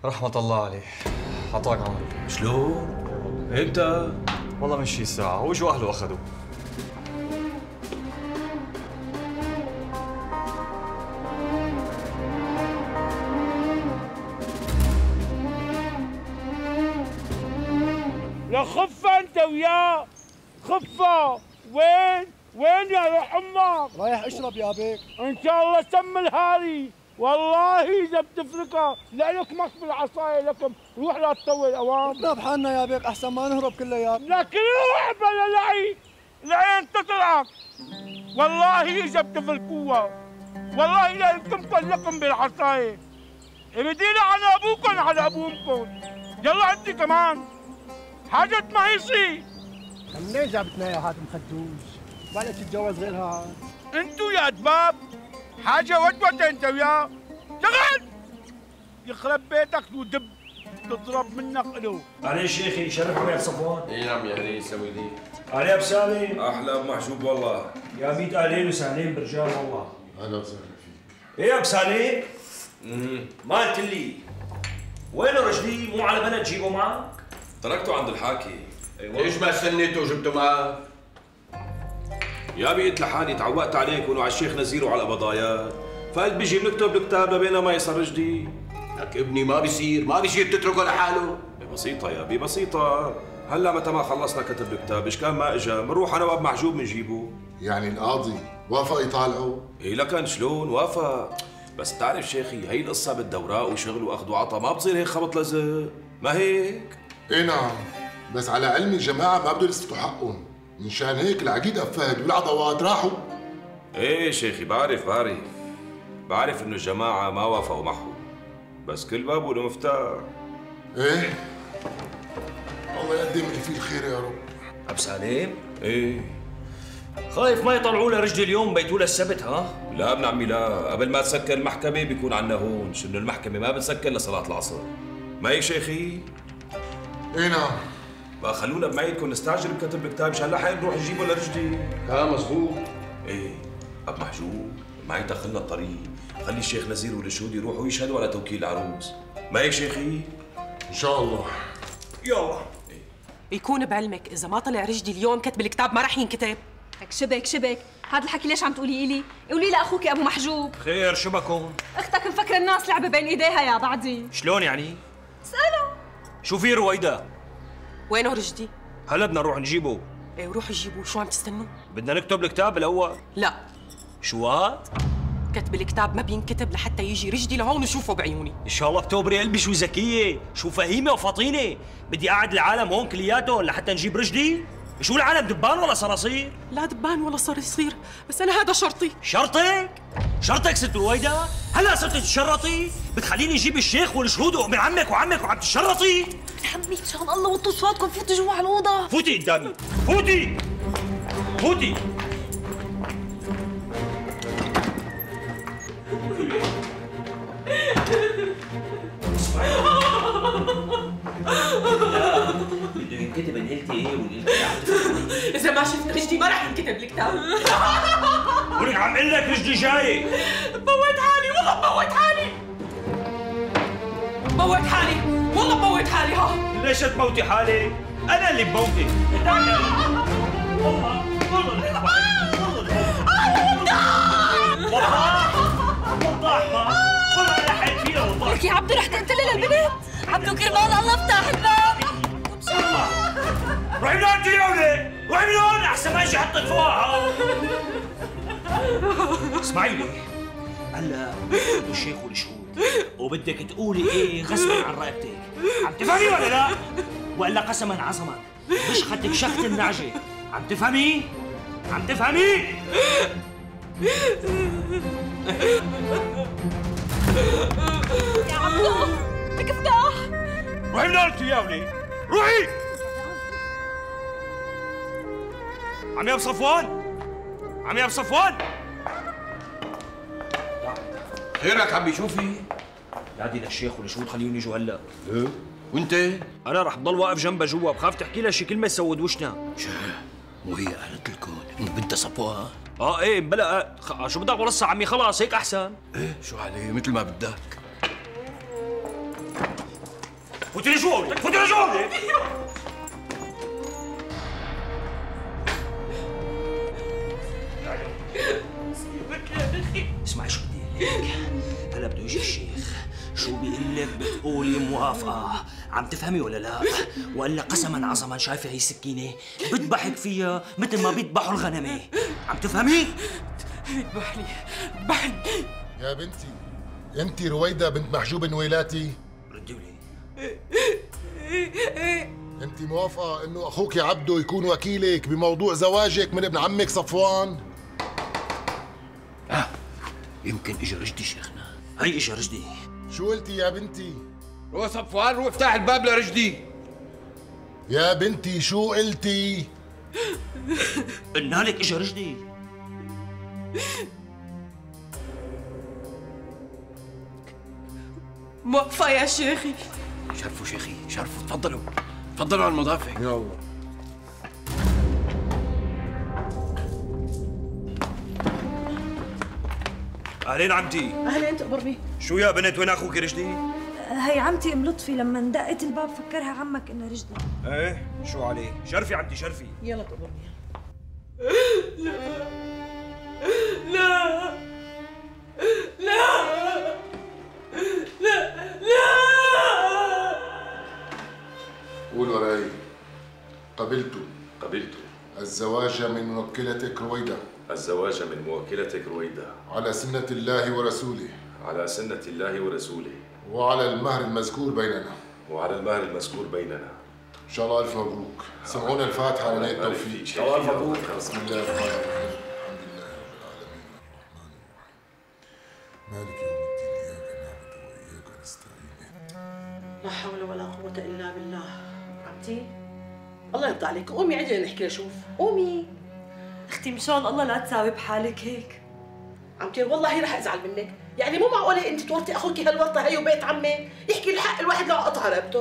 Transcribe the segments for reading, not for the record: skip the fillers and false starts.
رحمة الله عليه. عطاك عمرو. شلون؟ امتى؟ والله من شي ساعة واجوا أهله أخذوه. لا خفة أنت وياه، خفة. وين يا روح أمك؟ رايح اشرب يا بيك. إن شاء الله سم الهاري، والله إذا بتفرقها لك مص بالعصاية لكم، روح لا تطول أوام. احنا بحالنا يا بيك أحسن ما نهرب كلياتنا. لكن روح بلا لعي، العين تطلعك. والله إذا بتفرقوها، والله لا يمكنكم لكم بالعصاية. ابدينا على أبوكم على أبوكم. يلا أنت كمان. حاجة ما يصير. ليه جابتنا يا هاد مخدوش؟ ولا تتجوز غيرها؟ انتو يا دباب حاجة ودوة انت وياه. شغل يخرب بيتك ودب تضرب منك له. علي شيخي شرف عمي صفوان. اي نعم يا هني سوي لي. علي ابو سالم. احلى ابو محجوب والله. يا ميت اهلين وسهلين برجال والله. اهلا وسهلا فيك. ايه يا ابو سالم؟ ما قلت لي وينه رشدي؟ مو على بلد تجيبه معك؟ تركته عند الحاكي. أيوة. ليش ما استنيته وجبته معك؟ يا بي قلت لحالي تعودت عليك وعلى الشيخ نزير وعلى القبضايات، فقلت بيجي بنكتب الكتاب لبين ما يصير رشدي. لك ابني ما بيصير تتركه لحاله. بسيطة يا بي بسيطة، هلا متى ما خلصنا كتب الكتاب ايش كان ما اجى بنروح انا واب محجوب بنجيبه. يعني القاضي وافق يطالعه؟ ايه لكن شلون وافق، بس بتعرف شيخي هي القصة بالدوراء وشغل واخذ وعطا ما بصير هيك خبط لزق، ما هيك؟ ايه نعم، بس على علمي الجماعة ما بدهم يثبتوا حقهم، منشان هيك العقيد أفاد والعضوات راحوا. ايه شيخي بعرف انه الجماعة ما وافقوا معه، بس كل باب وله مفتاح. ايه الله يقدم اللي فيه الخير يا رب. ابو سالم؟ ايه خايف ما يطلعوا له رجلي اليوم بيتوا له السبت ها؟ لا ابن عمي لا، قبل ما تسكر المحكمة بيكون عنا هون، شنو المحكمة ما بتسكر لصلاة العصر. ما هيك شيخي؟ ايه نعم. بقى خلونا بمعيدكم نستعجل بكتب الكتاب مشان لحق نروح نجيبه لرشدي. مزبوط. ايه اب محجوب معي دخلنا الطريق، خلي الشيخ نزير والشهود يروحوا يشهدوا على توكيل العروس، ما هيك شيخي؟ ان شاء الله. يلا يكون بعلمك اذا ما طلع رشدي اليوم كتب الكتاب ما رح ينكتب. لك شبك هذا الحكي ليش عم تقولي إلي؟ قولي لأخوك أبو محجوب. خير شو بكون؟ أختك مفكرة الناس لعبة بين إيديها يا بعدين. شلون يعني؟ اسأله. شو في رويدا؟ وينه رشدي؟ هلا بدنا نروح نجيبه. ايه روحوا جيبوه، شو عم تستنوا؟ بدنا نكتب الكتاب الأول. لا. شو هاد؟ كتب الكتاب ما بينكتب لحتى يجي رشدي لهون وشوفه بعيوني. ان شاء الله بتوبري قلبي شو ذكيه، شو فهيمه وفطينه، بدي اقعد العالم هون كلياتهم لحتى نجيب رشدي؟ شو العالم دبان ولا صراصير؟ لا دبان ولا صراصير، بس انا هذا شرطي. شرطك؟ شرطك ست رويدا؟ هلا صرت تتشرطي؟ بتخليني اجيب الشيخ والشهود وابن عمك وعمك وعم تتشرطي؟ عمي مشان الله وطوا صوتكم، فوتوا جوا على الاوضه. فوتي قدامي، فوتي فوتي. بده ينكتب انقلتي ايه وانقلتي عم تفكري. اذا ما شفت رشدي ما رح ينكتب الكتاب. ولك عم اقول لك رشدي جاي. بموت حالي والله بموت حالي. بموت حالي والله بموت حالي. ها ليش تموتي حالك؟ انا اللي بموتك. والله لك يا عبدو رح تقتلي للبنت. عبدو كرمال الله افتح الباب. روحي من هون انت اليوم، روحي من هون احسن ما يجي يحطك فوقها. اسمعي لي هلا الشيخ والشهود وبدك تقولي ايه غصبا عن رقبتك، عم تفهمي ولا لا؟ والا قسما عظما بشختك شخت النعجه، عم تفهمي؟ عم تفهمي؟ يا عبدو لك افتح. روحي من هون انت يا ولي، روحي. عمي ابو صفوان، عمي ابو صفوان. خيرك عمي شو في؟ نادي للشيخ والشهود خليهم يجوا هلا. ايه وانت؟ انا رح ضل واقف جنبها جوا، بخاف تحكي لها شي كلمه تسود وشنا. مو هي قالت لكم بنت صفوان؟ ايه بلا شو بدك ورصة عمي، خلاص هيك احسن. ايه شو عليه مثل ما بدك. فوتي لجوا فوتي لجوا. اسمعي شو بدي اقول لك، هلا بده يجي الشيخ، شو بيقول لك بتقولي موافقة، عم تفهمي ولا لا؟ وقال قسما عظما شايفة هي السكينة بذبحك فيها مثل ما بيذبحوا الغنمة، عم تفهمي؟ اذبحني اذبحني يا بنتي، انت رويدة بنت محجوب نويلاتي؟ ردي لي. انت موافقة انه اخوك عبده يكون وكيلك بموضوع زواجك من ابن عمك صفوان؟ يمكن اجى رشدي شيخنا، هي اجى رشدي. شو قلتي يا بنتي؟ روح صفوان، روح افتح الباب لرشدي. يا بنتي شو قلتي؟ قلنا لك اجى رشدي. موفقة يا شيخي. شرفوا شيخي، شرفوا، تفضلوا تفضلوا على المضافة. يلا. اهلين عمتي. اهلين تقبرني. شو يا بنت، وين اخوك رشدي؟ هي عمتي ام لطفي، لما دقت الباب فكرها عمك انه رشدي. ايه شو عليه؟ شرفي عمتي شرفي. يلا تقبرني. لا لا لا لا. قول وراي. قبلت قبلت الزواج من موكلتك رويدة. الزواج من موكلتك رويدة على سنة الله ورسوله. على سنة الله ورسوله. وعلى المهر المذكور بيننا. وعلى المهر المذكور بيننا. إن شاء الله ألف مبروك. سمعونا الفاتحة على نية التوفيق. إن شاء الله ألف مبروك. بسم الله الرحمن الرحيم. الحمد لله رب العالمين الرحمن الرحيم مالك يوم الدين إياك نعبد وإياك نستعين. لا حول ولا قوة إلا بالله. عمتي الله يرضى عليك، قومي عدنا نحكي لشوف، قومي. اختي مشان الله لا تساوي بحالك هيك. عمتي والله رح ازعل منك، يعني مو معقولة انت تورطي اخوك هالورطة هي وبيت عمك، يحكي الحق الواحد لو قطع رقبته.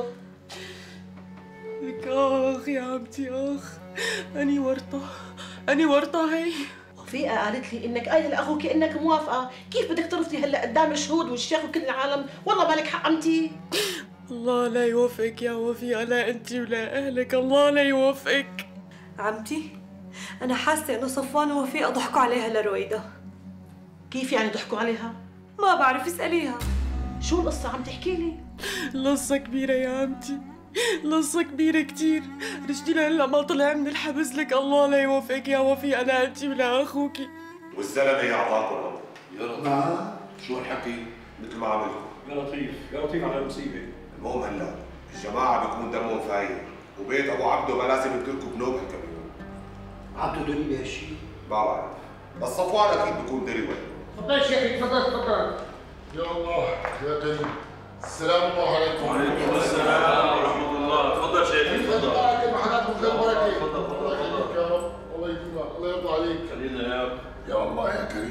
لك اخ يا عمتي اخ، اني ورطة هي. وفيقة قالت لي انك قايله لاخوك انك موافقة، كيف بدك ترفضي هلا قدام الشهود والشيخ وكل العالم؟ والله مالك حق عمتي. الله لا يوفقك يا وفيقة، لا انت ولا اهلك، الله لا يوفقك. عمتي انا حاسة انه صفوان ووفيقة ضحكوا عليها لرويدة. كيف يعني ضحكوا عليها؟ ما بعرف، اسأليها. شو القصة عم تحكي لي؟ القصة كبيرة يا عمتي، القصة كبيرة كتير. رشدي لهلا ما طلع من الحبس، لك الله لا يوفقك يا وفيقة، لا انت ولا اخوكي. والزلمة يعطاكم رب. يا لطيف شو الحكي؟ مثل ما عملكم. يا لطيف يا لطيف على المصيبة. المهم هلا الجماعة بيكون دمهم فاير، وبيت أبو عبده ما لازم يتركوا بنوبة كم يوم. عبده دليل بهالشيء؟ ما بعرف، بس صفوان أكيد بيكون دري وين. تفضل شيخي، تفضل. يا الله يا كريم. السلام الله عليكم. وعليكم السلام ورحمة الله. تفضل شيخي تفضل. كلمة حياتكم خير وبركة. الله يخليك يا رب، الله يديمك، الله يرضى عليك. خلينا ياك. يا الله يا كريم.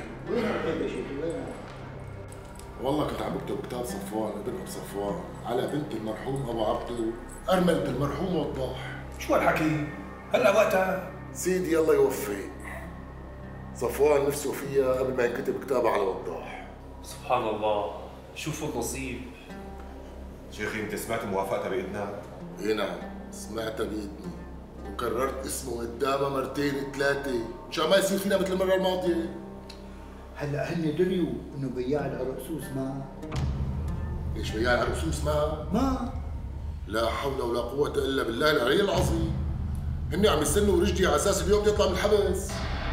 والله كنت عم بكتب كتاب صفوان ابن ابو صفوان على بنت المرحوم ابو عبده، ارملة المرحوم وضاح. شو هالحكي؟ هلا وقتها؟ سيدي الله يوفق. صفوان نفسه فيها قبل ما ينكتب كتابه على وضاح. سبحان الله، شوفوا النصيب. شيخي أنت سمعت موافقتها بإذنها؟ اي نعم، سمعتها بإذني وكررت اسمه قدامها مرتين ثلاثة مشان ما يصير فينا مثل المرة الماضية. هلا هن دريوا انه بياع العرقسوس ما. ليش بياع العرقسوس ما؟ لا حول ولا قوة إلا بالله العلي العظيم. هن عم يستنوا رشدي على أساس اليوم يطلع من الحبس.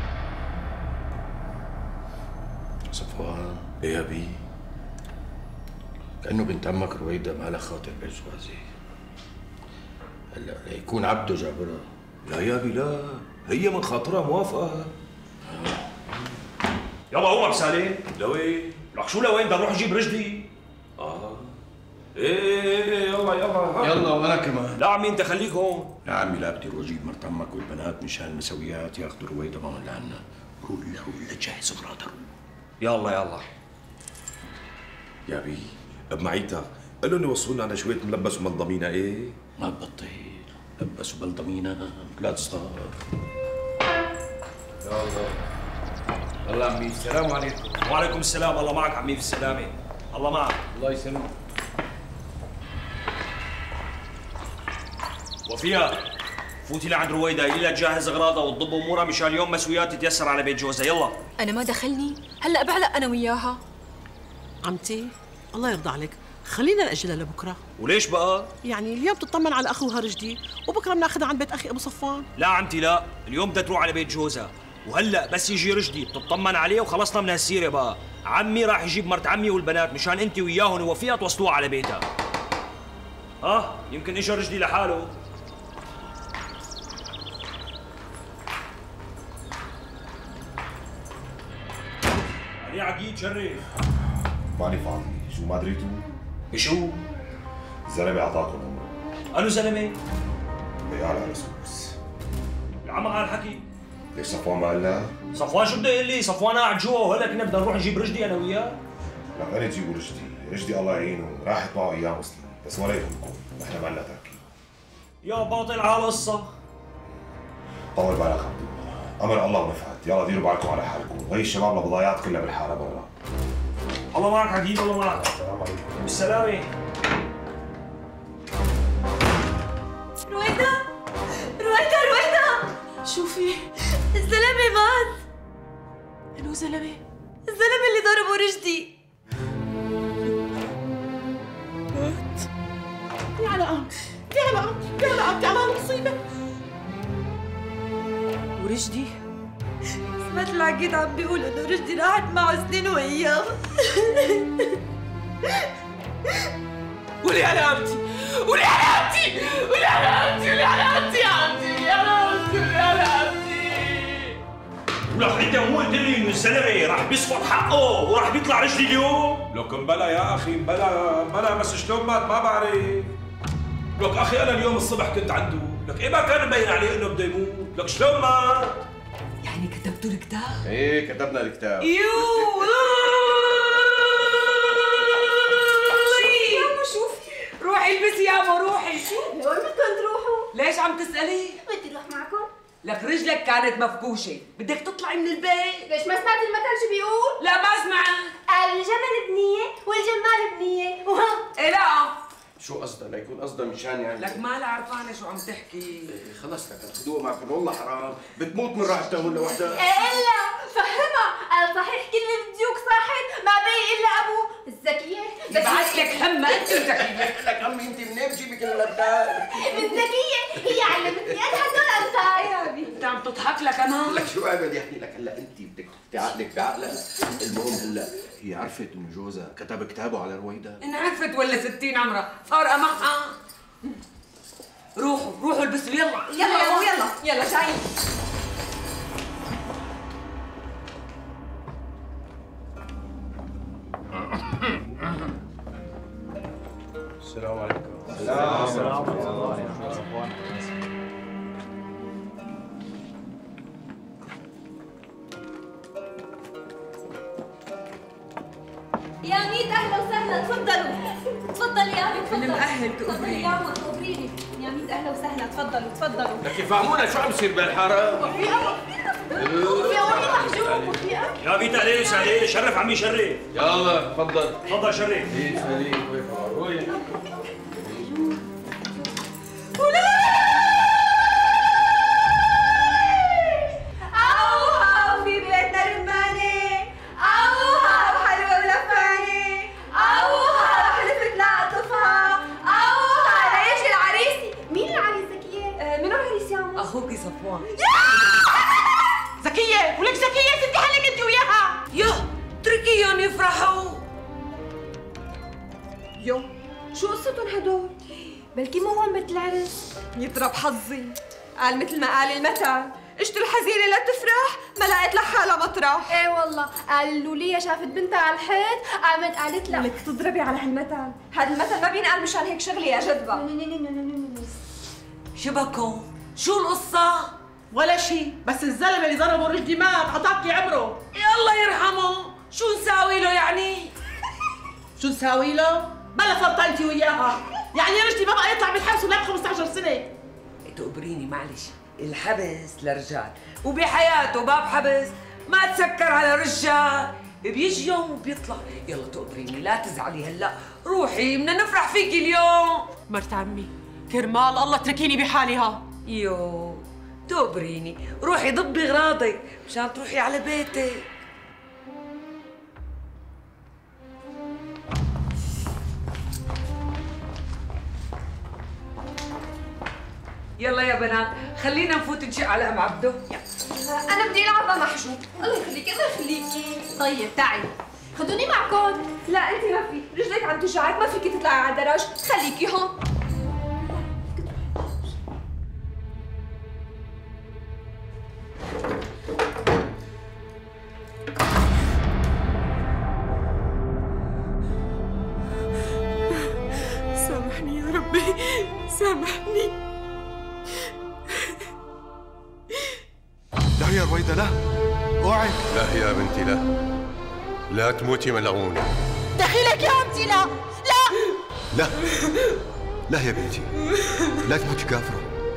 صفوان يا أبي، كأنه بنت عمك رويدة ما لها خاطر بجوازي. هلا ليكون عبده جابرها. لا يا أبي لا، هي من خاطرها موافقة. يلا قوم ابو سالم. لوين؟ لك شو لوين؟ بدنا نروح نجيب رشدي. ايه يلا يلا وانا كمان. لا عمي انت خليك هون. يا عمي لا، بدي اروح اجيب مرت عمك والبنات مشان المسويات ياخذوا رويدة ماما لعنا. روح تجهز اغراضها. يلا يا بي بمعيتك قال لهم يوصلوا لنا شوية ملبس ومنضمينة. ايه؟ ما ببطل ملبس ومنضمينة لا تصدر. يا الله. الله عمي، السلام عليكم. وعليكم السلام، الله معك عمي في السلامة. الله معك. الله يسلمك. وفيها فوتي لعند رويدا، قولي لها تجهز اغراضها وتضب امورها مشان اليوم مسويات تتيسر على بيت جوزها. يلا. انا ما دخلني، هلا بعلق انا وياها. عمتي الله يرضى عليك، خلينا نأجلها لبكره. وليش بقى؟ يعني اليوم تطمن على اخوها رشدي وبكره بناخذها عند بيت اخي ابو صفوان. لا عمتي لا، اليوم بدها تروح على بيت جوزها، وهلا بس يجي رشدي بتطمن عليه وخلصنا من هالسيره بقى. عمي راح يجيب مرت عمي والبنات مشان انت وياهم ووفيها توصلوها على بيتها. يمكن اجى رشدي لحاله. علي عقيد شرف. ماني فاضي، شو ما دريتوا؟ بشو؟ الزلمه اعطاكم عمره. انو زلمه؟ بياع العرسوس. العمى قال حكي. ليش صفوان ما قال لها؟ صفوان شو بده يقول لي؟ صفوان قاعد جوا وهلا كنا بدنا نروح نجيب رشدي انا وياه. لك انا تجيبوا رشدي الله يعينه، راحت معه ايام مسلم، بس ولا يهمكم، نحن ما لنا تركي. يا باطل على القصه. طول بالك عبد الله، امر الله ونفعت، يلا ديروا بالكم على حالكم، وهي الشباب البضايات كلها بالحاره برا. الله معك عقيد، الله معك. السلام عليكم. بالسلامه. رويدا رويدا رويدا، شوفي الزلمه مات. انو زلمه؟ الزلمه اللي ضربه رشدي مات. يا على قمتي يا على قمتي يا على قمتي على المصيبه. ورشدي؟ سمعت العقيد عم بيقول انه رشدي راحت معه سنين وايام. قولي على قمتي، قولي على قمتي، قولي على قمتي، قولي على قمتي يا قمتي، يا قمتي، يا قمتي. ولك انت مو قلت لي انه الزلمه راح بيصفر حقه وراح بيطلع رشدي اليوم؟ لكن بلا يا اخي، بلا بس شلون مات ما بعرف. لك اخي انا اليوم الصبح كنت عنده، لك ايه ما كان مبين عليه انه بده يموت، لك شلون مات؟ يعني كتبتوا الكتاب؟ ايه كتبنا الكتاب. شوفي روحي البسي يابا روحي. لوين بدكم تروحوا؟ ليش عم تسألي؟ بدي اروح معكم. لك رجلك كانت مفكوشة، بدك تطلعي من البيت. ليش ما سمعتي المثل شو بيقول؟ لا ما سمعت. قال الجمل بنية والجمال بنية إيه لا. شو قصدها؟ لا يكون قصدها مشان يعني لك ما لا عرفانة شو عم تحكي. خلص لك خذوها معكم، والله حرام بتموت من راحتها ولا وحدها. الا فهمها، قال صحيح كل الديوك صاحت ما بقي الا ابوه الزكية. يبعث لك همة انت وزكية. لك عمي انت منين بتجيبي كل الامثال؟ الزكية هي علمتني اضحك الامثال. يا بنتي انت عم تضحك لك كمان. لك شو ابد يعني، لك هلا انت بدك تعقلك بعقلها. المهم هلا هي عرفت انه جوزها كتب كتابه على رويدا؟ ان عرفت ولا 60 عمرها فارقة معها. روحوا البسوا يلا يلا جايين. السلام عليكم. السلام عليكم. يا ميت اهلا وسهلا، تفضلوا تفضلي يا ميت، تفضلي. المأهل تفضلي يا عمر تخبريني. يا ميت اهلا وسهلا، تفضلوا. لك يفهمونا شو عم يصير بالحاره؟ وفي أولي محجوب وفي يا بيت عليه شرف عمي شرف. يلا تفضل. تفضل شرف. ايه سليم وين أوها في بيتنا رمانة، أوها وحلوة ولفانة، أوها حلفت لعطفها، أوها ليش العريس؟ مين العريس زكية؟ منو العريس يا عمو؟ اخوكي صفوان. زكية ولك زكية سدي حالك انت وياها. يوه اتركيهم يفرحوا. شو قصتهم هدول؟ بلكي مو هون بيت العرس. يضرب حظي، قال مثل ما قال المثل، اجت الحزينة لا تفرح ما لقيت لحالها مطرح. ايه والله، قال اللولية شافت بنتها على الحيط قالت لها لك تضربي على هالمثل، هذا المثل ما بينقال مشان هيك شغلي يا جدبة. شبكوا شو القصة؟ ولا شيء، بس الزلمه اللي ضربه رشدي مات، عطاكي عمره. الله يرحمه، شو نساوي له يعني؟ شو نساوي له؟ بلا فرطة انت وياها، يعني رشدي ما بقى يطلع من الحبس ولا ب 15 سنة. تقبريني معلش، الحبس لرجال وبحياته باب حبس ما تسكر على رجال، بيجي يوم وبيطلع. يلا تقبريني لا تزعلي هلا، روحي بدنا نفرح فيكي اليوم. مرت عمي كرمال الله اتركيني بحالي ها. يو تقبريني، روحي ضبي اغراضك مشان تروحي على بيتك. يلا يا بنات خلينا نفوت نشق على ام عبده. انا بدي العب محجوب. الله يخليكي الله يخليكي. طيب تعي خدوني معكم. لا انت ما في، رجلك عم توجعك ما فيكي تطلعي على الدرج، خليكي هون. سامحني يا ربي سامحني. لا يا رويدة لا، اوعي. لا يا بنتي لا، لا تموتي ملعونة. دخيلك يا عمتي لا لا لا يا بنتي، لا تموتي كافرة.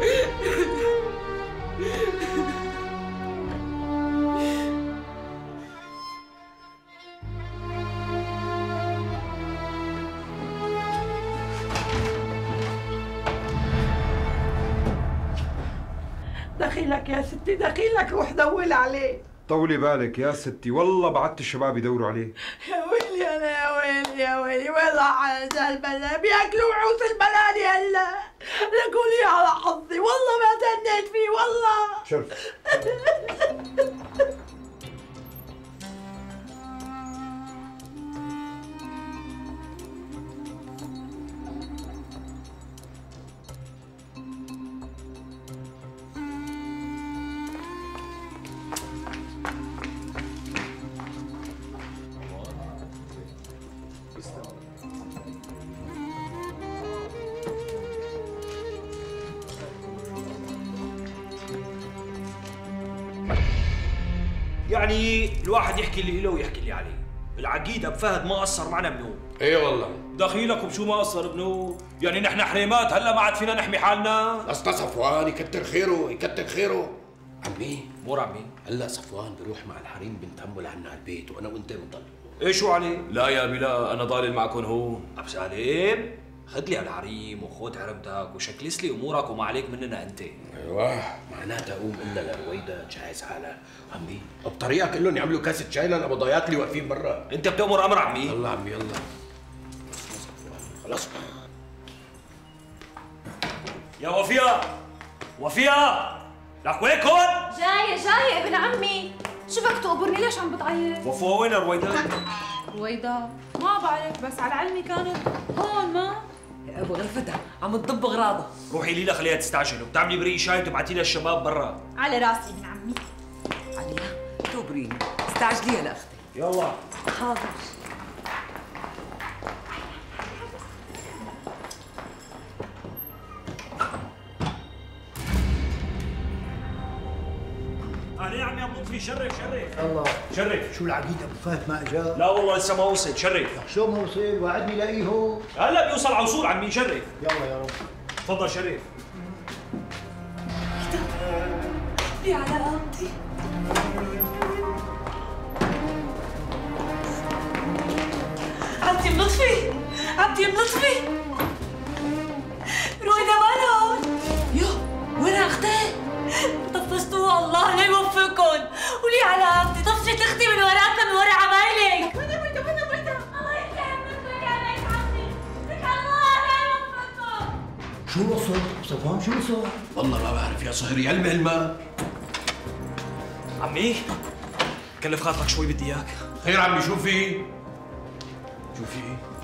دخيلك يا ستي دخيلك، روح دول عليه. طولي بالك يا ستي، والله بعت الشباب يدوروا عليه. يا ويلي انا يا ويلي يا ويلي، وين راح هذا البلا؟ بياكلوا وعوس البلالي هلا. لقولي على حظي والله ما تهنيت فيه والله. شرف. يعني الواحد يحكي اللي له ويحكي اللي عليه. العقيدة بفهد ما قصر معنا بنو. ايه والله دخيلك وبشو ما قصر بنو؟ يعني نحن حريمات هلا ما عاد فينا نحمي حالنا؟ اصلا صفوان يكتر خيره يكتر خيره. عمي مور عمي، هلا صفوان بيروح مع الحريم بنت عمه لعنا على البيت وانا وانت بنضل. ايه شو عليه؟ لا يا بلا انا ضالل معكم هون. ابو سالم خذ لي على الحريم وخذ حرمتك وشكلس لي امورك وما عليك مننا انت. ايوه معناتها قوم قلنا لرويدة تجهز حالها. عمي بطريقه كلهم يعملوا كاسه شاي للقبضايات اللي واقفين برا. انت بتأمر امر عمي؟ يلا عمي يلا خلاص. يا وفيا وفيا لك وينك هون؟ جاية ابن عمي. شو بدك تقبرني؟ ليش عم بتعيط؟ وفوا وين رويدة؟ رويدة ما بعرف، بس على علمي كانت هون. ما ابو غرفتها عم تضب اغراضها. روحي ليلى خليها تستعجل وبتعملي بريق شاي وتبعتي لها الشباب برا. على راسي ابن عمي. عليا تقبريني استعجليها لاختي. يلا حاضر. اهلا يا عمي ابو لطفي. شرف الله شرف. شو العقيدة ابو فهد ما اجا؟ لا والله لسه ما وصل. شرف. شو ما وصل؟ وعدني لاقيه هون. هلا بيوصل على وصول عمي. شرف. يلا يا رب. تفضل شرف. لي على قامتي. عمتي ملطفي عمتي ملطفي. رويدة مالها هون؟ يو وين اختي؟ طفشتوها الله لا يوفقكم. ولي على عمتي طفشت اختي من وراك من ورا عمايلك. وين الله يسلم مثلك يا بيت عمي. لك الله لا يوفقكم. شو القصة؟ صفوان شو صار؟ والله ما بعرف يا صهري علم علما. عمي كلف خاطرك شوي بدي اياك. خير عمي شو في؟ شو في؟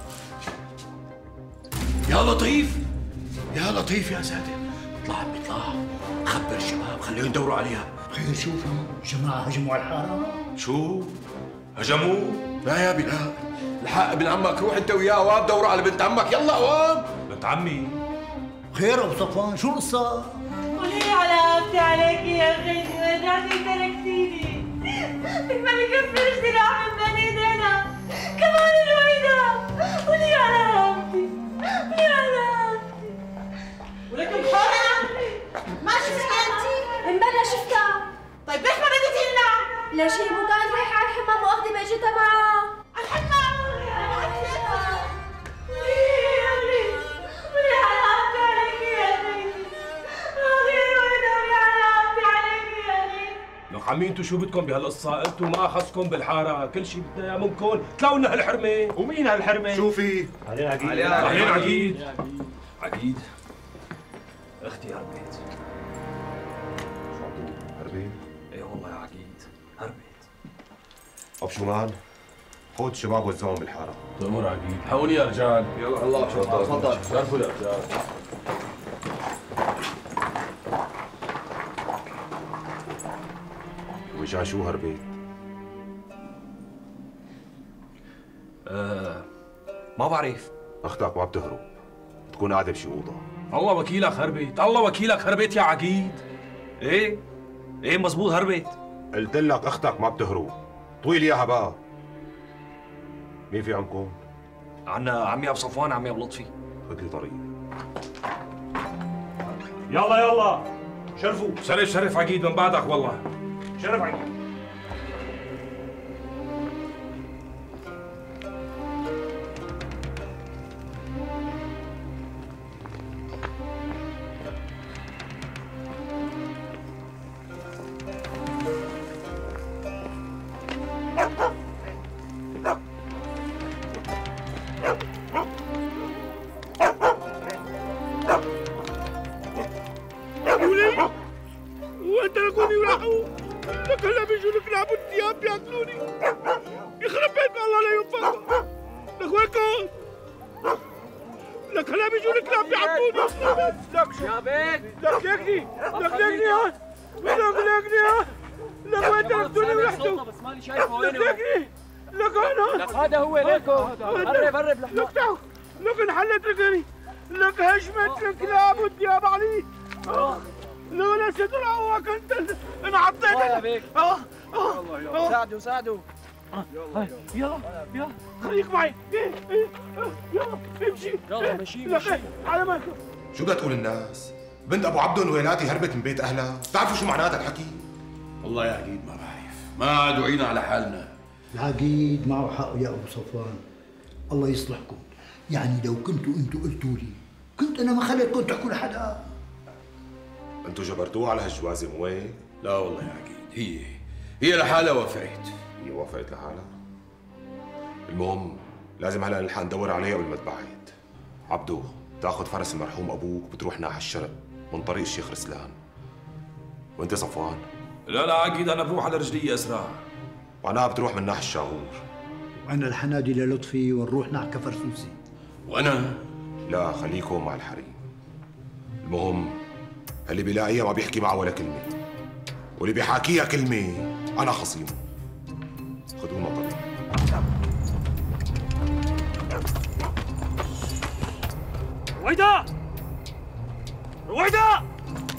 يا لطيف يا لطيف يا ساتر. اطلع عمي اطلع، خبر الشباب خليهم يدوروا عليها. خير شو في؟ جماعة هجموا على الحارة؟ شو؟ هجموا؟ لا يا بلال الحق ابن عمك، روح انت وياه واب دوروا على بنت عمك. يلا واب. بنت عمي خير ابو صفوان شو القصة؟ ولي على عمتي عليكي يا اخي رجعتي تركتيني. لك ما بكفيش دراع من بين ايدينا كمان الوحيدة. ولي على عمتي ولي على عمتي. ولكن حارة ما شفتي انتي؟ امبلا شفتها. طيب ليش ما بديتي لنا؟ ليش هي مو كانت رايحة على الحمام واخدة بيجتها معها؟ على الحمام. ولي على عمتي عليكي عمي انتوا شو بدكم بهالقصه؟ انتوا ما اخذكم بالحاره، كل شيء بدنا اياه منكم، تلاقوا لنا هالحرمه. ومين هالحرمه؟ شو في؟ علينا عقيد. علينا عقيد. عقيد اختي هربت. هربت؟ ايه والله يا عقيد هربت. طب شو مان؟ خذ الشباب وزعهم بالحاره. تأمر عقيد. حقوني يا رجال. يلا الله تفضل. شرفوا يا رجال. ومشان شو هربت؟ ما بعرف. اختك ما بتهرب، بتكون قاعده بشي اوضه. الله وكيلك هربت، الله وكيلك هربت يا عقيد. ايه مزبوط هربت. قلت لك اختك ما بتهرب، طويل اياها بقى. مين في عمكم؟ عنا عمي ابو صفوان، عمي ابو لطفي. خذ لي طريق. يلا شرفوا. شرف عقيد من بعدك والله. شرف عقيد. لك انحلت رجلي، لك هشمت الكلاب والدياب علي. لولا ستر الله كنت انعطيت. يا بيك. ساعدوا يلا خليك معي. يلا امشي. يلا ماشي على مالك. شو بدها تقول الناس؟ بنت ابو عبده الويلاتي هربت من بيت اهلها، بتعرفوا شو معناتها الحكي؟ والله يا عقيد ما بعرف، ما عاد وعينا على حالنا. العقيد معه حق يا ابو صفوان، الله يصلحكم. يعني لو كنتوا انتوا قلتوا لي كنت انا ما خليتكم تحكوا لحدا. انتوا جبرتوها على هالجوازه مو هيك؟ لا والله يا عقيد، هي لحالها وافقت. هي وافقت لحالها؟ المهم لازم هلا نلحق ندور عليها قبل ما تبعد. عبدو تاخذ فرس المرحوم ابوك وبتروح ناحية الشرق من طريق الشيخ رسلان. وانت صفوان؟ لا عقيد انا بروح على رجلي اسرع. وانا بتروح من ناحية الشاغور. وانا الحنادي للطفي ونروح نحكي فرسوسي. وانا؟ لا خليكم مع الحريم. المهم اللي بيلاقيها ما بيحكي معها ولا كلمة، واللي بيحاكيها كلمة أنا خصيمه. خذونا طريق. رويدا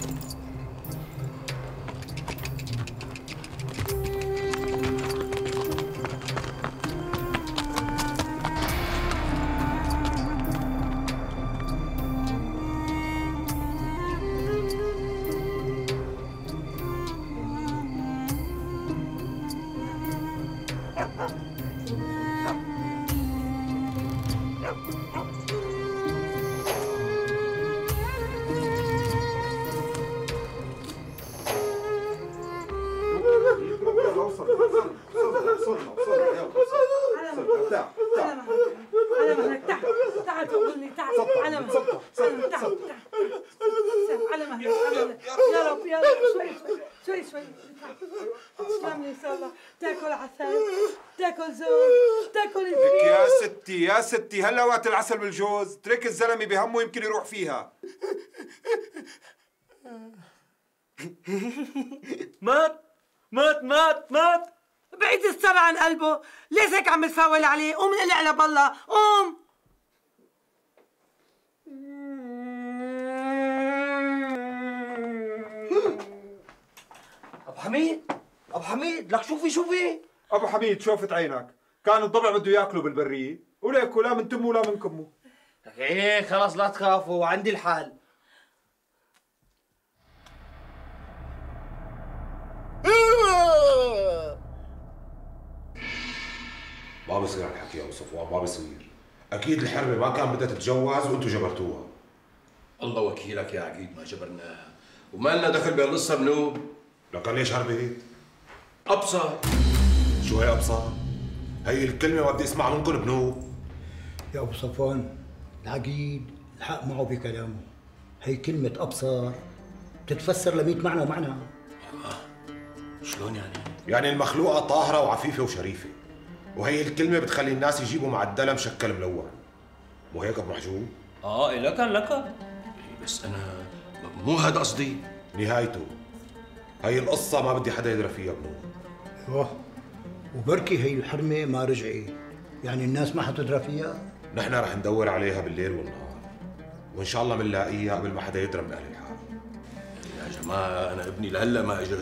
تعال تقول لي تعال على مهلك تعال على مهلك يا رب يا رب شوي تسلم لي ان شاء الله. تاكل عسل، تاكل زوج، تاكل لك يا ستي هلا وقت العسل بالجوز، ترك الزلمه بهمه يمكن يروح فيها. مات بعيد السبع عن قلبه. ليش هيك عم تفاول عليه؟ قوم قلي على بالله، قوم. ابو حميد لك شوفي ابو حميد شوفت عينك، كان الضبع بده ياكله بالبريه وليكوا لا من تمه ولا من كمه. ايه خلاص لا تخافوا عندي الحل. ما بصير هالحكي يا ابو صفوان، ما بصير. اكيد الحرمه ما كان بدها تتجوز وانتم جبرتوها. الله وكيلك يا عقيد ما جبرناها، وما لنا دخل بهالقصه بنوب. لكن ليش هربت؟ ابصر. شو هي ابصر؟ هي الكلمة ما بدي اسمعها منكم بنوب. يا ابو صفوان العقيد الحق معه بكلامه، هي كلمة ابصر تتفسر ل100 معنى ومعنى. شلون يعني؟ يعني المخلوقة طاهرة وعفيفة وشريفة، وهي الكلمة بتخلي الناس يجيبوا معدلة مشكل ملون. مو هيك ابو محجوب؟ لك بس انا مو هذا قصدي. نهايته هي القصة ما بدي حدا يدرى فيها بنور. ايوه وبركي هي الحرمة ما رجعت، يعني الناس ما حتدرى فيها؟ نحن رح ندور عليها بالليل والنهار، وان شاء الله بنلاقيها قبل ما حدا يدرى من اهل الحال. يا جماعة انا ابني لهلا ما اجى.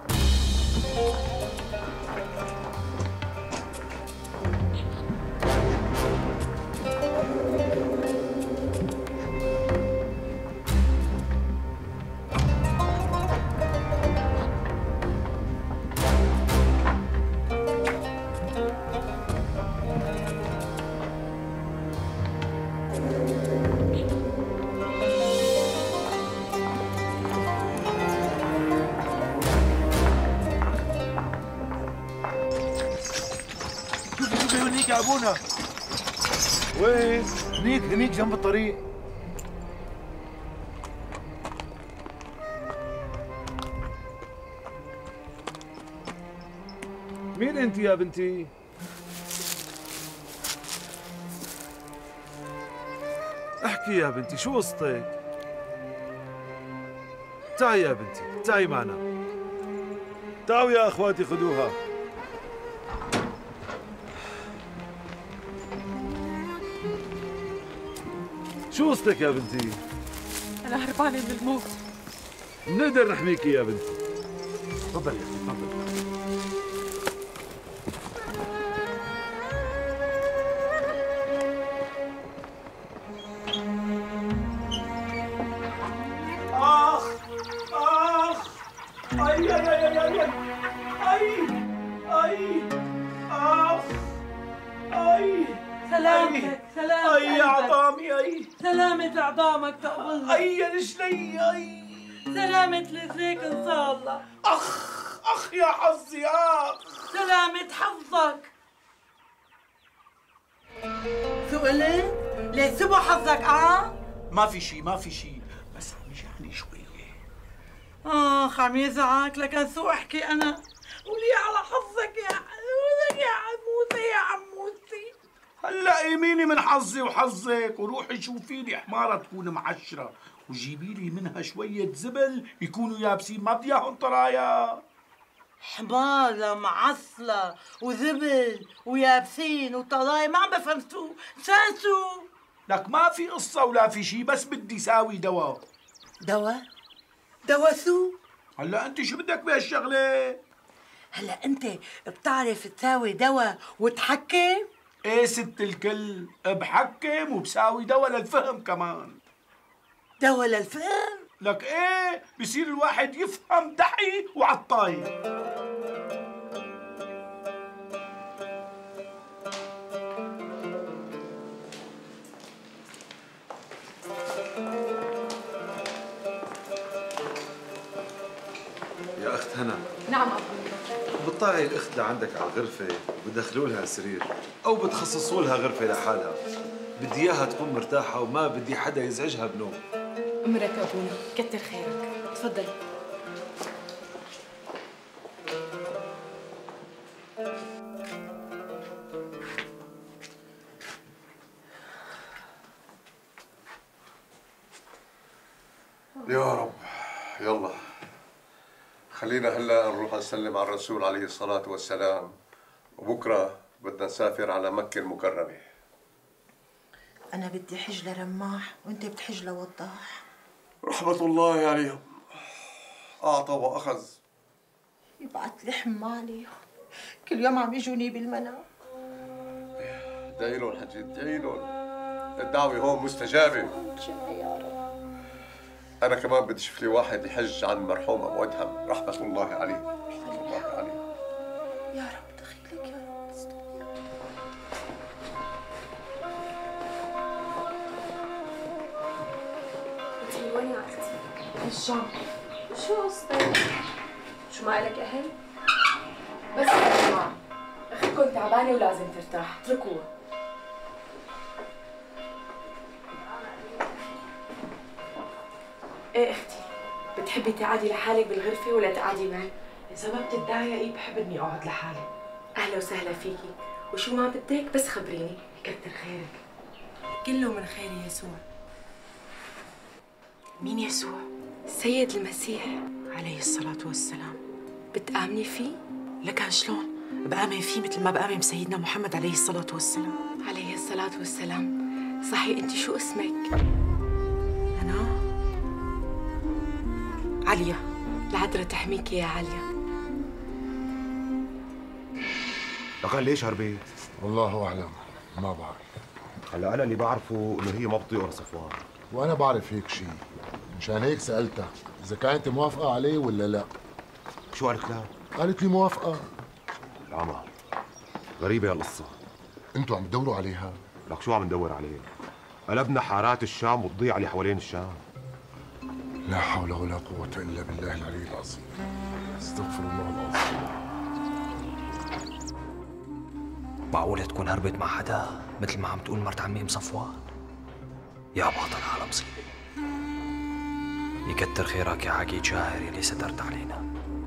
يا ابونا وين؟ هنيك جنب الطريق. مين انت يا بنتي؟ احكي يا بنتي شو قصتك؟ تعي يا بنتي تعي معنا. تعوا يا اخواتي خذوها. شو قصتك يا بنتي؟ أنا هربانة من الموت. بنقدر نحميكي يا بنتي. تفضلي يا أختي تفضلي. سلامتك اي عظامي اي سلامة عظامك تقبلنا. اي رجلي اي سلامة رجليك ان شاء الله. اخ يا حظي سلامة حظك. سؤالين؟ ليه سبوا حظك ما في شي بس عم يجعني شوية. عم يزعك لكن سو احكي انا. قولي على حظك يا عموسي يا عموسي. هلا ايميني من حظي وحظك وروحي شوفي لي حمارة تكون معشرة وجيبي لي منها شوية زبل يكونوا يابسين ما بدي اياهم طرايا. حمارة معصلة وزبل ويابسين وطرايا ما عم بفهم شو لك ما في قصة ولا في شي بس بدي ساوي دواء. دواء شو؟ هلا انت شو بدك بهالشغلة؟ هلا انت بتعرف تساوي دواء وتحكم؟ ايه ست الكل بحكم وبساوي دواء للفهم كمان. دواء للفهم؟ لك ايه بصير الواحد يفهم دحي وعطاي. يا اخت هنا. نعم ابوي. بتطلعي الاخت لعندك على الغرفه وبدخلوا لها سرير او بتخصصوا لها غرفه لحالها. بدي اياها تكون مرتاحه وما بدي حدا يزعجها بنوم. امرك ابونا كتر خيرك. تفضلي. يا رب يلا خلينا هلا نروح نسلم على الرسول عليه الصلاة والسلام، وبكره بدنا نسافر على مكة المكرمة. أنا بدي حج لرماح وأنت بتحج لوضاح. رحمة الله عليهم، أعطى وأخذ. يبعت لي حمالي كل يوم عم يجوني بالمنام. ادعي لهم حجي ادعي لهم، الدعوة هون مستجابة. يا رب. أنا كمان بدي أشوف لي واحد يحج عن مرحوم أبو أدهم رحمة الله عليه. رحمة الله عليه. يا رب دخيلك يا رب. انتي وين يا اختي؟ هشام شو قصتك؟ شو ما لك اهل؟ بس يا جماعة أختكم تعبانة ولازم ترتاح، اتركوها. ايه اختي، بتحبي تقعدي لحالك بالغرفة ولا تقعدي معي؟ إذا ما بتتضايقي بحب إني أقعد لحالي. أهلا وسهلا فيكي، وشو ما بدك بس خبريني. كتر خيرك. كله من خير يسوع. مين يسوع؟ السيد المسيح عليه الصلاة والسلام. بتآمني فيه؟ لك شلون؟ بآمن فيه مثل ما بآمن بسيدنا محمد عليه الصلاة والسلام. عليه الصلاة والسلام. صحيح أنت شو اسمك؟ أنا عليا. العذراء تحميكي يا عليا. لكن ليش هربت؟ والله اعلم، ما بعرف. هلا انا اللي بعرفه انه هي ما بتطيق صفوان، وانا بعرف هيك شيء، مشان هيك سالتها اذا كانت موافقه عليه ولا لا. شو قالت لها؟ قالت لي موافقه. العمى غريبه هالقصه. انتوا عم تدوروا عليها؟ لك شو عم ندور عليه؟ قلبنا حارات الشام والضيعه اللي حوالين الشام. لا حول ولا قوه الا بالله العلي العظيم. استغفر الله العظيم. معقولة تكون هربت مع حدا مثل ما عم تقول مرت عمي ام صفوان؟ يا باطل على مصيبة. يكتر خيرك يا عقيد شاعر يلي سترت علينا.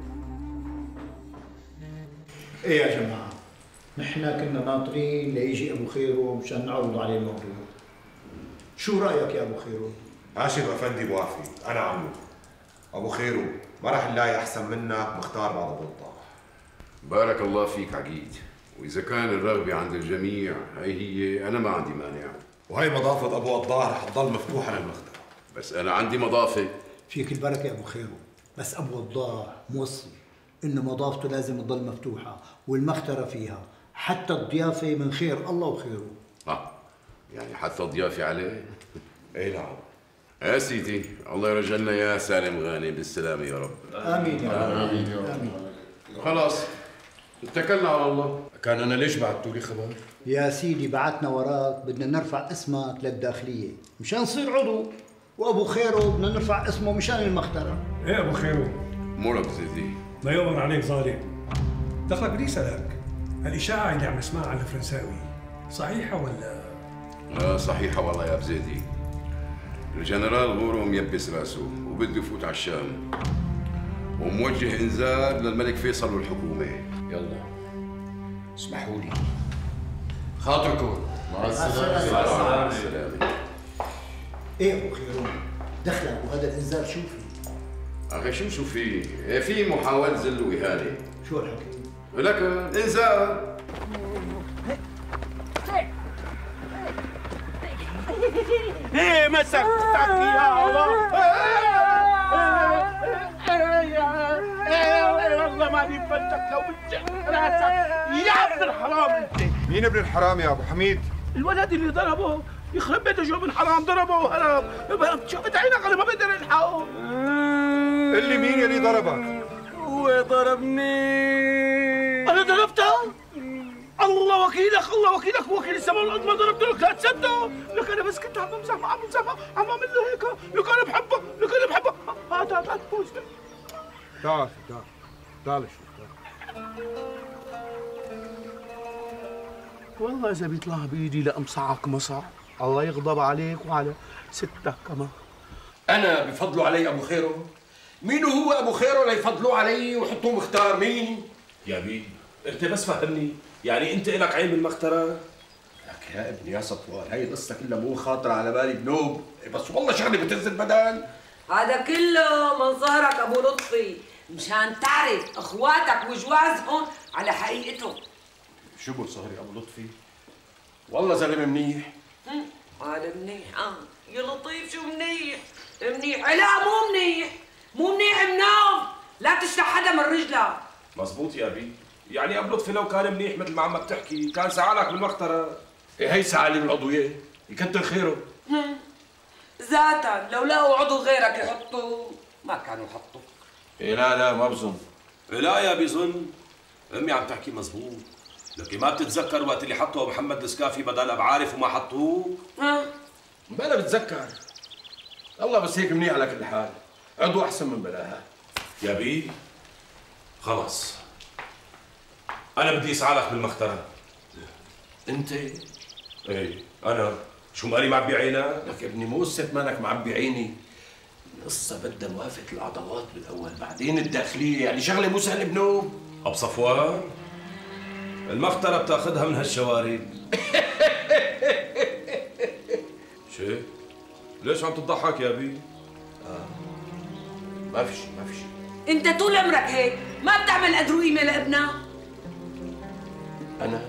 ايه يا جماعة، نحن كنا ناطرين ليجي ابو خيرو مشان نعوض عليه الموضوع. شو رأيك يا ابو خيرو؟ هاشم افندي موافق، انا عمو. ابو خيرو ما راح نلاقي احسن منك مختار بعد ابو الطاح. بارك الله فيك عقيد، وإذا كان الرغبة عند الجميع هي أنا ما عندي مانع. وهي مضافة أبو الظاهر حتضل مفتوحة للمختار. بس أنا عندي مضافة. فيك البركة يا أبو خيرو، بس أبو الضاح موصي إنه مضافته لازم تضل مفتوحة والمخترة فيها، حتى الضيافة من خير الله وخيره. يعني حتى الضيافة عليه؟ إيه نعم. يا سيدي الله يرجع لنا يا سالم غانم بالسلامة يا رب. آمين يا رب. آمين يا رب. خلاص اتكلنا على الله. كان أنا ليش بعتوا لي خبر؟ يا سيدي بعتنا وراك، بدنا نرفع اسمك للداخلية مشان نصير عضو، وأبو خيرو بدنا نرفع اسمه مشان المخترة. إيه أبو خيرو؟ مرق سيدي. ما يؤمر عليك ظالم. دخلك بدي أسألك، الإشاعة اللي عم نسمعها عن الفرنساوي صحيحة ولا؟ لا صحيحة والله يا بزيدي. الجنرال غورو ميبس راسه وبده يفوت على الشام، وموجه انذار للملك فيصل والحكومة. يلا اسمحوا لي. خاطركم. مع السلامة. مع السلامة. ايه ابو خيرون، دخلك وهذا الانذار شو فيه؟ اخي شو فيه؟ في محاولة ذل وإهانة. شو الحكي؟ لك انذار. ايه مسكتك يا الله. والله ماني فلتك لو بتشق راسك يا ابن الحرام انت. مين ابن الحرام يا ابو حميد؟ الولد اللي ضربه، يخرب بيته شو ابن حرام، ضربه وهرب. شفت عينك انا ما بقدر الحقه. قل لي مين يلي ضربك؟ هو ضربني. انا ضربته؟ الله وكيلك، الله وكيلك، وكيل السماء والارض ما ضربت لك، لا تصدق. لك انا بس كنت عم بمزح معه، عم اعمل له هيك. لك انا بحبه، لك انا بحبه. تعال فوز. تعال شوف. والله اذا بيطلع بايدي لامصعك مصع، الله يغضب عليك وعلى ستك كمان. انا بفضلوا علي ابو خيرو؟ مين هو ابو خيرو ليفضلوه علي ويحطوه مختار؟ مين؟ يا بي انت بس فهمني، يعني انت الك عين بالمخترة؟ لك يا ابني يا صفوان، هي القصه كلها مو خاطره على بالي بنوب، بس والله شغله بتهز البدن. هذا كله من ظهرك ابو لطفي، مشان تعرف اخواتك وجوازهم على حقيقتهم. شو بصهري ابو لطفي؟ والله زلمه منيح. هذا منيح. يا لطيف شو منيح؟ منيح. لا مو منيح، مو منيح منام، لا تشلح حدا من رجلك. مزبوط يا بي، يعني ابو لطفي لو كان منيح مثل ما عمك تحكي كان سعالك بالمخترة. إيه هي سعالي بالعضوية، يكتر خيره. ذاتا لو لقوا عضو غيرك يحطوه ما كانوا يحطوه. إيه لا ما بظن. لا يا بظن، امي عم تحكي مزبوط، لكن ما بتتذكر وقت اللي حطوا محمد السكافي بدل ابو عارف وما حطوه؟ بلا بتذكر. الله بس هيك منيح على كل حال، عضو احسن من بلاها. يا بي خلص انا بدي اسعالك بالمخترة. انت؟ ايه انا. شو مالي معبي عينك؟ لك ابني مو قصة مالك معبي عيني، القصة بدها موافقة الأعضاءات بالأول، بعدين الداخلية، يعني شغلة مو سهلة بنوب. أبو صفوان المخترة بتاخذها من هالشوارب. شي؟ ليش عم تضحك يا بي؟ ما في شيء، ما في شيء. انت طول عمرك هيك، ما بتعمل قدر قيمة لابنك. أنا؟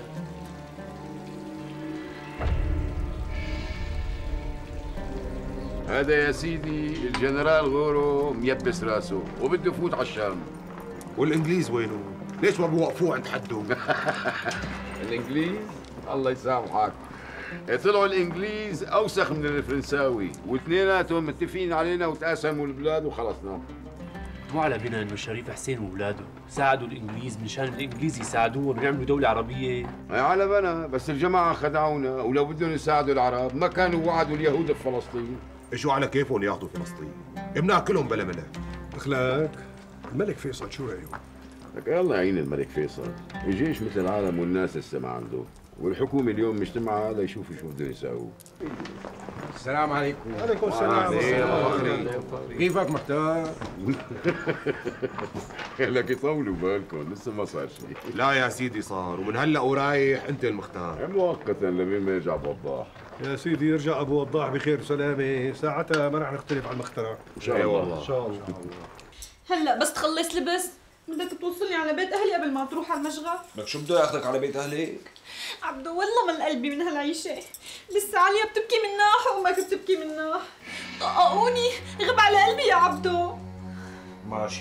هذا يا سيدي الجنرال غورو ميبس راسه وبده يفوت على الشام. والانجليز وينه؟ ليش ما بوقفوه عند حده؟ الانجليز الله يسامحك، طلعوا الانجليز اوسخ من الفرنساوي واثنيناتهم متفقين علينا وتقاسموا البلاد وخلصنا. مو على بنا انه الشريف حسين واولاده ساعدوا الانجليز مشان الانجليز يساعدوهم ويعملوا دوله عربيه. على بنا، بس الجماعه خدعونا، ولو بدهم يساعدوا العرب ما كانوا وعدوا اليهود بفلسطين. اجوا على كيفهم ياخذوا فلسطين، بناكلهم بلا ملك. اخلاق الملك فيصل شو رايه؟ لك الله يعين الملك فيصل، الجيش مثل العالم والناس لسه ما عنده، والحكومه اليوم مجتمعه ليشوفوا شو بدهم يساووا. السلام عليكم. وعليكم السلام. كيفك مختار؟ لك يطولوا بالكم لسه ما صار شيء. لا يا سيدي صار، ومن هلا ورايح انت المختار. مؤقتا لمين ما يرجع ابو وضاح. يا سيدي يرجع ابو وضاح بخير وسلامه، ساعتها ما رح نختلف على المخترع. ان شاء الله. ان شاء الله. هلا بس تخلص لبس بدك توصلني على بيت اهلي قبل ما تروح على المشغل. لك شو بده ياخذك على بيت اهلك؟ عبدو والله من قلبي من هالعيشه، لسه عليا بتبكي من ناح وامك بتبكي من ناح. طققوني غب على قلبي يا عبدو. ماشي.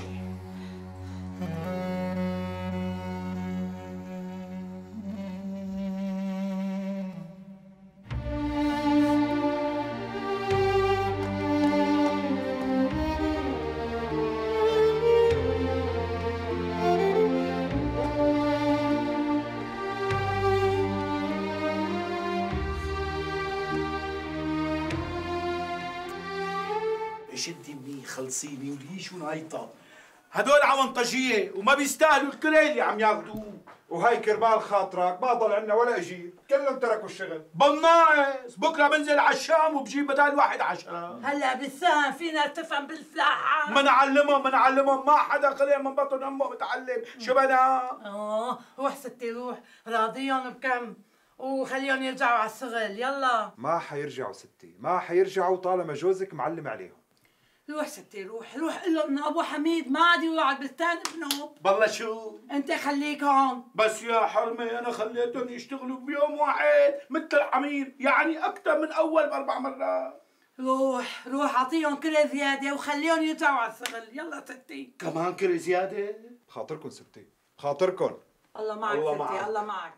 شدي مني خلصيني وليش ونايطه. هدول عونطجيه وما بيستاهلوا الكريل اللي عم ياخذوه. وهي كرمال خاطرك ما ضل عندنا ولا اجير، كلهم تركوا الشغل. بالناقص بكره بنزل على الشام وبجيب بدال واحد 10. هلا بالسهم فينا تفهم بالفلاحه. منعلمهم ما حدا خليه من بطن امه متعلم، شو بدها؟ روح ستي روح، راضيهم بكم وخليهم يرجعوا على الشغل، يلا. ما حيرجعوا ستي، ما حيرجعوا طالما جوزك معلم عليهم. روح ستي روح قل لهم انه ابو حميد ما عاد يروح على البستان ابنه. بالله شو؟ انت خليك هون. بس يا حرمي انا خليتهم يشتغلوا بيوم واحد مثل العمير، يعني اكثر من اول ب4 مرات. روح اعطيهم كل زياده وخليهم يرجعوا على الشغل، يلا ستي. كمان كل زياده؟ خاطركم ستي، خاطركم. الله معك ستي، الله معك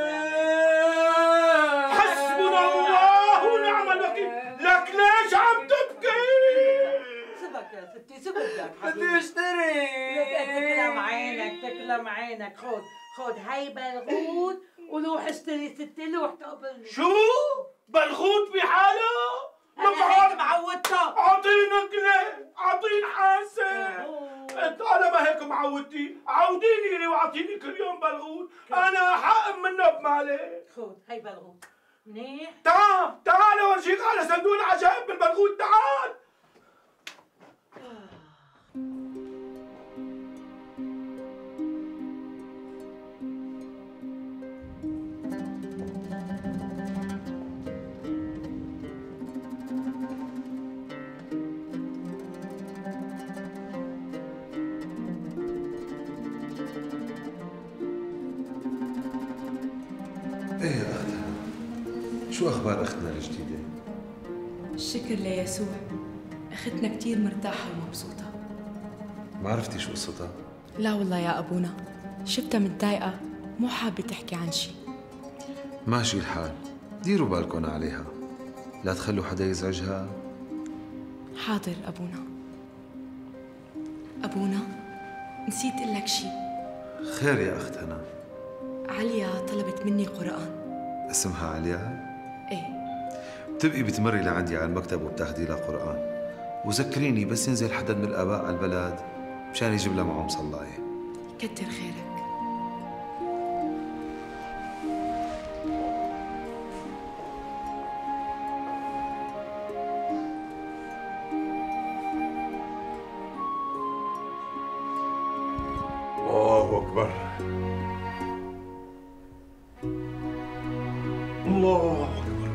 حسبنا الله ونعم الوكيل. لك ليش عم تبكي؟ سبك يا ستي سبك. بدي اشتري. تكلم عينك. خذ هاي بلغوت وروح اشتري ستي، روح تقبلني. شو؟ بلغوت بحاله؟ أنا هيك معودتها. اعطينا كليب، اعطيني حاسه. انا ما هيك معودتي، عوديني لي واعطيني كل يوم بلغوت، انا حقم منه بمالي. خذ هي بلغوت منيح. تعال اورجيك على صندوق العجائب بالبلغوت، تعال. ايه يا اختنا، شو اخبار اختنا الجديده؟ الشكر ليسوع، اختنا كتير مرتاحه ومبسوطه. ما عرفتي شو قصتها؟ لا والله يا ابونا، شفتها متضايقه مو حابه تحكي عن شيء. ماشي الحال، ديروا بالكم عليها، لا تخلوا حدا يزعجها. حاضر ابونا. ابونا نسيت اقول لك شيء. خير يا اختنا. عليا طلبت مني قرآن. اسمها عليا؟ ايه. بتبقي بتمري لعندي على المكتب وبتاخدي لها قرآن، وذكريني بس ينزل حدا من الآباء على البلد مشان يجيب لها معه مصلاية. كتر خيرك. الله أكبر. الله أكبر.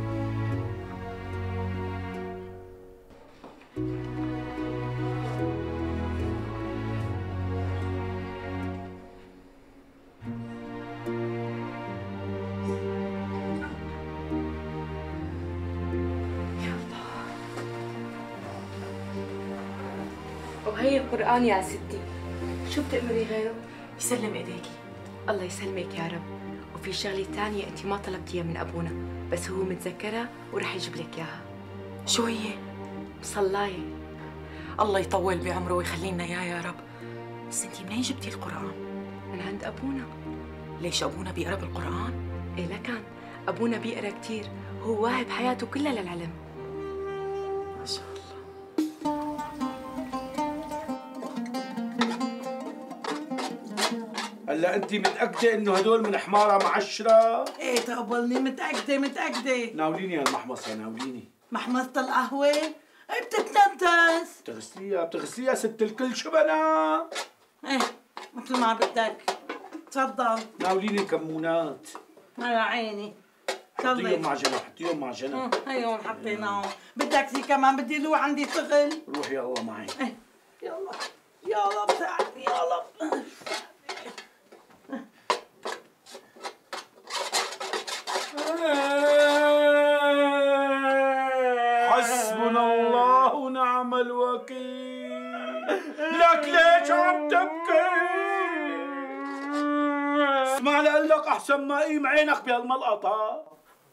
وهي القرآن يا ستي، شو بتأمري غيره؟ يسلم ايديكي. الله يسلمك يا رب. وفي شغلة تانية أنت ما طلبتيها من أبونا، بس هو متذكرها ورح يجيب لك إياها. شو هي؟ مصلاية. الله يطول بعمره ويخلي لنا اياه يا رب. بس انتي منين جبتي القرآن؟ من عند أبونا. ليش أبونا بيقرا بالقرآن؟ إيه لكان، أبونا بيقرا كتير، هو واهب حياته كلها للعلم. ما شاء الله. هلا انت متاكده انه هدول من حماره معشره؟ ايه تقبلني، متأكدة. ناوليني هالمحمصه، ناوليني. محمصة القهوة؟ ايه بتتنفس. بتغسليها ست الكل، شو بنا؟ ايه مثل ما بدك. تفضل. ناوليني كمونات. على عيني. حطيهم مع جنب. هيهم حطيناهم. بدك زي كمان؟ بدي روح عندي شغل. روحي الله معي. ايه يلا يلا بساعدني يلا. حسبنا الله ونعم الوكيل. لك ليش عم تبكي؟ اسمع لقلك احسن ما قيم عينك بهالملقطة.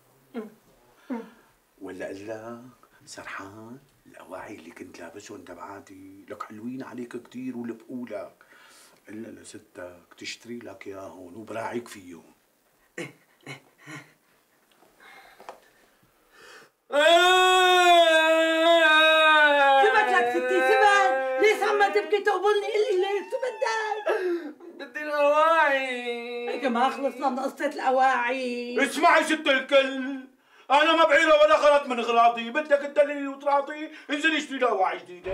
ولا الا سرحان الأواعي اللي كنت لابسهم تبعاتي لك حلوين عليك كتير ولبقولك، الا لستك تشتري لك اياهم وبراعيك فيهم. سبك لك ستي سبك. ليش عم تبكي تقبلني؟ قلي ليش شو بدك؟ بدي الأواعي. هيك ما خلصنا من قصة الأواعي. اسمعي ست الكل، أنا ما بعيرة ولا غلط من غراضي، بدك تدللي وتراضي، انزلي اشتري لي أواعي جديدة.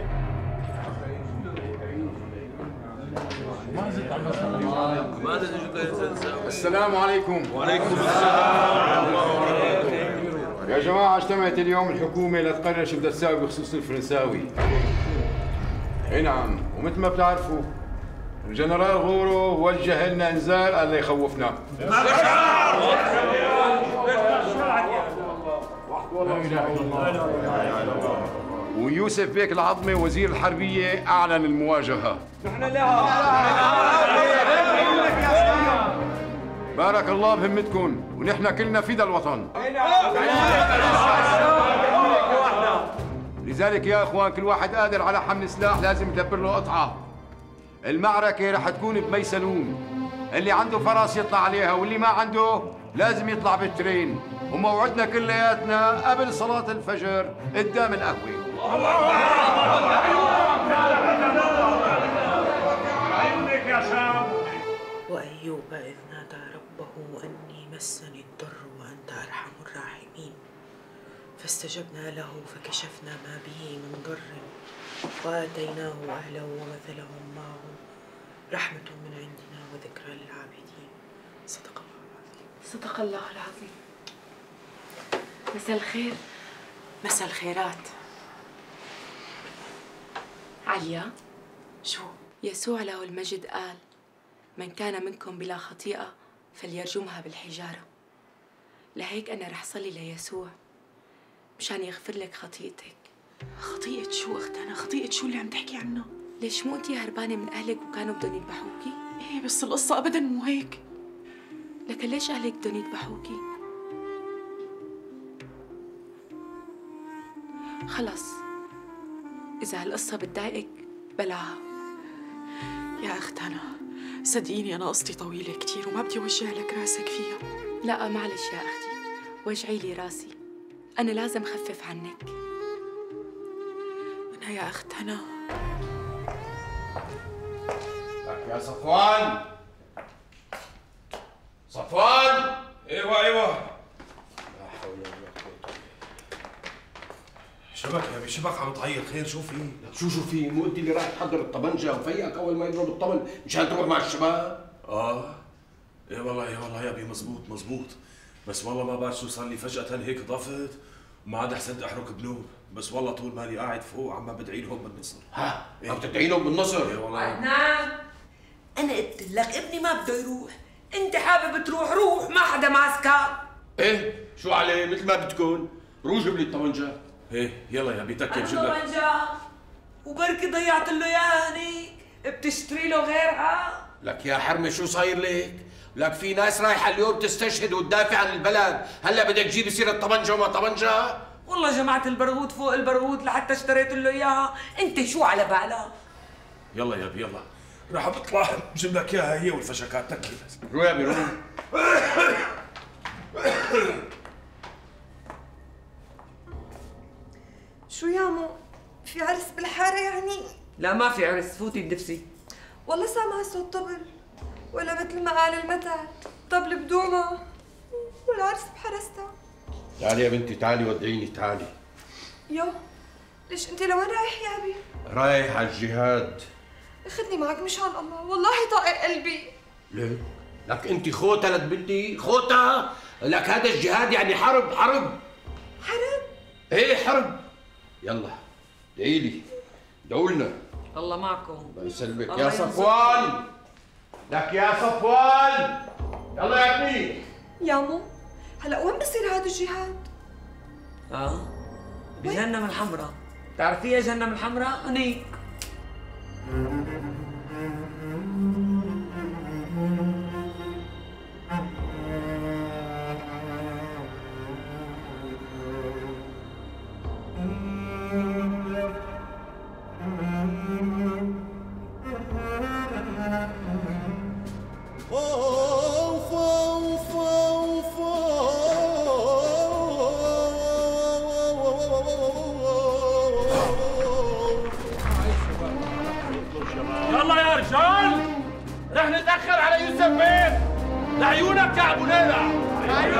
السلام عليكم. وعليكم السلام. يا جماعة اجتمعت اليوم الحكومة لتقرر شو بدها تساوي بخصوص الفرنساوي. اي نعم، ومثل ما بتعرفوا الجنرال غورو وجه لنا انذار قال ليخوفنا. ويوسف بيك العظمي وزير الحربية أعلن المواجهة. بارك الله بهمتكم، ونحن كلنا فدا الوطن. لذلك يا اخوان كل واحد قادر على حمل سلاح لازم يدبر له قطعة. المعركة رح تكون بميسلون، اللي عنده فرس يطلع عليها واللي ما عنده لازم يطلع بالترين، وموعدنا كلياتنا قبل صلاة الفجر قدام القهوة. وأيوب إذ نادى ربه أني مسني الضر وأنت أرحم الراحمين فاستجبنا له فكشفنا ما به من ضر وآتيناه أهله ومثلهم معهم رحمة من عندنا وذكرى للعابدين. صدق الله العظيم. صدق الله العظيم. مساء الخير. مساء الخيرات. عليا، شو؟ يسوع له المجد قال: من كان منكم بلا خطيئة فليرجمها بالحجارة. لهيك أنا رح صلي ليسوع مشان يغفر لك خطيئتك. خطيئة شو أختنا؟ خطيئة شو اللي عم تحكي عنه؟ ليش مو أنتي هربانة من أهلك وكانوا بدهم يذبحوكي؟ إيه بس القصة أبداً مو هيك. لكن ليش أهلك بدهم يذبحوكي؟ خلص، إذا هالقصة بتضايقك بلاها. يا أختنا صدقيني أنا قصتي طويلة كتير وما بدي أوجع لك راسك فيها. لا معلش يا أختي، وجعي لي راسي، أنا لازم خفف عنك. أنا يا أختنا. يا صفوان. صفوان. ايوه. لا حول ولا قوة. شبك يا ابي، شبك عم تعيط، خير شو في؟ شو في؟ مو انت اللي رايح تحضر الطبنجه وفيقك اول ما يضرب الطبل مشان تروح مع الشباب؟ ايه والله يا ابي مزبوط بس والله ما بعرف شو صار لي فجأة هيك ضفت وما عاد حسنت احرك بنوب، بس والله طول مالي قاعد فوق عم بدعي لهم بالنصر. عم تدعي لهم بالنصر؟ ايه والله. عدنان انا قلت لك ابني ما بده يروح، انت حابب تروح روح، ما حدا ماسكك. ايه شو عليه مثل ما بدكم، روح جيب لي الطمنجة. ايه يلا يا ابي تكي بجيب لك الطمنجة وبركي ضيعت له اياها هنيك، بتشتري له غيرها. لك يا حرمة شو صاير لك؟ لك في ناس رايحة اليوم تستشهد وتدافع عن البلد، هلا بدك تجيب سيرة طمنجة وما طمنجة؟ والله جمعت البرغوث فوق البرغوث لحتى اشتريت له اياها، انت شو على بالك؟ يلا يا ابي يلا راح بطلع بجيب لك اياها هي والفشكات تكي بس. روح يا ابي روح. شو يا مو؟ في عرس بالحارة يعني؟ لا ما في عرس، فوتي الدفسي. والله سامعة صوت طبل، ولا مثل ما قال المثل طبل بدومة والعرس بحرستها. تعالي يا بنتي تعالي ودعيني تعالي. يو ليش انت لوين رايح يا ابي؟ رايح على الجهاد. اخذني معك مشان الله، والله طائر قلبي. ليه؟ لك انت خوته لك بنتي خوته، لك هذا الجهاد يعني حرب. حرب؟ ايه حرب. يلا ادعي لي ادعوا لنا. الله معكم. الله يسلمك يا صفوان. لك يا صفوان يلا يا ابني. يا مو هلا وين بصير هذا الجهاد؟ بجهنم الحمراء، بتعرفيها جهنم الحمراء؟ هنيك. يلا يا رجال رح نتأخر على يوسف بيه. لعيونك يا ابو ليلى.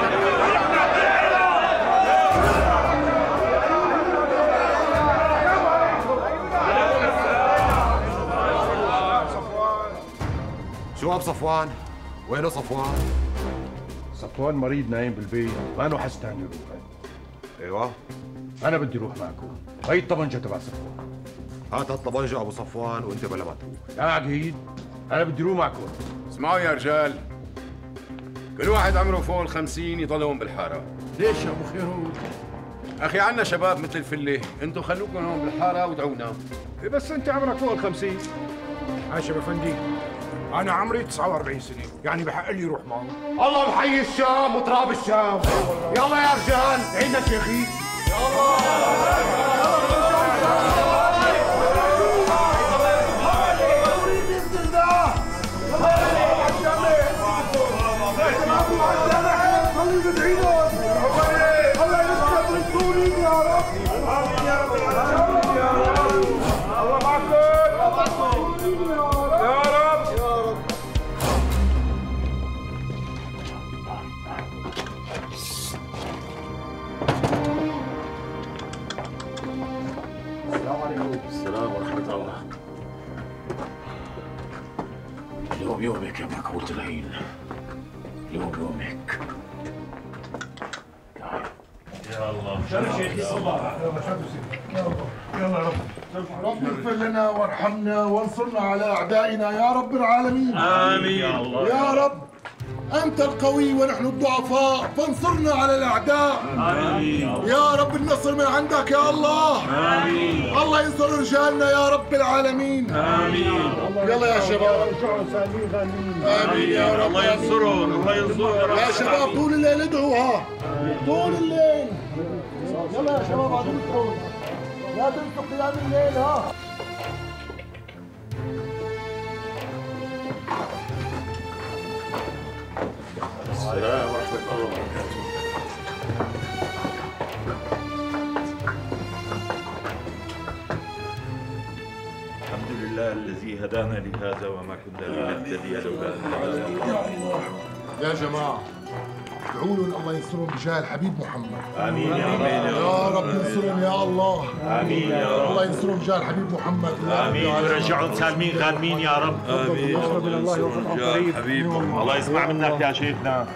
شو اب صفوان؟ وينه صفوان؟ صفوان مريض نايم بالبيت، ما له حستاني يروح. ايوه انا بدي اروح معكم. هي الطبنجة تبع صفوان. هات الطبنجة ابو صفوان وانت بلا ما تروح. لا عقيد انا بدي اروح معكم. اسمعوا يا رجال، كل واحد عمره فوق ال50 يضل هون بالحاره. ليش يا ابو خيرون؟ اخي عنا شباب مثل الفله، انتم خلوكم هون بالحاره ودعونا. بس انت عمرك فوق ال50. عاشر افندي انا عمري 49 سنه، يعني بحق لي روح معه. الله بحيي الشام وتراب الشام. يلا يا رجال عينا شيخي. السلام ورحمة الله. اليوم يومك يا مكعوب العين. اليوم يومك. يا الله شرف شيخي صباح. يلا رب رب اغفر لنا وارحمنا وانصرنا على اعدائنا يا رب العالمين. امين يا الله. يا رب أنت القوي ونحن الضعفاء فانصرنا على الأعداء. آمين. يا رب النصر من عندك يا الله. آمين. الله ينصر رجالنا يا رب العالمين. آمين. يلا يا شباب. آمين يا رب. الله ينصرهم الله ينصرهم. يا شباب طول الليل ادعوا ها. طول الليل. يلا يا شباب ادعوا. لا تنسوا قيام الليل ها. السلام ورحمة الله وبركاته. الحمد لله الذي هدانا لهذا وما كنا لنهتدي لولا أن هدانا الله. يا جماعة ادعوا لهم الله ينصرهم بجاه الحبيب محمد. آمين يا رب. يا رب ينصرهم يا الله. آمين يا رب. الله ينصرهم بجاه الحبيب محمد. آمين ويرجعهم سالمين غانمين يا رب. آمين. يا من الله يوفق قريب. الله يسمع منك يا شيخنا.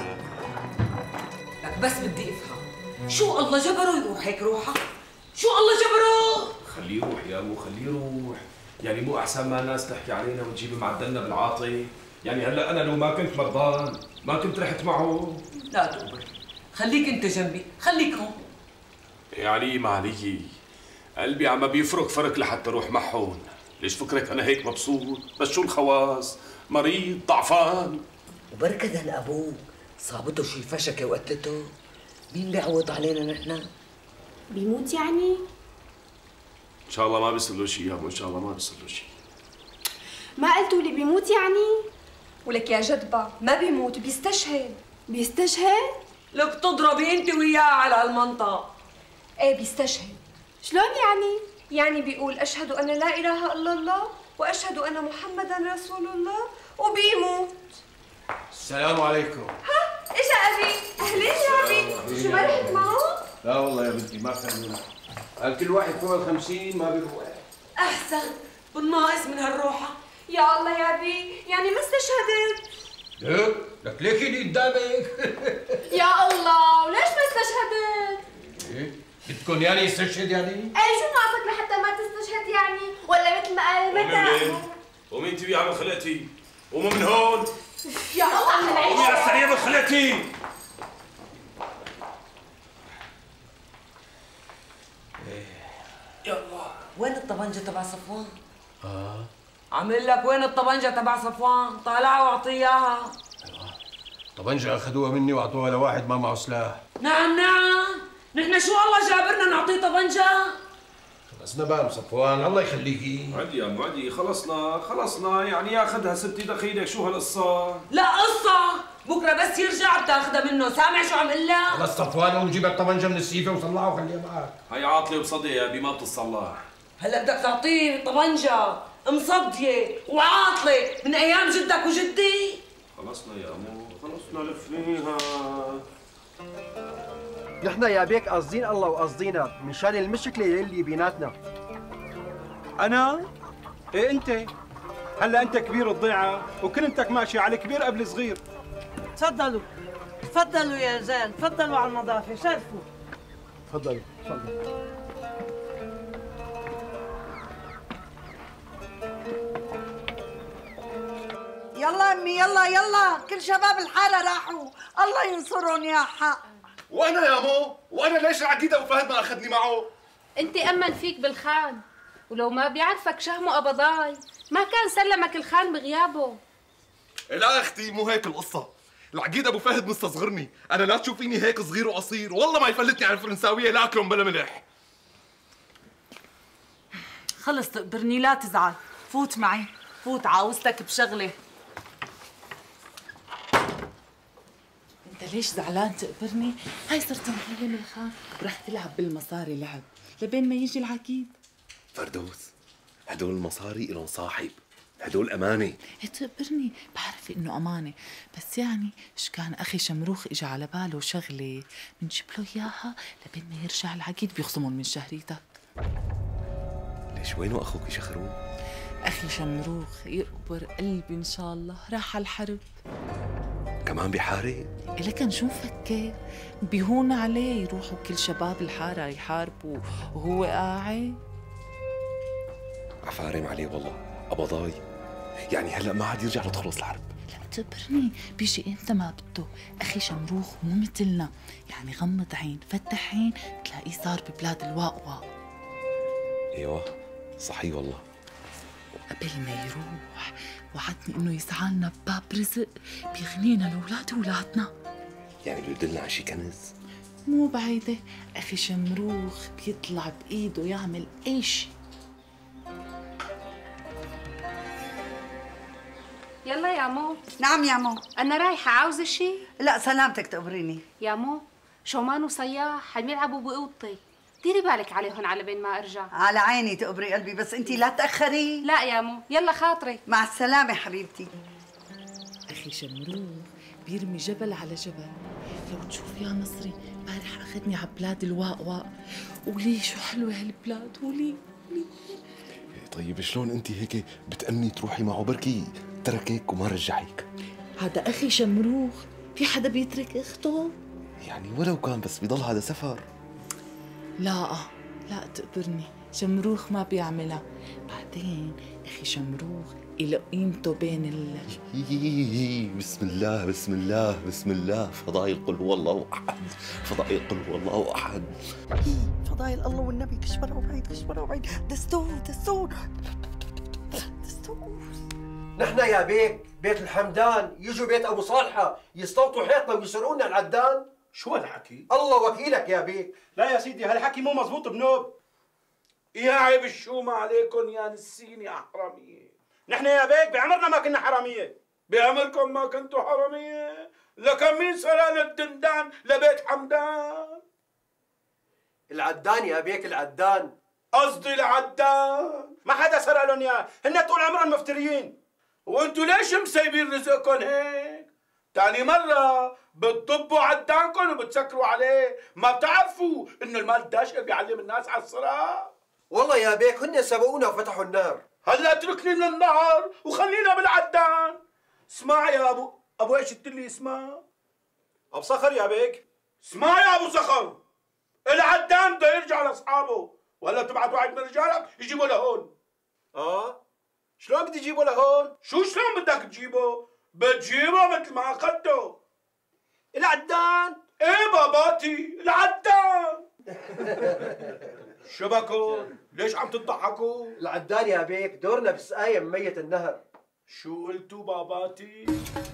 لك بس بدي افهم، شو الله جبره يروح هيك روحه؟ شو الله جبره؟ خليه يروح يا مو، خليه يروح. يعني مو احسن ما الناس تحكي علينا وتجيب معدلنا بالعاطي؟ يعني هلا انا لو ما كنت مرضان ما كنت رحت معه. لا تقبل، خليك انت جنبي، خليك هون. يعني ما علي، قلبي عم بيفرك فرك لحتى اروح معهم. ليش فكرك انا هيك مبسوط؟ بس شو الخواص؟ مريض ضعفان. وبركة ابوك صابته شي فشكه وقتلته، مين بيعوض علينا نحن؟ بيموت يعني؟ ان شاء الله ما بيصير له شيء يا ابو، ان شاء الله ما بيصير له شيء. ما قلتوا لي بيموت يعني؟ ولك يا جدبة ما بيموت، بيستشهد. بيستشهد؟ لك تضربي انت وياه على المنطقة. ايه بيستشهد. شلون يعني؟ يعني بيقول أشهد أن لا إله إلا الله وأشهد أن محمدا رسول الله وبيموت. السلام عليكم. ها؟ إيش يا أبي؟ أهلين يا أبي، شو ما رحت معه؟ لا والله يا بنتي ما كان. قال كل واحد فوق ال 50 ما بيروح. أحسن، بالناقص من هالروحة. يا الله يا أبي، يعني ما استشهدت؟ لك ليك اللي قدامك. يا الله، وليش ما استشهدت؟ ايه؟ بدكم يعني يستشهد يعني؟ ايه شو ناقصك لحتى ما تستشهد يعني؟ ولا مثل ما قال متى؟ قومي انت ويا عم خلقتي، قوموا من هون. يا الله نعيش. قومي على السريع من خلقتي. يلا وين الطبنجة تبع صفوان؟ عامل لك وين الطبنجة تبع صفوان؟ طالعها واعطيه اياها. طبنجة اخذوها مني واعطوها لواحد ما معه سلاح. نعم نعم، نحن شو الله جابرنا نعطيه طبنجة؟ خلصنا بقى صفوان الله يخليكي. عدي يا ام عدي، خلصنا يعني ياخذها ستي دخيلك، شو هالقصة؟ لا قصة، بكره بس يرجع بتاخذها منه، سامع شو عم قول لك؟ خلص صفوان قوم جيب الطبنجة من السيفة وطلعها وخليها معك. هي عاطلة وصدى يا ابي ما بتتصلح. هلا بدك تعطيه طبنجة مصدية وعاطلة من ايام جدك وجدي؟ خلصنا يا امو، خلصنا لفيها. نحن يا بيك قاصدين الله وقاصدينك مشان المشكلة اللي بيناتنا. أنا؟ إيه أنت؟ هلا أنت كبير الضيعة وكلمتك ماشية على كبير قبل صغير. تفضلوا تفضلوا يا رجال، تفضلوا على النظافة، شرفوا. تفضلوا تفضلوا. يلا امي يلا يلا، كل شباب الحاره راحوا، الله ينصرهم يا حق. وانا يا مو، وانا ليش العقيده وفهد ما اخذني معه؟ انت امن فيك بالخان، ولو ما بيعرفك شهمه قبضاي ما كان سلمك الخان بغيابه. لا اختي مو هيك القصه، العقيد ابو فهد مستصغرني، انا لا تشوفيني هيك صغير وقصير، والله ما يفلتني على الفرنساويه لا اكلهم بلا ملح. خلص تقبرني لا تزعل، فوت معي، فوت عاوزتك بشغله. انت ليش زعلان تقبرني؟ هاي صرت مكلم الخان ورح تلعب بالمصاري لعب لبين ما يجي العقيد. فردوس هدول المصاري إلهم صاحب، هدول أمانة. تقبرني، بعرف انه امانه، بس يعني ايش كان اخي شمروخ اجى على باله شغله بنجيب له اياها لبين ما يرجع العقيد بيخصمون من شهريتك. ليش وينه أخوك شخرون؟ اخي شمروخ يقبر قلبي ان شاء الله راح على الحرب. كمان بحارب؟ لكن شو مفكر؟ بيهون عليه يروحوا كل شباب الحاره يحاربوا وهو قاعد. عفارم عليه والله، قبضاي. يعني هلا ما عاد يرجع لتخلص الحرب. لا تقبرني، بيجي امتى ما بده. اخي شمروخ مو مثلنا، يعني غمض عين فتح عين تلاقيه صار ببلاد الواقواق. ايوه صحيح والله. قبل ما يروح وعدني انه يسعى لنا بباب رزق بيغنينا لاولاد اولادنا. يعني بده يدلنا على شي كنز؟ مو بعيده، اخي شمروخ بيطلع بايده يعمل اي شيء. يلا يا مو. نعم يا مو. انا رايحه، عاوزه شيء؟ لا سلامتك تقبريني. يا مو شومان وصياح عم يلعبوا بأوضتي، ديري بالك عليهم على بين ما ارجع. على عيني تقبري قلبي، بس انتي لا تاخري. لا يا مو، يلا خاطري. مع السلامه حبيبتي. اخي شمروخ بيرمي جبل على جبل. لو تشوف يا نصري امبارح اخذني على بلاد الواقواق، ولي شو حلوه هالبلاد، ولي. طيب شلون انت هيك بتأمني تروحي معه؟ بركي تركك وما رجعك. هذا اخي شمروخ، في حدا بيترك اخته؟ يعني ولو كان بس بيضل هذا سفر. لا تقبرني، شمروخ ما بيعملها. بعدين اخي شمروخ إله قيمته بين بسم الله بسم الله بسم الله. فضائل قل هو الله احد، فضائل قل هو الله احد. فضائل الله والنبي، كشبره وبعيد كشبره وبعيد. دستور نحن يا بيت الحمدان يجوا بيت ابو صالحه يستوطوا حيطنا ويسرقونا العدان. شو هالحكي؟ الله وكيلك يا بيك. لا يا سيدي هالحكي مو مزبوط بنوب. يا عيب الشومة عليكم يا نسين يا حرامية. نحن يا بيك بعمرنا ما كنا حرامية. بعمركم ما كنتوا حرامية؟ لكن مين سرق الدندان لبيت حمدان؟ العدان يا بيك، العدان. قصدي العدان. ما حدا سرق لهم اياه، هن طول عمرهم مفتريين. وانتوا ليش مسيبين رزقكم هيك؟ تاني مرة بتضبوا عدانكم وبتسكروا عليه، ما بتعرفوا انه المال داشق بيعلم الناس على السرقة؟ والله يا بيك هن سبقونا وفتحوا النار. هلا اتركني من النهر وخلينا بالعدان. اسمع يا ابو ايش قلت لي اسمع؟ ابو صخر يا بيك. اسمع يا ابو صخر، العدان بده يرجع لاصحابه، ولا تبعت واحد من رجالك يجيبه لهون. شلون بدي اجيبه لهون؟ شو شلون بدك تجيبه؟ بتجيبه مثل ما اخذته. العدان؟ ايه باباتي العدان. شبكوا ليش عم تضحكوا؟ العدان يا بيك دورنا بسقاية من مية النهر. شو قلتوا باباتي؟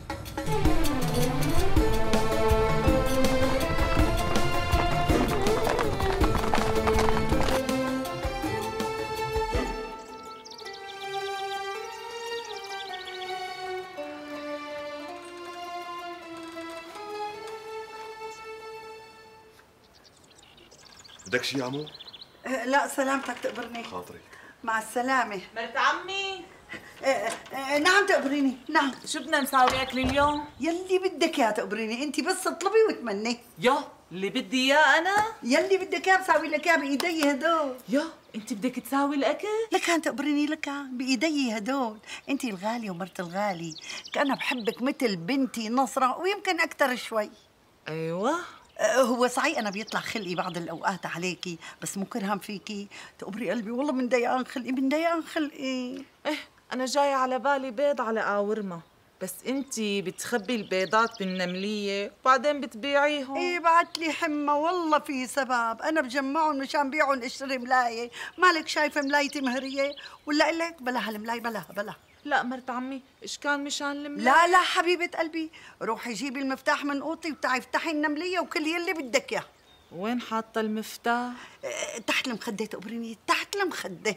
بدك شي يا عمو؟ لا سلامتك تقبرني. خاطري. مع السلامة. مرت عمي. نعم تقبريني، نعم. شو بدنا نساوي اكل اليوم؟ يلي بدك اياه تقبريني، انت بس اطلبي وتمني. اللي بدي اياه انا؟ يلي بدك اياه بساوي لك اياه بايدي هدول. انت بدك تساوي الاكل؟ لكان تقبريني لكان بايدي هدول، انت الغالية ومرت الغالي، كأنا بحبك مثل بنتي نصرة ويمكن اكثر شوي. ايوه. هو صحيح انا بيطلع خلقي بعض الاوقات عليكي، بس مو كرهان فيكي، تقبري قلبي والله من ضيقان خلقي، من ضيقان خلقي. انا جاي على بالي بيض على قاورما، بس انتي بتخبي البيضات بالنمليه وبعدين بتبيعيهم. ايه بعت لي حمى والله في سبب، انا بجمعهم مشان بيعهم اشتري ملايه، مالك شايفه ملايتي مهريه ولا لك بلا هالملايه بلا. لا مرت عمي، ايش كان مشان الملايه؟ لا حبيبه قلبي، روحي جيبي المفتاح من اوضتي وتعي افتحي النمليه وكل يلي بدك اياه. وين حاطه المفتاح؟ تحت المخده تقبريني، تحت المخده.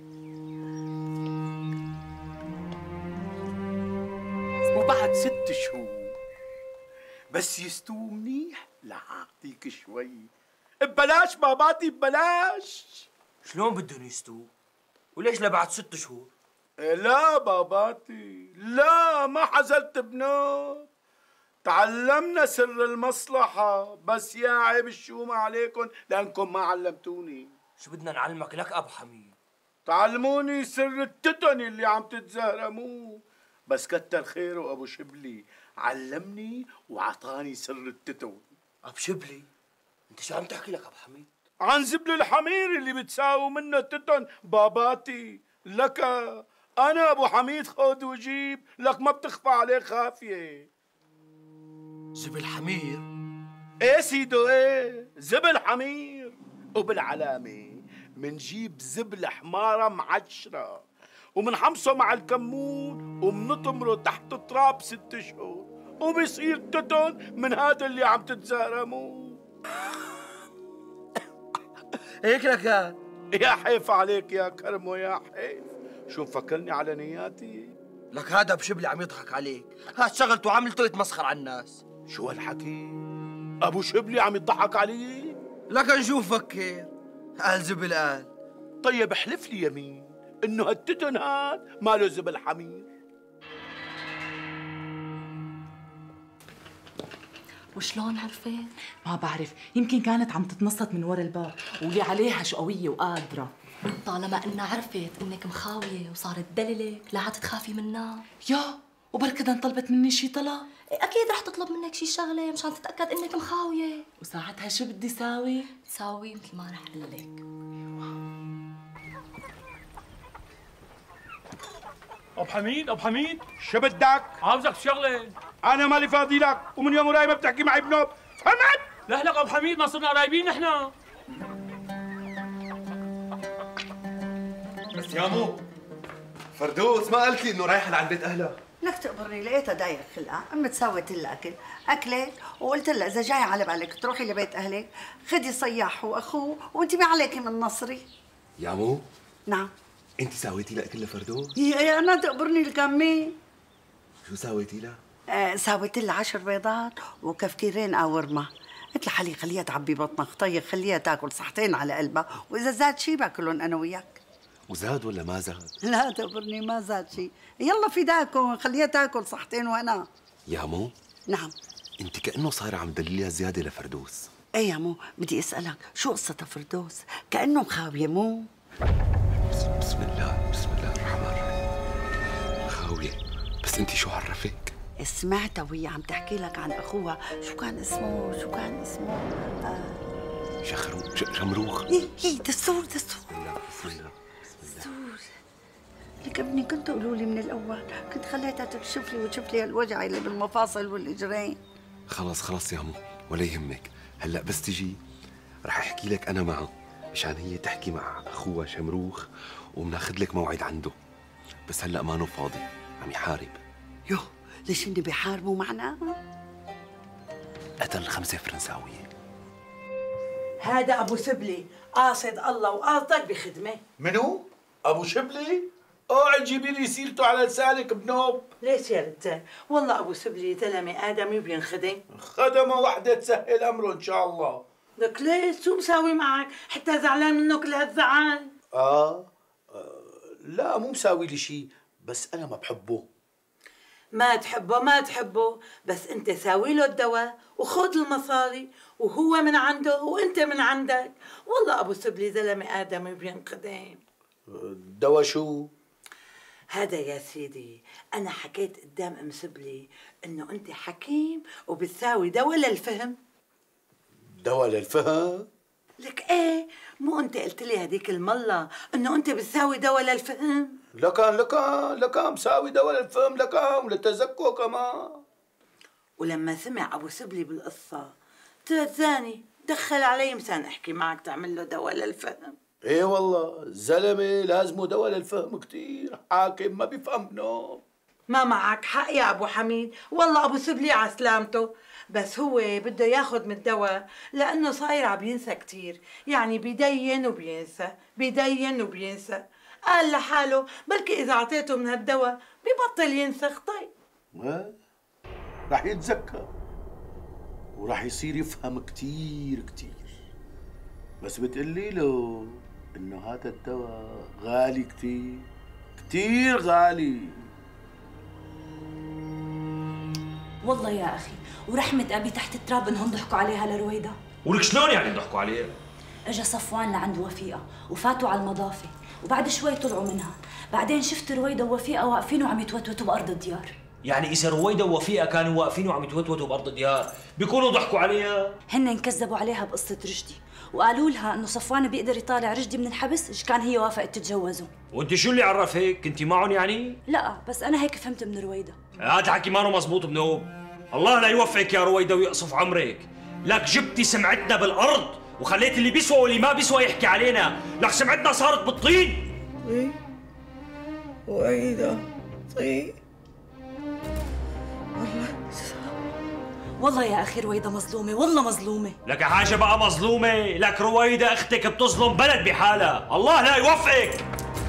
وبعد 6 شهور بس يستوي منيح لأعطيك شوي ببلاش باباتي ببلاش. شلون بدهم يستووا؟ وليش لبعد 6 شهور؟ لا باباتي لا، ما حزلت بنوب، تعلمنا سر المصلحة، بس يا عيب الشومة عليكم لأنكم ما علمتوني. شو بدنا نعلمك لك أبو حميد؟ تعلموني سر التتن اللي عم تتزهرموه، بس كتر خيره أبو شبلي علمني وعطاني سر التتن. أبو شبلي؟ أنت شو عم تحكي لك أبو حميد؟ عن زبل الحمير اللي بتساوي منه التتن باباتي. لك أنا أبو حميد خذ وجيب، لك ما بتخفى عليك خافية. زبل حمير؟ ايه سيدو ايه، زبل حمير، وبالعلامة منجيب زبل حمارة معشرة ومنحمصه مع الكمون ومنطمره تحت التراب 6 شهور وبيصير تتن من هذا اللي عم تتزهرموه. هيك لكان. يا حيف عليك يا كرمو يا حيف، شو مفكرني على نياتي؟ لك هذا بشبلي عم يضحك عليك، هاد شغلته وعملته يتمسخر على الناس. شو هالحكي؟ ابو شبلي عم يضحك علي؟ لك نشوف فكر، قال زبل قال. طيب احلف لي يمين انه هالتتن هاد ماله زبل حمير. وشلون عرفت؟ ما بعرف، يمكن كانت عم تتنصت من ورا الباب واللي عليها شقوية وقادرة. طالما انها عرفت انك مخاوية وصارت دللك لا عاد تخافي منها. يا وبركضا طلبت مني شي طلب؟ اكيد رح تطلب منك شي شغلة مشان تتأكد انك مخاوية. وساعتها شو بدي ساوي؟ تساوي مثل ما رح اقول لك. ابو حميد ابو حميد شو بدك؟ عاوزك شغله. انا مالي فاضي لك ومن يوم وراي ما بتحكي معي بنوب، فهمت؟ لهلك ابو حميد ما صرنا قرايبين نحن. بس يا مو فردوس ما قالت لي انه رايحه لعند بيت اهلها. لك تقبرني لقيتها ضايق خلقها، قمت سوت لها اكلت وقلت لها اذا جاي على بالك تروحي لبيت اهلك خدي صياح واخوه وانت ما عليكي من نصري. يا مو نعم. انت ساويتي لها اكل لفردوس؟ هي انا تقبرني الكمي. شو ساويتي لها؟ ساويت لها 10 بيضات وكفكيرين قورمه. قلت لها حلي خليها تعبي بطنها خطيخ، خليها تاكل صحتين على قلبها، واذا زاد شي باكلهم انا وياك. وزاد ولا ما زاد؟ لا تقبرني ما زاد شي، يلا فداكم خليها تاكل صحتين وانا. يا مو نعم. انت كانه صايره عم دليلها زياده لفردوس. ايه يا مو بدي اسالك شو قصة فردوس؟ كانه مخاويه مو؟ بسم الله الرحمن الرحيم. خاويه، بس انت شو عرفك؟ سمعتها وهي عم تحكي لك عن اخوها، شو كان اسمه؟ شمروخ. هي دستور. بسم الله. لك ابني كنتوا قولوا لي من الاول، كنت خليتها تكشف لي وتشوف لي الوجع اللي بالمفاصل والاجرين. خلص يا مو ولا يهمك، هلا بس تجي رح احكي لك انا معه مشان هي تحكي مع اخوها شمروخ وبناخذ لك موعد عنده، بس هلا مانو فاضي عم يحارب. يو ليش هن بيحاربوا معنا؟ قتل 5 فرنساوية. هذا ابو سبلي قاصد الله وقاصدك بخدمه. منو؟ ابو شبلي؟ اوعي جيبي لي سيرته على لسانك بنوب. ليش يا رجال؟ والله ابو سبلي زلمه ادمي بينخدم. خدمه وحده تسهل امره ان شاء الله. لك ليش؟ شو مساوي معك؟ حتى زعلان منه كل هالزعل؟ لا مو مساوي لي شيء، بس انا ما بحبه. ما تحبه، بس انت ساوي له الدواء وخذ المصاري، وهو من عنده وانت من عندك. والله ابو سبلي زلمه ادمي بينخدم. الدواء شو؟ هذا يا سيدي انا حكيت قدام ام سبلي انه انت حكيم وبتساوي دواء للفهم. دواء للفهم؟ لك ايه، مو انت قلت لي هذيك المره انه انت بتساوي دواء للفهم؟ لكان مساوي دواء للفهم لكان وللتذكر كمان. ولما سمع ابو سبلي بالقصه ترزاني دخل علي مشان احكي معك تعمل له دواء للفهم. ايه والله الزلمه لازمه دواء للفهم كثير، حاكم ما بيفهم بنوب. ما معك حق يا ابو حميد، والله ابو سبلي على سلامته، بس هو بده ياخذ من الدواء لانه صاير عم ينسى كثير، يعني بيدين وبينسى. قال لحاله بلكي اذا اعطيته من هالدواء ببطل ينسى خطي. رح يتذكر ورح يصير يفهم كثير، بس بتقولي له انه هذا الدواء غالي كثير غالي. والله يا اخي ورحمة ابي تحت التراب انهم ضحكوا عليها لرويدة. ولك شلون يعني ضحكوا عليها؟ اجا صفوان لعند وفيقة وفاتوا على المضافة وبعد شوي طلعوا منها، بعدين شفت رويدة ووفيقة واقفين وعم يتوتوتوا بارض الديار. يعني اذا رويدة ووفيقة كانوا واقفين وعم يتوتوتوا بارض الديار بيكونوا ضحكوا عليها؟ هن كذبوا عليها بقصة رشدي وقالوا لها انه صفوان بيقدر يطالع رشدي من الحبس اذا كان هي وافقت تتجوزه. وانت شو اللي عرفك؟ كنتي معهم يعني؟ لا بس انا هيك فهمت من رويدة. هذا حكي ما مزبوط بنوب. الله لا يوفقك يا رويدة ويقصف عمرك. لك جبتي سمعتنا بالارض وخليت اللي بيسوى واللي ما بيسوى يحكي علينا، لك سمعتنا صارت بالطين. ايه رويدة طين؟ والله يا اخي رويدة مظلومة، والله مظلومة. لك حاجة بقى مظلومة؟ لك رويدة اختك بتظلم بلد بحالها، الله لا يوفقك.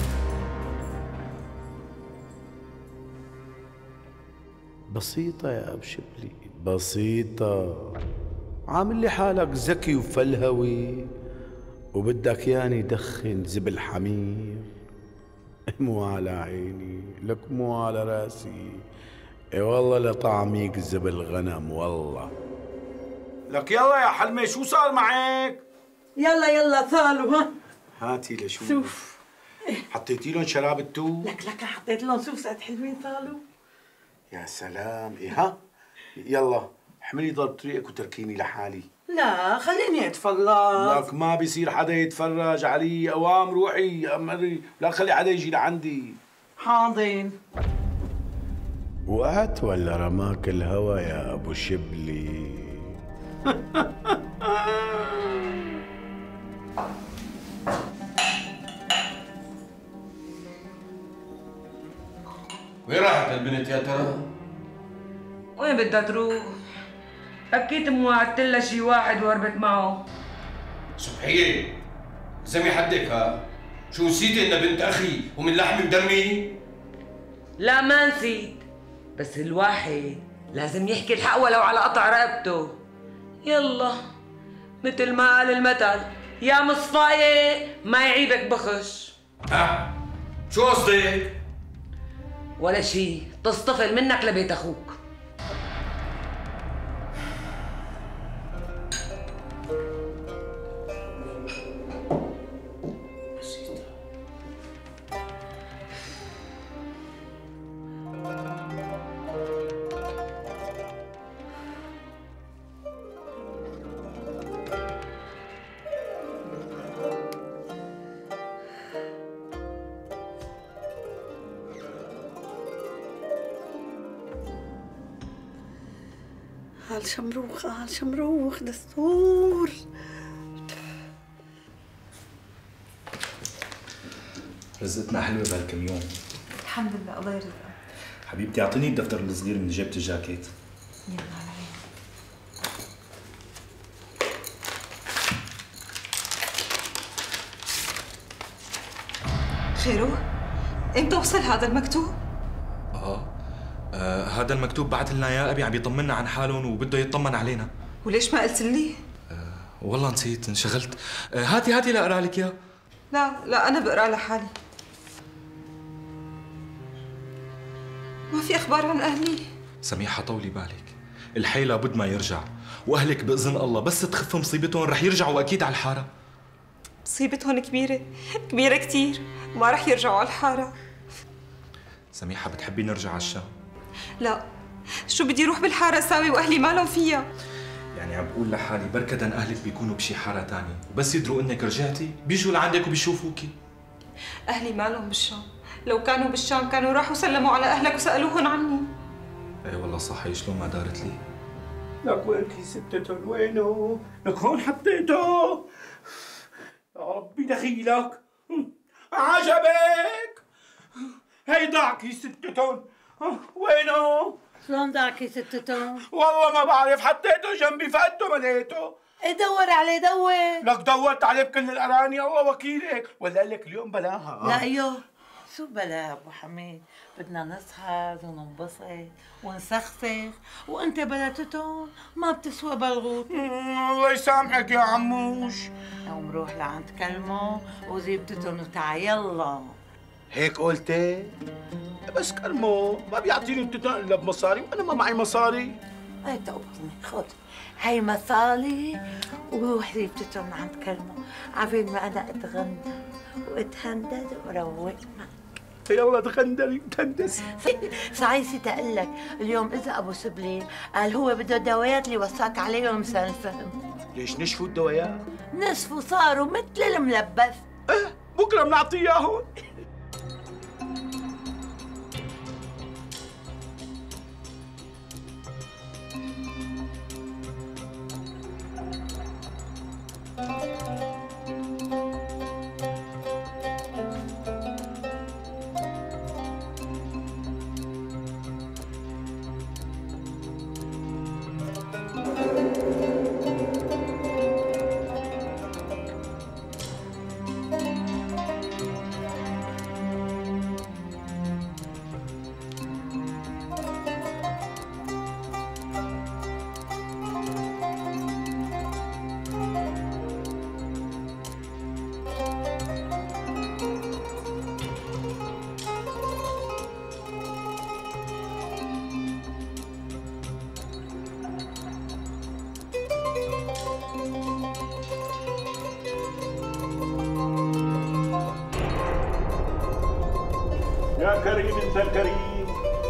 بسيطة يا أبو شبلي، بسيطة. عامل لي حالك ذكي وفلهوي وبدك ياني دخن زبل حمير. مو على عيني، لك مو على راسي. اي والله لطعميك زبل غنم والله. لك يلا يا حلمة، شو صار معك؟ يلا يلا صالوا. ها هاتي لشوف. شوف حطيتي لهم شراب التوب؟ لك حطيت لهم سوسة حلوين صالوا. يا سلام. إيه ها؟ يلا احملي ضرب طريقك وتركيني لحالي. لا خليني اتفرج. لك ما بيصير حدا يتفرج علي، اوام روحي امري، لا خلي حدا يجي لعندي. حاضر. وقعت ولا رماك الهوى يا ابو شبلي؟ وين راحت البنت يا ترى؟ وين بدها تروح؟ اكيد موعدت لها شي واحد وهربت معه. صبحية زمي حدك ها؟ شو نسيتي انها بنت اخي ومن لحمي ودمي؟ لا ما نسيت، بس الواحد لازم يحكي الحق ولو على قطع رقبته. يلا مثل ما قال المثل، يا مصفاية ما يعيبك بخش. ها؟ شو قصدك؟ ولا شي، تصطفل منك لبيت اخوك. هال شمروخ هال شمروخ دستور. رزقتنا حلوة بهالكم يوم. الحمد لله الله يرزقك. حبيبتي اعطيني الدفتر الصغير من جيبة الجاكيت. يلا على عيني. خيرو؟ امتى وصل هذا المكتوب؟ هذا المكتوب بعت لنا يا ابي، عم يطمنا عن حالهم وبده يطمن علينا. وليش ما قلت لي؟ والله نسيت، انشغلت. هاتي لاقرا لك اياه. لا انا بقرا لحالي. ما في اخبار عن اهلي. سميحة طولي بالك، الحي لابد ما يرجع، واهلك باذن الله بس تخف مصيبتهم رح يرجعوا اكيد على الحاره. مصيبتهم كبيره كثير، وما رح يرجعوا على الحاره. سميحة بتحبي نرجع على الشام؟ لا، شو بدي اروح بالحاره اساوي واهلي مالهم فيها؟ يعني عم بقول لحالي بركة اهلك بيكونوا بشي حاره ثانيه، وبس يدروا انك رجعتي بيجوا لعندك وبيشوفوكي. اهلي مالهم بالشام، لو كانوا بالشام كانوا راحوا سلموا على اهلك وسالوهم عني. اي والله صح، شلون ما دارت لي. لك وين ستتهم؟ وينه؟ لك هون حطيته. يا ربي دخيلك. عجبك؟ هي ضاعك ستتهم. وينه؟ شلون ضاعك ستتهم؟ والله ما بعرف، حطيته جنبي فقدته ما لقيته. دور عليه دور. لك دورت عليه بكل الاراني، الله وكيلك، ولا قال لك اليوم بلاها. لا ايوه شو بلا ابو حميد، بدنا نسهر وننبسط ونسخسخ، وانت بلاتتهم ما بتسوى بالغوط. الله يسامحك يا عموش. قوم روح لعند كلمه وزيبتتهم وتعا يلا. هيك قلتي؟ بس كلمه ما بيعطيني التتن الا بمصاري، وانا ما معي مصاري. هاي تقبضني، خذ هاي مصاري وروح زيبتتهم عند كلمه، عبين ما انا اتغنى واتهندد وروق معك. يلا تغندري وتهندسي. صعيسي تقول لك اليوم اذا ابو سبلين قال هو بده الدوايات اللي وصاك عليهم مسنسن. ليش نشفوا الدوايات؟ نشفوا صاروا مثل الملبس. بكره بنعطيه اياهم. يا كريم انت الكريم.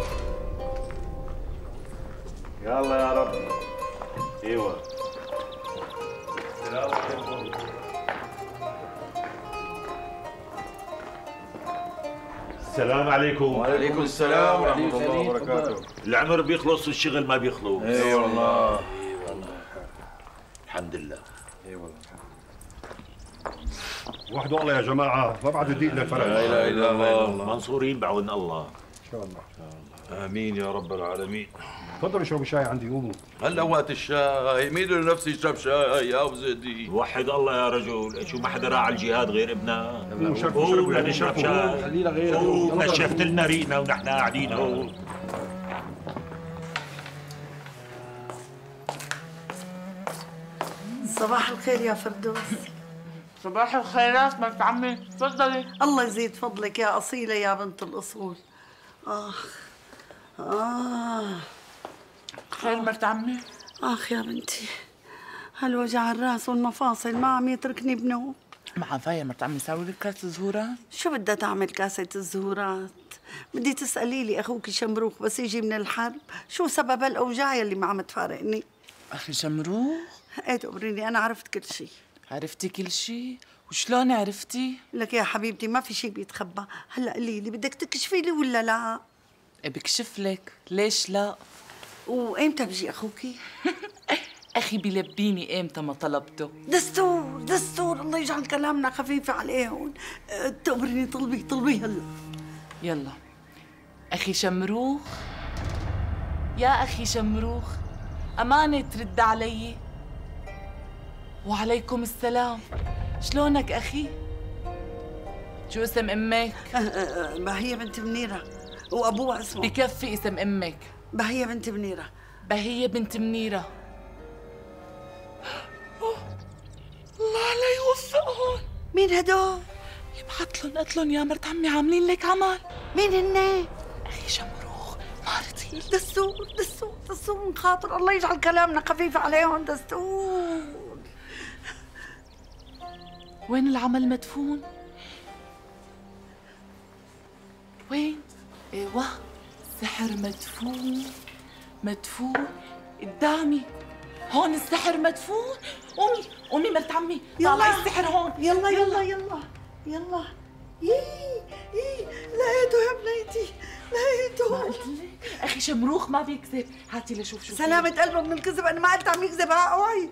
يلا يا رب. ايوه. السلام عليكم. السلام عليكم. وعليكم السلام ورحمة الله وبركاته. العمر بيخلص والشغل ما بيخلص. اي والله. الحمد لله. اي والله. وحده الله يا جماعة، ما بعد دقيقة للفرج. لا اله الا الله، منصورين بعون الله. ان شاء الله. امين يا رب العالمين. تفضلوا اشربوا شاي عندي، قوموا. هلا وقت الشاي، مين اللي نفسه يشرب شاي يا ابو زيدي؟ وحد الله يا رجل، شو ما حدا راعى الجهاد غير ابننا. شرفوا قوم لنشرب شاي. خلينا غير. قوم نشفت لنا ريقنا ونحن قاعدين هون. صباح الخير يا فردوس. صباح الخيرات مرت عمي، تفضلي. الله يزيد فضلك يا أصيلة يا بنت الأصول. خير مرت عمي؟ يا بنتي، هالوجع الراس والمفاصل ما عم يتركني بنوم. ما عفاية مرت عمي، ساوي لك كاسة زهورات؟ شو بدها تعمل كاسة الزهورات؟ بدي تسألي لي أخوك شمروخ بس يجي من الحرب شو سبب الأوجاع يلي ما عم تفارقني؟ أخي شمروخ؟ ايه تقبريني، أنا عرفت كل شيء. عرفتي كل شيء؟ وشلون عرفتي؟ لك يا حبيبتي ما في شيء بيتخبى، هلا قولي لي بدك تكشفي لي ولا لا؟ بكشف لك، ليش لا؟ وإمتى بيجي أخوكي؟ أخي بيلبيني إمتى ما طلبته. دستور دستور، الله يجعل كلامنا خفيف عليهم. تقبريني، طلبي هلا. يلا. أخي شمروخ، يا أخي شمروخ، أمانة ترد علي. وعليكم السلام، شلونك أخي؟ شو اسم أمك؟ بهية بنت منيرة، وأبوها اسمه بكفي اسم أمك. بهية بنت منيرة. بهية بنت منيرة. الله لا يوفقهم. مين هدول؟ يبعت لهم قلت لهم يا مرت عمي عاملين لك عمل. مين هن؟ أخي شمروخ مارتي. دستور من خاطر الله يجعل كلامنا خفيف عليهم. دستور. وين العمل مدفون؟ وين؟ ايوه، السحر مدفون قدامي. هون السحر مدفون. قومي مرت عمي، طلعي السحر هون. يلا لقيته يا بنيتي، لقيته. ما قلت لك اخي شمروخ ما بيكذب. هاتي لشوف شو سلامة قلبه من الكذب، انا ما قلت عم يكذب. اوعي.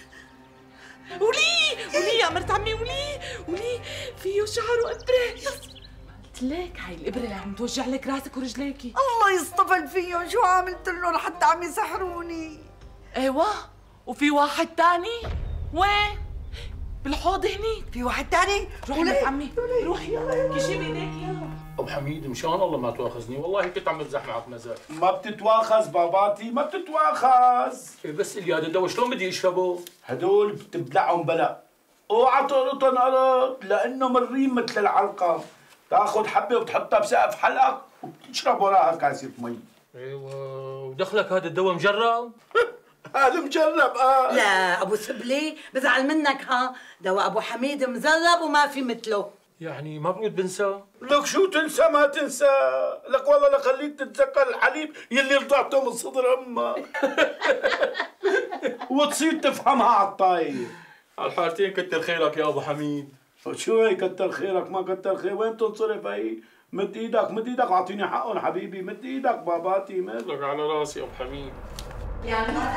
ولي يا مرت عمي، ولي فيه شعر وابره. قلت لك هاي الابره اللي عم توجع لك راسك ورجليكي. الله يصطفل فيهم، شو عملت لهم حتى عم يسحروني؟ ايوه، وفي واحد تاني. وين؟ بالحوض هنيك. في واحد تاني؟ روحي مرت عمي، روحي كشي بايديك. يلا ابو حميد، مشان الله ما تواخذني، والله كنت عم بمزح معك مزاج. ما بتتواخذ باباتي، ما بتتواخذ. بس اللي هذا الدواء شلون بدي اشربه؟ هدول بتبلعهم بلا، اوعى تقرطن قرط لانه مرين مثل العلقه. تاخذ حبه وبتحطها بسقف حلقك وبتشرب وراها كاسه مي. ايوه، ودخلك هذا الدواء مجرب؟ هذا مجرب. لا ابو سبلي بزعل منك. دواء ابو حميد مزرب وما في مثله. يعني ما بقول بنسى؟ لك شو تنسى ما تنسى؟ لك والله لخليك تتذكر الحليب يلي رضعته من صدر امك وتصير تفهمها على الطاير. على الحالتين كتر خيرك يا ابو حميد. شو هي كتر خيرك ما كتر خير؟ وين تنصرف هي؟ مد ايدك واعطيني حقهم حبيبي، مد ايدك باباتي. مد لك على راسي يا ابو حميد. يا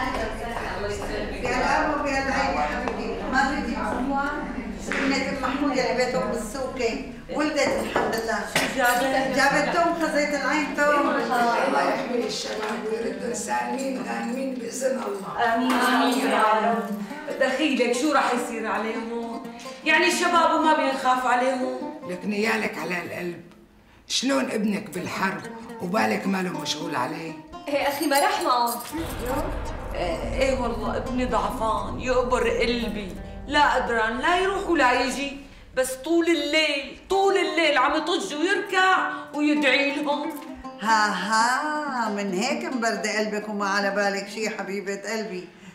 الأب ويا العين يا حبيبي، ما بدي عموان سكنة محمود اللي بيتهم بالسوقة، ولدت الحمد لله. جابت توم خزيت العين توم. الله يحمي الشباب ويردهم سالمين غانمين بإذن الله. آمين يا رب. دخيلك شو راح يصير عليهم؟ يعني الشباب وما بينخاف عليهم؟ لك نيالك على القلب، شلون ابنك بالحرب وبالك ماله مشغول عليه؟ ايه اخي ما رح معه. ايه والله ابني ضعفان يقبر قلبي، لا قدران لا يروح ولا يجي، بس طول الليل عم يطج ويركع ويدعي لهم. ها من هيك مبرد قلبك وما على بالك شي حبيبة قلبي.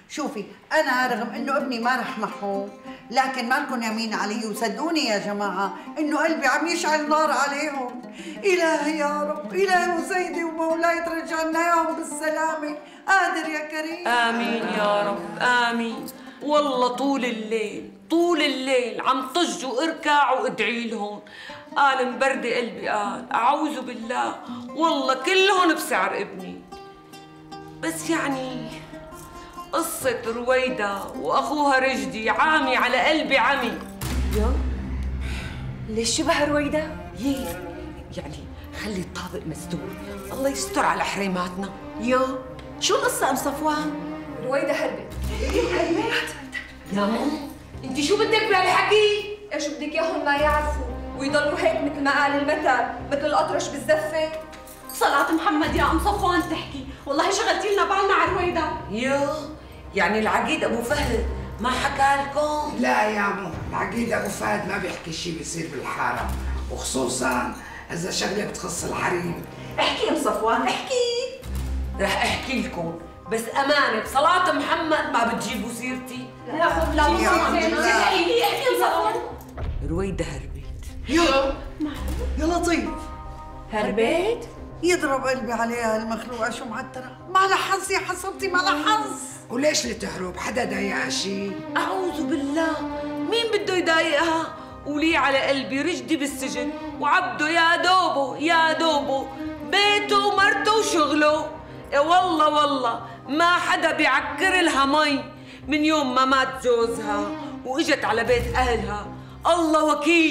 شوفي انا رغم انه ابني ما رح معهم، لكن مالكم يمين علي، وصدقوني يا جماعه انه قلبي عم يشعل نار عليهم. الهي يا رب، الهي وسيدي ومولاي ترجعنا اياهم بالسلامه، قادر يا كريم. امين يا رب امين. والله طول الليل عم طج واركع وادعي لهم. قال مبردي قلبي، قال اعوذ بالله والله كلهم بسعر ابني. بس يعني قصة رويدة وأخوها رجدي عامي على قلبي عمي. يا ليش شبه رويدة؟ يعني خلي الطابق مسدود، الله يستر على حريماتنا. يو شو القصة أم صفوان؟ رويدة هربت. هربت؟ يا ماما انت شو بدك بهالحكي؟ ايش بدك اياهم ما يعرفوا ويضلوا هيك مثل ما قال المثل، مثل الأطرش بالزفة؟ صلاة محمد يا ام صفوان تحكي، والله شغلتي لنا بالنا على رويدة. يعني العقيد ابو فهد ما حكى لكم؟ لا يا عمو، العقيد ابو فهد ما بيحكي شيء بيصير بالحاره، وخصوصا اذا شغله بتخص الحريم. احكي ام صفوان احكي. رح احكي لكم بس امانه بصلاة محمد ما بتجيبوا سيرتي. لا احكي ام صفوان. رويدة هربت. يا لطيف هربت؟ يضرب قلبي عليها المخلوقه، شو معتره، ما لها حظ يا حصرتي، ما لها حظ. وليش لتهرب؟ حدا ضايقها شيء؟ اعوذ بالله، مين بده يضايقها؟ ولي على قلبي رجدي بالسجن وعبده يا دوبه بيته ومرته وشغله. يا والله ما حدا بيعكر لها مي من يوم ما مات جوزها واجت على بيت اهلها. الله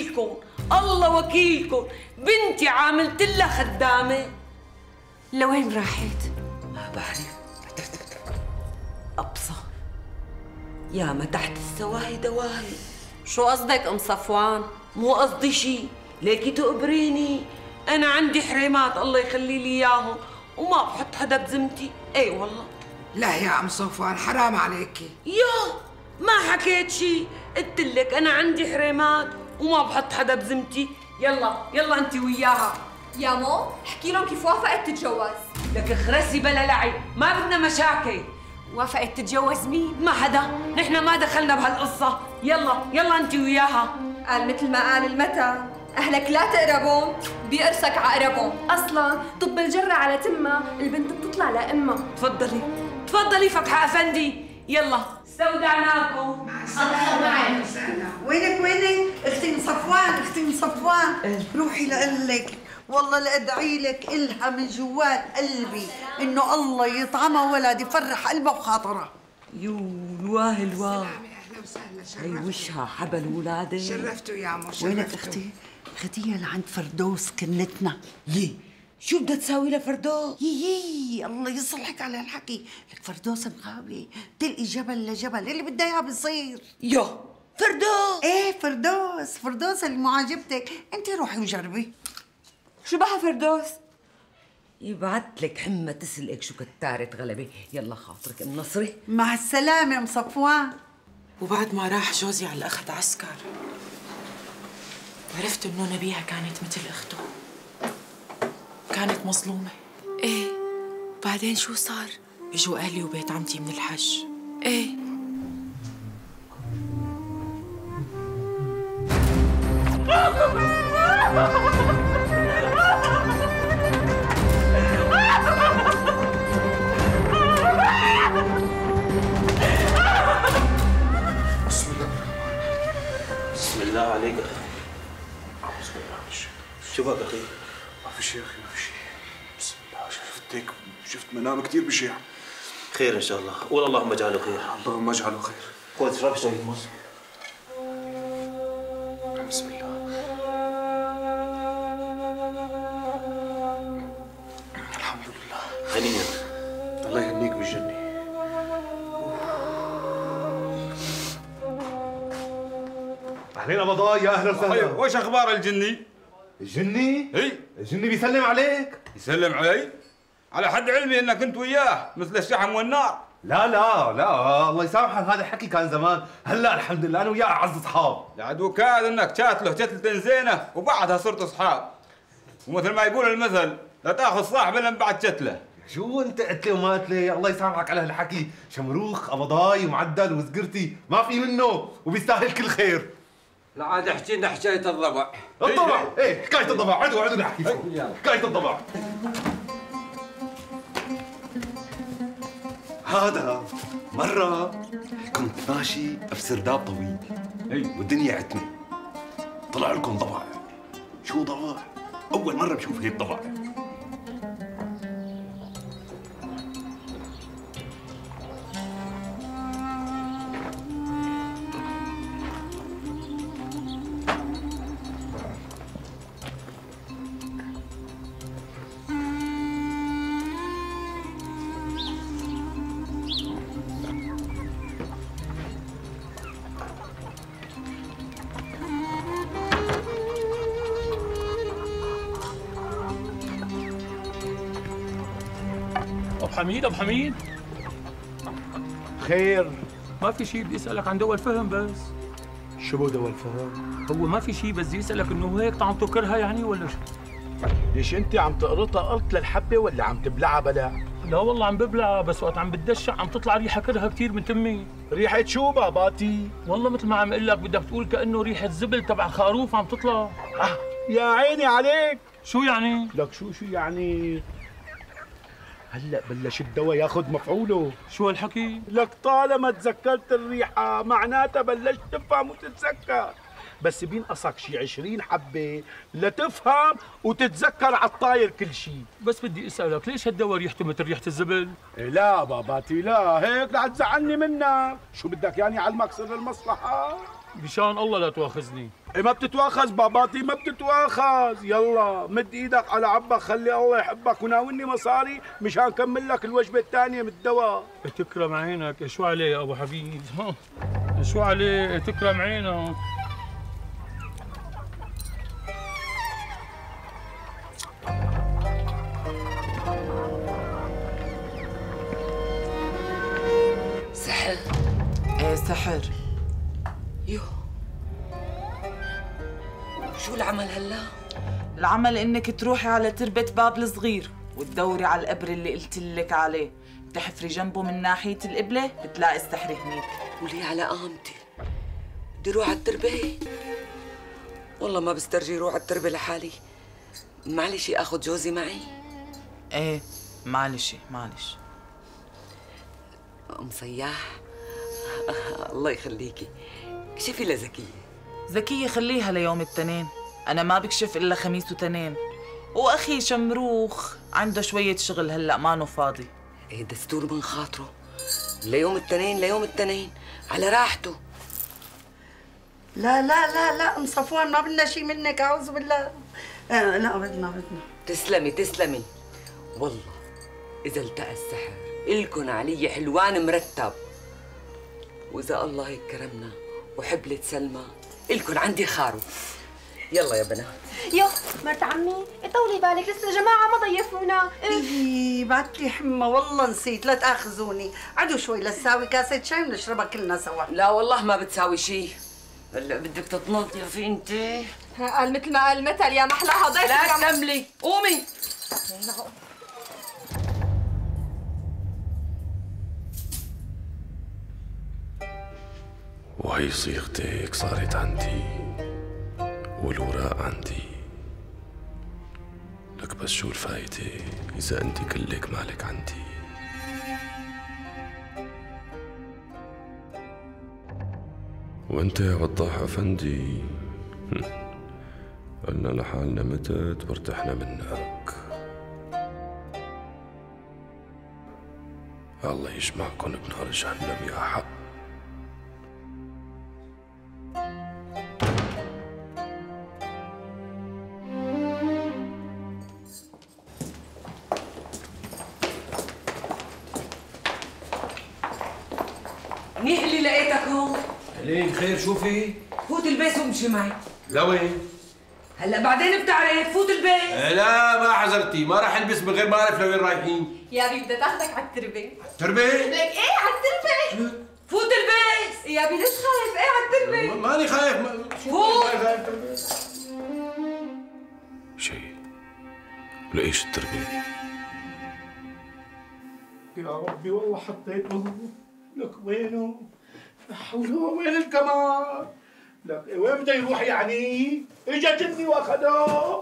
وكيلكم بنتي عاملت لها خدامه. لوين راحت؟ ما بعرف. أبصر ياما تحت السواهي دواهي. شو قصدك ام صفوان؟ مو قصدي شي، ليكي تقبريني. أنا عندي حريمات الله يخلي لي إياهم وما بحط حدا بذمتي. إي والله. لا يا ام صفوان حرام عليكي. ما حكيت شي، قلت لك أنا عندي حريمات وما بحط حدا بذمتي. يلا أنت وياها. يا مو احكي لهم كيف وافقت تتجوز. لك اخرسي بلا لعب، ما بدنا مشاكل. وافقت تتجوز مين؟ ما حدا، نحن ما دخلنا بهالقصة. يلا انت وياها. قال مثل ما قال المثل، اهلك لا تقربهم بيقرصك عقربهم. اصلا طب الجرة على تمها البنت بتطلع لامها. تفضلي فتحة افندي. يلا استودعناكم. مع السلامة. وينك اختي ام صفوان، روحي لقلك والله لأدعي لك إلها من جوات قلبي إنه الله يطعمها ولد يفرح قلبها وخاطرها. الواه هي وشها حبل ولادي. شرفتوا يا عمو. وينك اختي؟ خديها لعند فردوس كنتنا. شو بدها تساوي لفردوس؟ الله يصلحك على الحكي، لك فردوس مغاوي تلقي جبل لجبل، اللي بدها اياه بيصير. فردوس؟ ايه فردوس اللي معجبتك، انت روحي وجربي. شو بها فردوس؟ يبعت لك حمى تسلقك شو كتارة غلبة. يلا خاطرك ام نصري. مع السلامة ام صفوان. وبعد ما راح جوزي على الأخت عسكر عرفت إنه نبيها كانت مثل أخته، كانت مظلومة. إيه بعدين شو صار؟ إجوا أهلي وبيت عمتي من الحج. إيه بسم الله عليك اخي. شو بك اخي؟ ما في شيء اخي، ما في شيء. بسم الله، شفت منام كثير بشع. خير ان شاء الله، قول اللهم اجعله خير. اللهم اجعله خير. خذ اشرب شوية مي. بسم الله. الحمد لله. هنيئا. الله يهنيك بالجنة. أهلين أبضاء، يا أهلا وسهلا. وش أخبار الجني؟ الجني؟ إي الجني بيسلم عليك. يسلم علي؟ على حد علمي إنك أنت وياه مثل الشحم والنار. لا الله يسامحك، هذا الحكي كان زمان، هلا الحمد لله أنا وياه أعز أصحاب. العدو كاد إنك شاتله شتلة زينة وبعدها صرت أصحاب. ومثل ما يقول المثل لا تاخذ صاحب إلا من بعد شتله. شو انت قتلي وما قتلي؟ الله يسامحك على هالحكي، شمروخ قبضاي ومعدل وسقرتي ما في منه وبيستاهل كل خير. لا عاد احكي لنا حكايه الضبع. الضبع، ايه حكايه الضبع، عدوا نحكي حكايه الضبع. هذا مرة كنت ماشي بسرداب طويل والدنيا عتمة، طلع لكم ضبع. شو ضبع؟ أول مرة بشوف هيك ضبع. ابو حميد خير؟ ما في شيء، بدي اسالك عن دواء الفهم بس. شو دواء الفهم؟ هو ما في شيء، بس بدي اسالك انه هيك عم تكرها يعني ولا شو؟ ليش انت عم تقرطها قرط للحبه ولا عم تبلعها بلع؟ لا والله عم ببلع، بس وقت عم بتدشع عم تطلع ريحه كرهه كثير من تمي. ريحه شو باباتي؟ والله مثل ما عم اقول لك، بدك تقول كانه ريحه زبل تبع خروف عم تطلع. يا عيني عليك. شو يعني؟ لك شو يعني؟ هلا بلش الدواء ياخذ مفعوله. شو هالحكي؟ لك طالما تذكرت الريحه معناتها بلشت تفهم وتتذكر، بس بينقصك شي 20 حبه لتفهم وتتذكر على الطاير كل شيء. بس بدي اسالك ليش هالدواء ريحته مثل ريحه الزبل؟ لا باباتي لا، هيك رح تزعلني منك. شو بدك يعني علمك سر المصلحه؟ بشان الله لا تواخذني. ما بتتواخذ باباتي، ما بتتواخذ. يلا مد ايدك على عبك، خلي الله يحبك وناولني مصاري مشان كمل لك الوجبه الثانيه من الدواء. تكرم عينك. شو عليه يا ابو حبيب؟ شو عليه؟ تكرم عينك. سحر؟ ايه سحر. يو شو العمل هلا؟ العمل انك تروحي على تربة باب الصغير وتدوري على القبر اللي قلت لك عليه، بتحفري جنبه من ناحية القبلة بتلاقي السحر هنيك. ولي على قامتي بدي اروح على التربة؟ والله ما بسترجي اروح على التربة لحالي. معلش اخذ جوزي معي؟ ايه معلش. ام صياح الله يخليكي، كشفي لزكية. زكية خليها ليوم التنين، أنا ما بكشف إلا خميس وتنين، وأخي شمروخ عنده شوية شغل هلأ مانو فاضي. إيه دستور من خاطره، ليوم التنين على راحته. لا لا لا لا ام صفوان ما بدنا شيء منك، اعوذ بالله. لا بدنا. تسلمي. والله إذا التقى السحر إلكن علي حلوان مرتب، وإذا الله هيك كرمنا وحبلت سلمى إلكن عندي خروف. يلا يا بنات. يو مرت عمي طولي بالك، لسه الجماعة ما ضيفونا. إيه بعت لي حمى والله نسيت، لا تاخذوني. عدوا شوي لتساوي كاسة شاي ونشربها كلنا سوا. لا والله ما بتساوي شيء. هلا بدك تتنظفي انت. قال مثل ما قال المثل يا محلاها ضيفك. لا تملي، قومي. وهي صيغتك صارت عندي والوراق عندي. لك بس شو الفايدة إذا أنت كلك مالك عندي؟ وأنت يا وضاح أفندي قلنا لحالنا متت وارتحنا منك. الله يجمعكن بنار جهنم يا حق. منيح اللي لقيتك هون. ليه خير؟ شو في؟ فوت البيت وامشي معي. لوين؟ هلا بعدين بتعرف. فوت البيت. لا ما حذرتي، ما راح البس من غير ما اعرف لوين رايحين. يا بي بدها تاخذك على التربة. تربة؟ لك ايه على التربة. فوت البيت. يا بي ليش خايف؟ ايه على التربة. ماني خايف. فوت. ماني خايف تربة. شيء ولإيش التربية؟ يا ربي والله حطيته. لك وينه؟ لا حول وين الكمار؟ لك وين بده يروح يعني؟ اجا جني واخذه.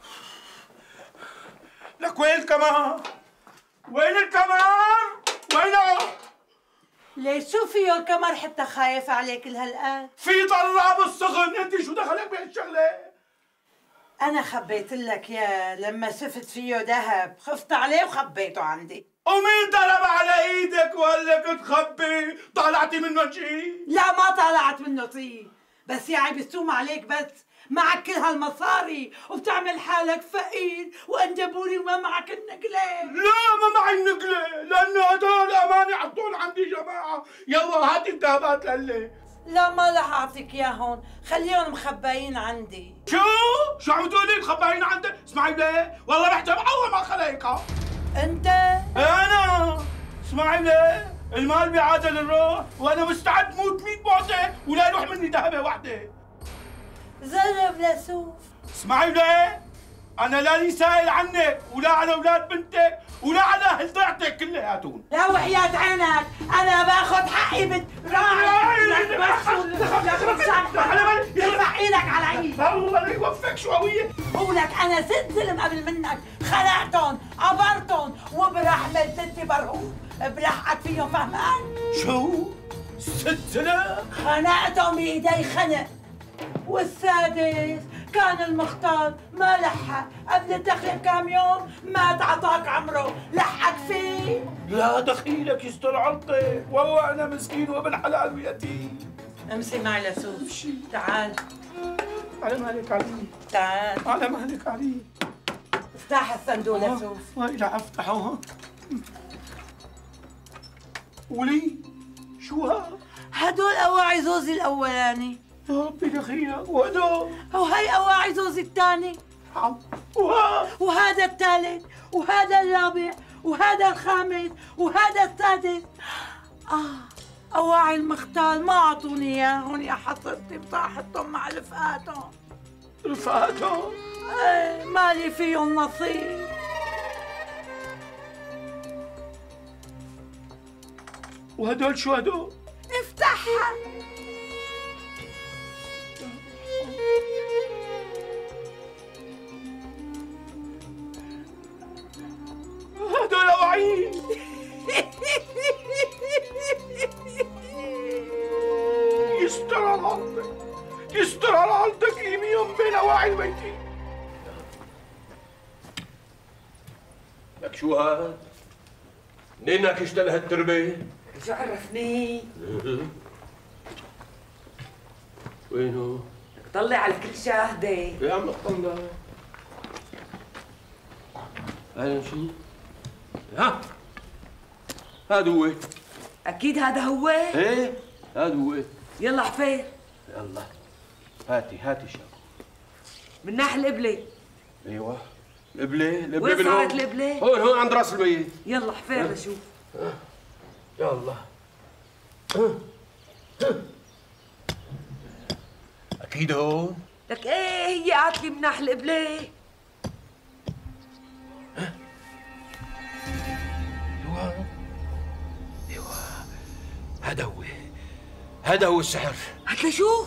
لك وين الكمار؟ وين الكمار؟ وينه؟ ليش شو فيه الكمر حتى خايف عليك هالقد؟ في طلع بالسخن، انت شو دخلك بهالشغله؟ انا خبيت لك يا لما شفت فيه ذهب، خفت عليه وخبيته عندي. ومين طلب على ايدك وقال لك تخبي؟ طلعتي منه شيء؟ لا ما طلعت منه طين، بس يعني بسوم عليك بس معك كل هالمصاري وبتعمل حالك فقير واندبوري وما معك النقله. لا ما معي النقله، لانه هدول امانه حطون عندي جماعه. يلا هاتي الذهبات للي. لا ما رح اعطيك اياهم، خليهم مخبايين عندي. شو عم تقولي مخبايين عندك؟ اسمعي ليه؟ والله بحجب اول ما خلقها. انت؟ انا اسمعي ليه؟ المال بيعادل الروح، وانا مستعد موت 100 موتة ولا يروح مني ذهبه واحده. زلم لسوف. اسمعي ليه؟ انا لا لي سائل عنك ولا على اولاد بنتك ولا على اهل ضيعتك كلياتهم. لا وحياة عينك انا باخذ حقي راعي. لك بس ارفع ايدك على عيني. الله يوفقك شو قويه. ولك انا 6 زلم قبل منك خلقتهم عبرتهم وبرحمة 6 برهوق بلحقك فيهم، فهمان؟ شو؟ 6 زلم؟ خنقتهم بايدي خنق. والسادس كان المختار ما لحق قبل الدخل بكام يوم، مات عطاك عمره، لحقك فيه؟ لا دخيلك يستر عرضك، والله انا مسكين وابن حلال ويتيم. امسي معي لسوف. تعال. على مالك علي. تعال. على مالك علي. افتح الصندوق لسوف. لا افتحه. ولي شو هذا؟ هدول اواعي زوزي الاولاني. يا ربي دخيلك. وهدول؟ وهي اواعي زوزي الثاني. وهذا الثالث وهذا الرابع وهذا الخامس وهذا السادس. اواعي المختار ما اعطوني اياهم يا حضرتي، بطاحتهم مع رفقاتهم. رفقاتهم؟ ايه مالي فيهم نصيب. وهدول شو هدول؟ افتحها. هدول أواعي. يستر على عرضك، يستر على عرضك، يميهم بين أواعي الميتين. لك شو هاد؟ منينك اشتل هالتربة؟ شو عرفني؟ وينه؟ طلع على كل شاهدة. يا عم اطلع. هذا شو؟ ها؟ هذا هو. أكيد هذا هو؟ ايه هذا هو. يلا حفير. يلا هاتي شو. من ناحية القبلة. ايوه القبلة من وين هون. صارت القبلة؟ هون عند راس الميت. يلا حفير لشوف. يلا. اكيد هون. لك ايه هي قاتلة من ناحية القبلة. ايوه هذا هو السحر. هات لشوف.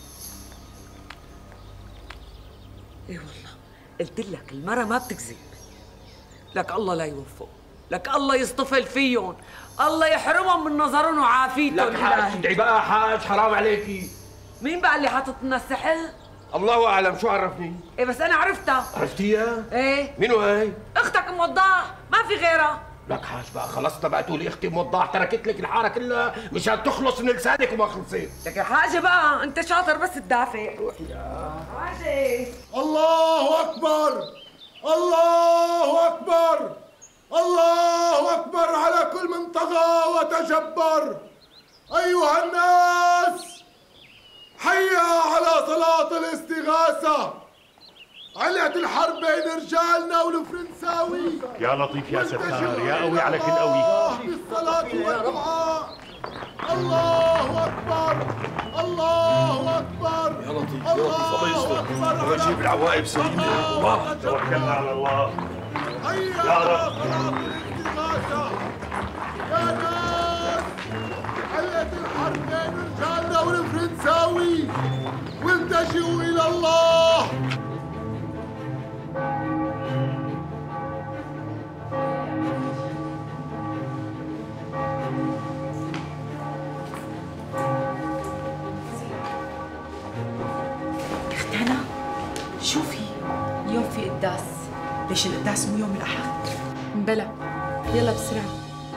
ايه والله قلت لك المرة ما بتكذب. لك الله لا يوفق، لك الله يصطفل فيهم، الله يحرمهم من نظرهم وعافيتهم. لك حاج ادعي بقى حاج، حرام عليكي. مين بقى اللي حاطط لنا السحر؟ الله اعلم، شو عرفني؟ ايه بس انا عرفتها. عرفتيها؟ ايه. مين هي؟ اختك ام وضاح، ما في غيرها. لك حاج بقى خلصنا بقى تقولي اختي ام وضاح، تركت لك الحاره كلها مشان تخلص من لسانك وما خلصت. لك يا حاجه بقى انت شاطر بس تدافع. روح يا حاجه. الله اكبر، الله اكبر، الله اكبر على كل من طغى وتجبر. ايها الناس، حيا على صلاة الاستغاثة. علقت الحرب بين رجالنا والفرنساوي. يا لطيف يا ستار، يا قوي على كل قوي. بالصلاة والدعاء. الله أكبر، الله أكبر. يا لطيف يا لطيف، الله يستر. ونجيب العوائب سليمة. الله توكلنا على الله. حي يا على رب. صلاة الاستغاثة. إلا الله. اختنا شوفي اليوم في قداس. ليش القداس مو يوم الأحد؟ بلا يلا بسرعة.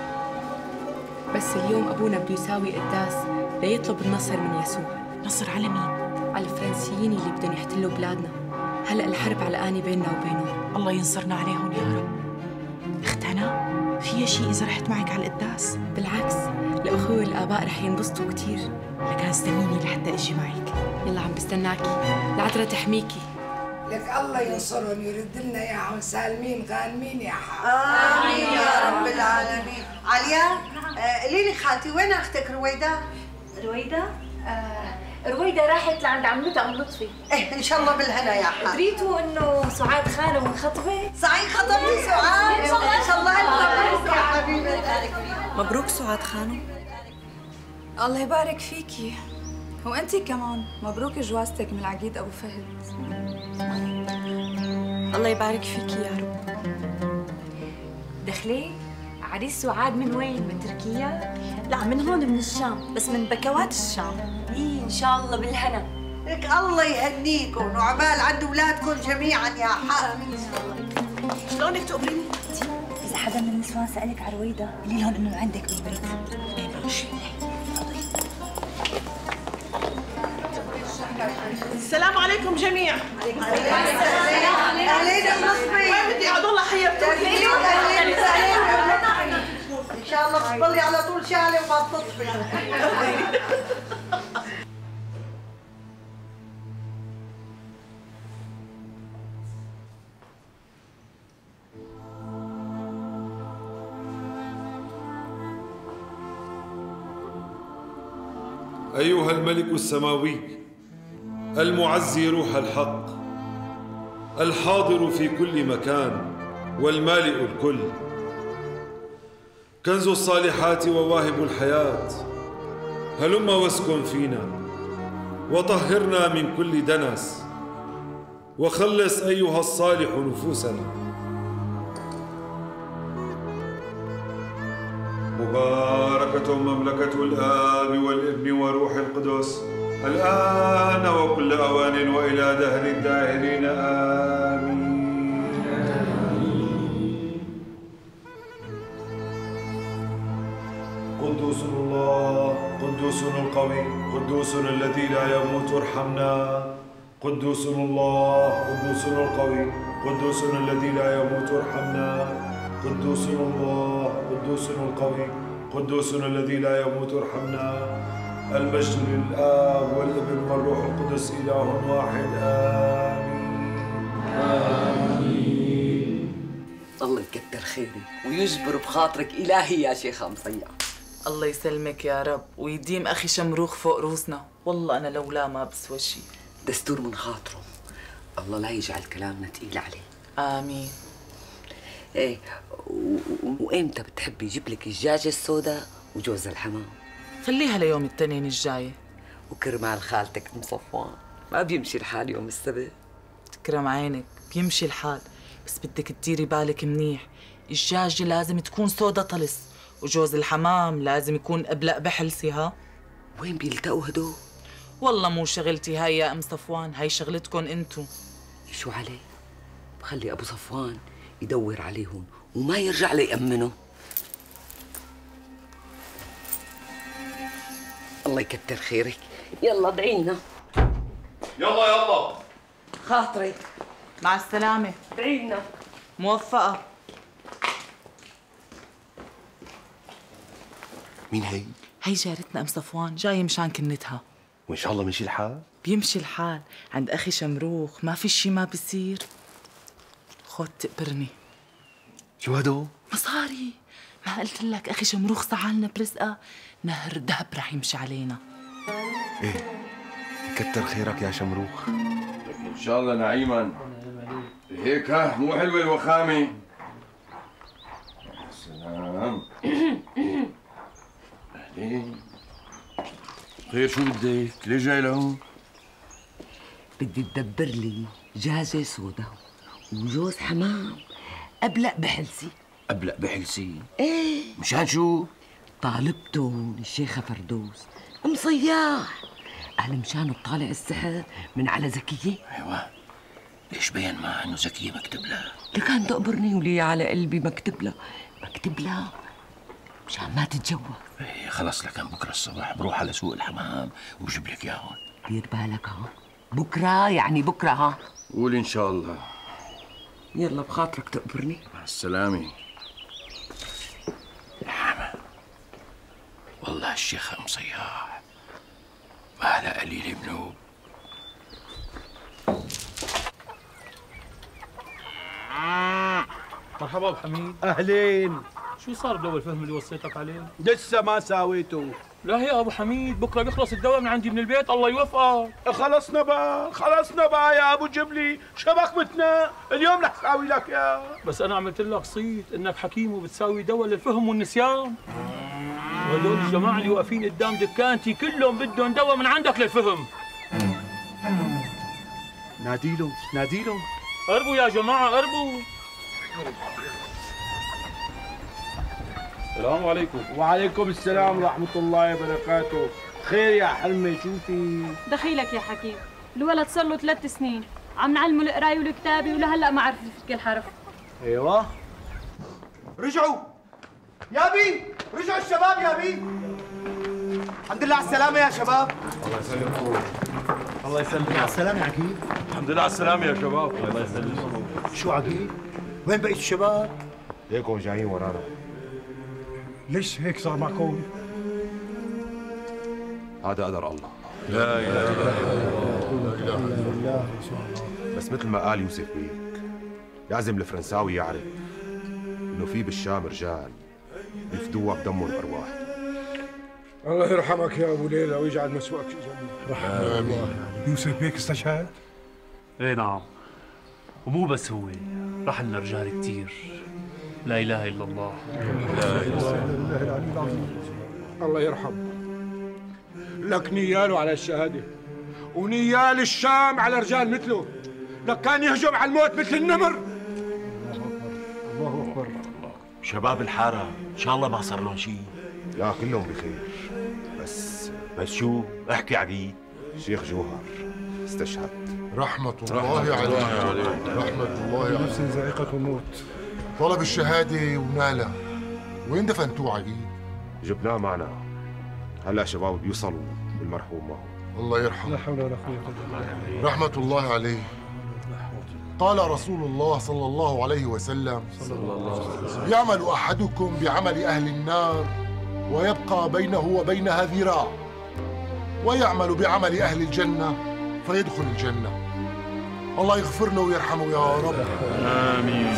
بس اليوم أبونا بده يساوي قداس ليطلب النصر من يسوع. نصر على مين؟ على الفرنسيين اللي بدهم يحتلوا بلادنا. هلأ الحرب علقانة بيننا وبينهم. الله ينصرنا عليهم يا رب. اختنا في شيء إذا رحت معك على القداس؟ بالعكس الأخوة والآباء رح ينبسطوا كتير. لكن استنيني لحتى أجي معك. يلا عم بستناكي، العترة تحميكي. لك الله ينصرهم ويرد لنا اياهم سالمين غانمين يا حق. آمين يا رب العالمين. عليا قولي لي خالتي وين أختك رويدة؟ رويدة؟ رويدة راحت لعند عمتها أم لطفي. إيه إن شاء الله بالهنا يا حق. دريتوا إنه سعاد خانة منخطبة؟ صحيح خطبتي سعاد؟ إن شاء الله مبروك يا حبيبتي. مبروك سعاد خانم. الله يبارك فيكي. وانتي كمان مبروك جوازتك من العقيد ابو فهد. الله يبارك فيكي يا رب. دخلي عريس سعاد من وين؟ من تركيا؟ لا من هون من الشام، بس من بكوات الشام. إيه إن شاء الله بالهنا. لك الله يهنيكم وعبال عند اولادكم جميعا يا حق. شلونك تقبريني؟ إذا حدا من النسوان سألك على رويدة قولي لهم إنه عندك بالبيت. إيه ماشي. السلام عليكم جميع. عليكم السلام. اهلين ام لطفي. وين بدي اقعد والله حيرتوني. ان شاء الله بتضلي على طول شعلة وما بتطفي. أيها الملك السماوي المعزي روح الحق الحاضر في كل مكان والمالئ الكل، كنز الصالحات وواهب الحياة، هلم واسكن فينا وطهرنا من كل دنس وخلص أيها الصالح نفوسنا. مباركة مملكة الآب والابن وروح القدس الآن وكل أوان وإلى دهر الداهرين آمين. قدوس الله قدوس القوي قدوس الذي لا يموت ارحمنا. قدوس الله قدوس القوي قدوس الذي لا يموت ارحمنا. قدوس الله قدوس القوي قدوس الذي لا يموت ارحمنا. المجد للآب والابن والروح القدس إله واحد آمين. الله يكتر خيرك ويجبر بخاطرك إلهي يا شيخة مصيع. الله يسلمك يا رب ويديم أخي شمروخ فوق روسنا. والله أنا لولا ما بسوى شيء. دستور من خاطره، الله لا يجعل كلامنا تقيل عليه. آمين. ايه وإمتى بتحبي يجيب لك الدجاجة السوداء وجوز الحمام؟ خليها ليوم التنين الجاي. وكرمال خالتك ام صفوان ما بيمشي الحال يوم السبت. تكرم عينك بيمشي الحال، بس بدك تديري بالك منيح. الدجاجة لازم تكون سودا طلس، وجوز الحمام لازم يكون أبلق بحلسي. ها وين بيلتقوا هدول؟ والله مو شغلتي هاي يا ام صفوان، هاي شغلتكم انتو. شو عليه؟ بخلي ابو صفوان يدور عليهم وما يرجع ليأمنه. الله يكتر خيرك. يلا ادعينا. يلا يلا خاطرك. مع السلامة. ادعينا. موفقة. مين هي؟ هي جارتنا ام صفوان جاية مشان كنتها. وإن شاء الله مشي الحال؟ بيمشي الحال عند أخي شمروخ، ما في شي ما بصير. خد تقبرني. شو هدول؟ مصاري. ما قلت لك أخي شمروخ سعالنا برزقة؟ نهر ذهب رح يمشي علينا. إيه كتر خيرك يا شمروخ. إن شاء الله نعيما. هيك ها مو حلوة الوخامة. سلام. أهلين. خير شو بدك؟ ليه جاي لهون؟ بدي تدبر لي دجاجة سودا وجوز حمام أبلق بحلسي. أبلق بحلسي؟ ايه. مشان شو؟ طالبتهم الشيخة فردوس مصياح، قال مشان تطالع السحر من على زكية. ايوه، ليش بين ما انه زكية مكتب لها؟ لكان تقبرني ولي على قلبي مكتب لها مشان ما تتجوز. ايه خلص، لكن بكره الصبح بروح على سوق الحمام وبجيب لك اياهم. دير بالك ها، بكره يعني بكره ها. قولي ان شاء الله. يلا بخاطرك تقبرني. مع السلامة. يا حما والله الشيخة مصياح ما لها قليل بنوب. مرحبا ابو حميد. اهلين. شو صار بالاول فهم اللي وصيتك عليه؟ لسه ما ساويته. لا يا ابو حميد، بكره بيخلص الدواء من عندي من البيت، الله يوفقك. خلصنا بقى يا ابو جبلي، شبكتنا اليوم رح ساوي لك يا. بس انا عملت لك صيت انك حكيم وبتساوي دواء للفهم والنسيان. وهدول الجماعه اللي واقفين قدام دكانتي كلهم بدهم دواء من عندك للفهم. ناديلهم. قربوا يا جماعه قربوا. السلام عليكم. وعليكم السلام ورحمة الله وبركاته. خير يا حلمي، شوفي. دخيلك يا حكيم، الولد صار له 3 سنين عم نعلمه القرايه والكتابه ولهلا ما عرف يفك الحرف. ايوه. رجعوا الشباب يا بي. الحمد لله على السلامة يا شباب. الله يسلمكم. الله يسلمك. على السلامة يا عقيل. الحمد لله على السلامة يا شباب. الله يسلمكم. شو عقيل؟ وين بقيت الشباب؟ هيكم جايين ورانا. ليش هيك صار معكم؟ هذا قدر الله. لا اله الا الله. بس مثل ما قال يوسف بيك، لازم الفرنساوي يعرف انه في بالشام رجال بيفدوها بدمهم الارواح. الله يرحمك يا ابو ليلى ويجعل مسواك جنة. رحمه يوسف بيك استشهد؟ ايه نعم، ومو بس هو، رح لنا رجال كثير. لا اله الا الله. لا اله الا العلي العظيم. الله يرحم لك نياله على الشهاده، ونيال الشام على رجال مثله، لك كان يهجم على الموت مثل النمر. الله اكبر. شباب الحاره ان شاء الله ما صار لهم شيء. لا كلهم بخير. بس شو؟ احكي عقيد. شيخ جوهر استشهد. رحمة الله عليه. رحمة الله عليه. نفس ذائقة الموت. طلب الشهادة ونالها. وين دفنتوه عقيد؟ جبناه معنا. هلا شباب بيوصلوا بالمرحوم معه. الله يرحمه. لا حول ولا قوة الا بالله. رحمة الله عليه. قال رسول الله صلى الله عليه وسلم: يعمل أحدكم بعمل أهل النار ويبقى بينه وبينها ذراع، ويعمل بعمل أهل الجنة فيدخل الجنة. الله يغفر له ويرحمه يا رب. آمين.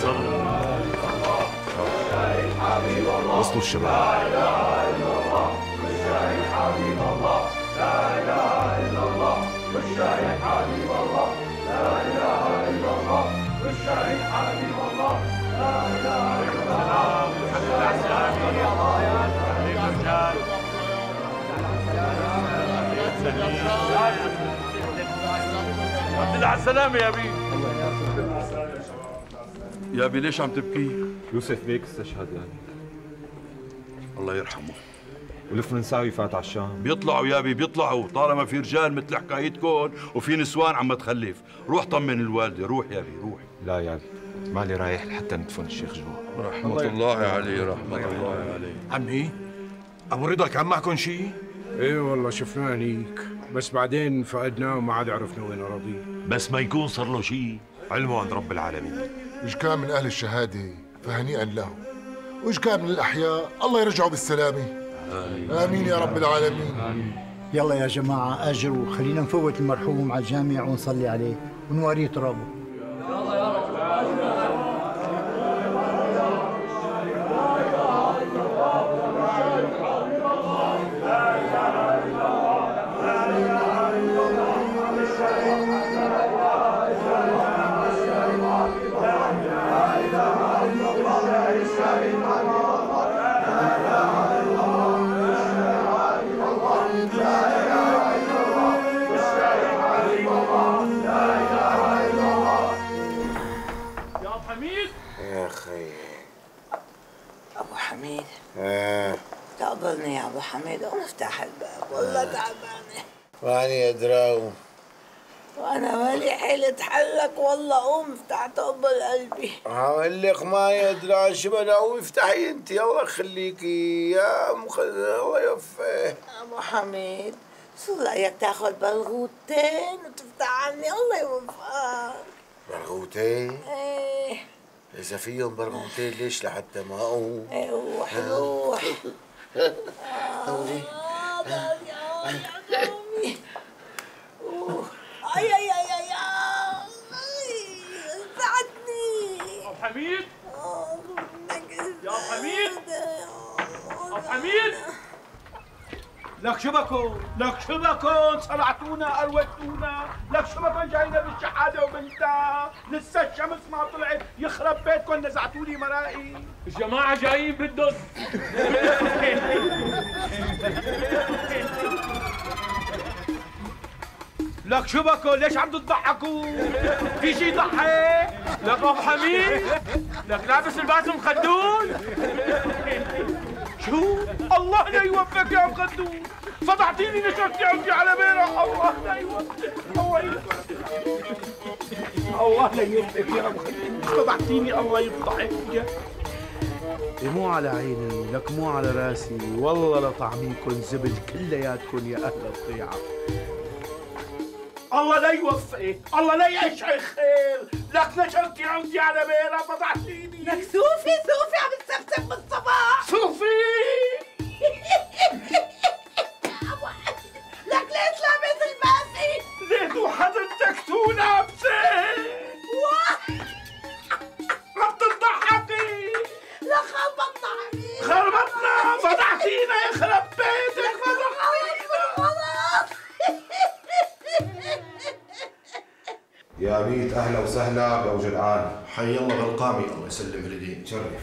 وصلوا الشباب. لا اله الا الله والشاهد حبيب الله. لا اله الا الله والشاهد حبيب الله. لا اله الا الله والشاهد حبيب الله. لا اله الا الله والشاهد حبيب الله. الحمد لله على السلامة يا بي. يا بي ليش عم تبكي؟ يوسف بيك استشهد يعني. الله يرحمه. والفرنساوي فات على الشام. بيطلعوا يا بي بيطلعوا، طالما في رجال مثل حكايتكم وفي نسوان عم تخلف. روح طمن الوالدة، روح يا بي روح. لا يا مالي رايح لحتى ندفن الشيخ جوهر. رحمة الله عليه. رحمة الله عليه. عمي ابو رضا كان معكم شيء؟ ايه والله شفناه هنيك، بس بعدين فقدناه وما عاد عرفنا وين اراضيه. بس ما يكون صار له شيء. علمه عند رب العالمين. إذ كان من أهل الشهادة فهنيئا له، وإذ كان من الأحياء الله يرجعه بالسلامة. آمين يا رب العالمين. يلا يا جماعة أجروا، خلينا نفوت المرحوم على الجامع ونصلي عليه ونواريه ترابه. لا يا خي. ابو حميد ايه تقبلني يا ابو حميد ونفتح الباب، والله تعبانه. واني يا دراو. وانا مالي حيلة حلك والله، قوم افتح تقبل قلبي. عامل لك ما يدرى شو بدأ افتحي انت، الله يخليكي يا الله يوفقك. ابو حميد شو رايك تاخذ بلغوتين وتفتح عني، الله يوفقك. برغوتين؟ ايه إذا فيهم برغوتين ليش لحتى ما أقوم؟ روح روح. قولي. اي اي اي اي ساعدني ابو حميد. يا ابو حميد. ابو حميد لك شو بكون؟ لك شو بكون؟ صرعتونا قروتونا، لك شو بكون جاينا بالشحاده وبنتا، لسه الشمس ما طلعت، يخرب بيتكم نزعتولي مرائي. الجماعة جايين بدهم. لك شو بكون؟ ليش عم تضحكوا؟ في شي يضحك؟ لك ابو حميد، لك لابس لباس مخدون. شو؟ الله لا يوفقك يا مخدون، فضحتيني نشرتي عندي على بيرة. الله لا يوفقك، الله يوفقك، الله لا يوفقك يا مخدون، فضحتيني، الله يفضحك. مو على عيني، لك مو على راسي، والله لطعميكم زبل كلياتكم يا اهل الضيعه. الله لا يوفقك، الله لا يشعل خير، لك نشرتي عندي على بيرة، فضحتيني. لك صوفي صوفي عم تسبسب من الصباح. صوفي لك ليش لابس الماسي؟ ليتو حضرتك تو لابسه. عم تضحكي. لا خربطنا عليك. خربطنا، فضحتينا، يخرب بيتك، فضحتينا. خلاص. يا بيت اهلا وسهلا بأبو جدعان. حي الله بالقامي، الله يسلم اليدين. شرف.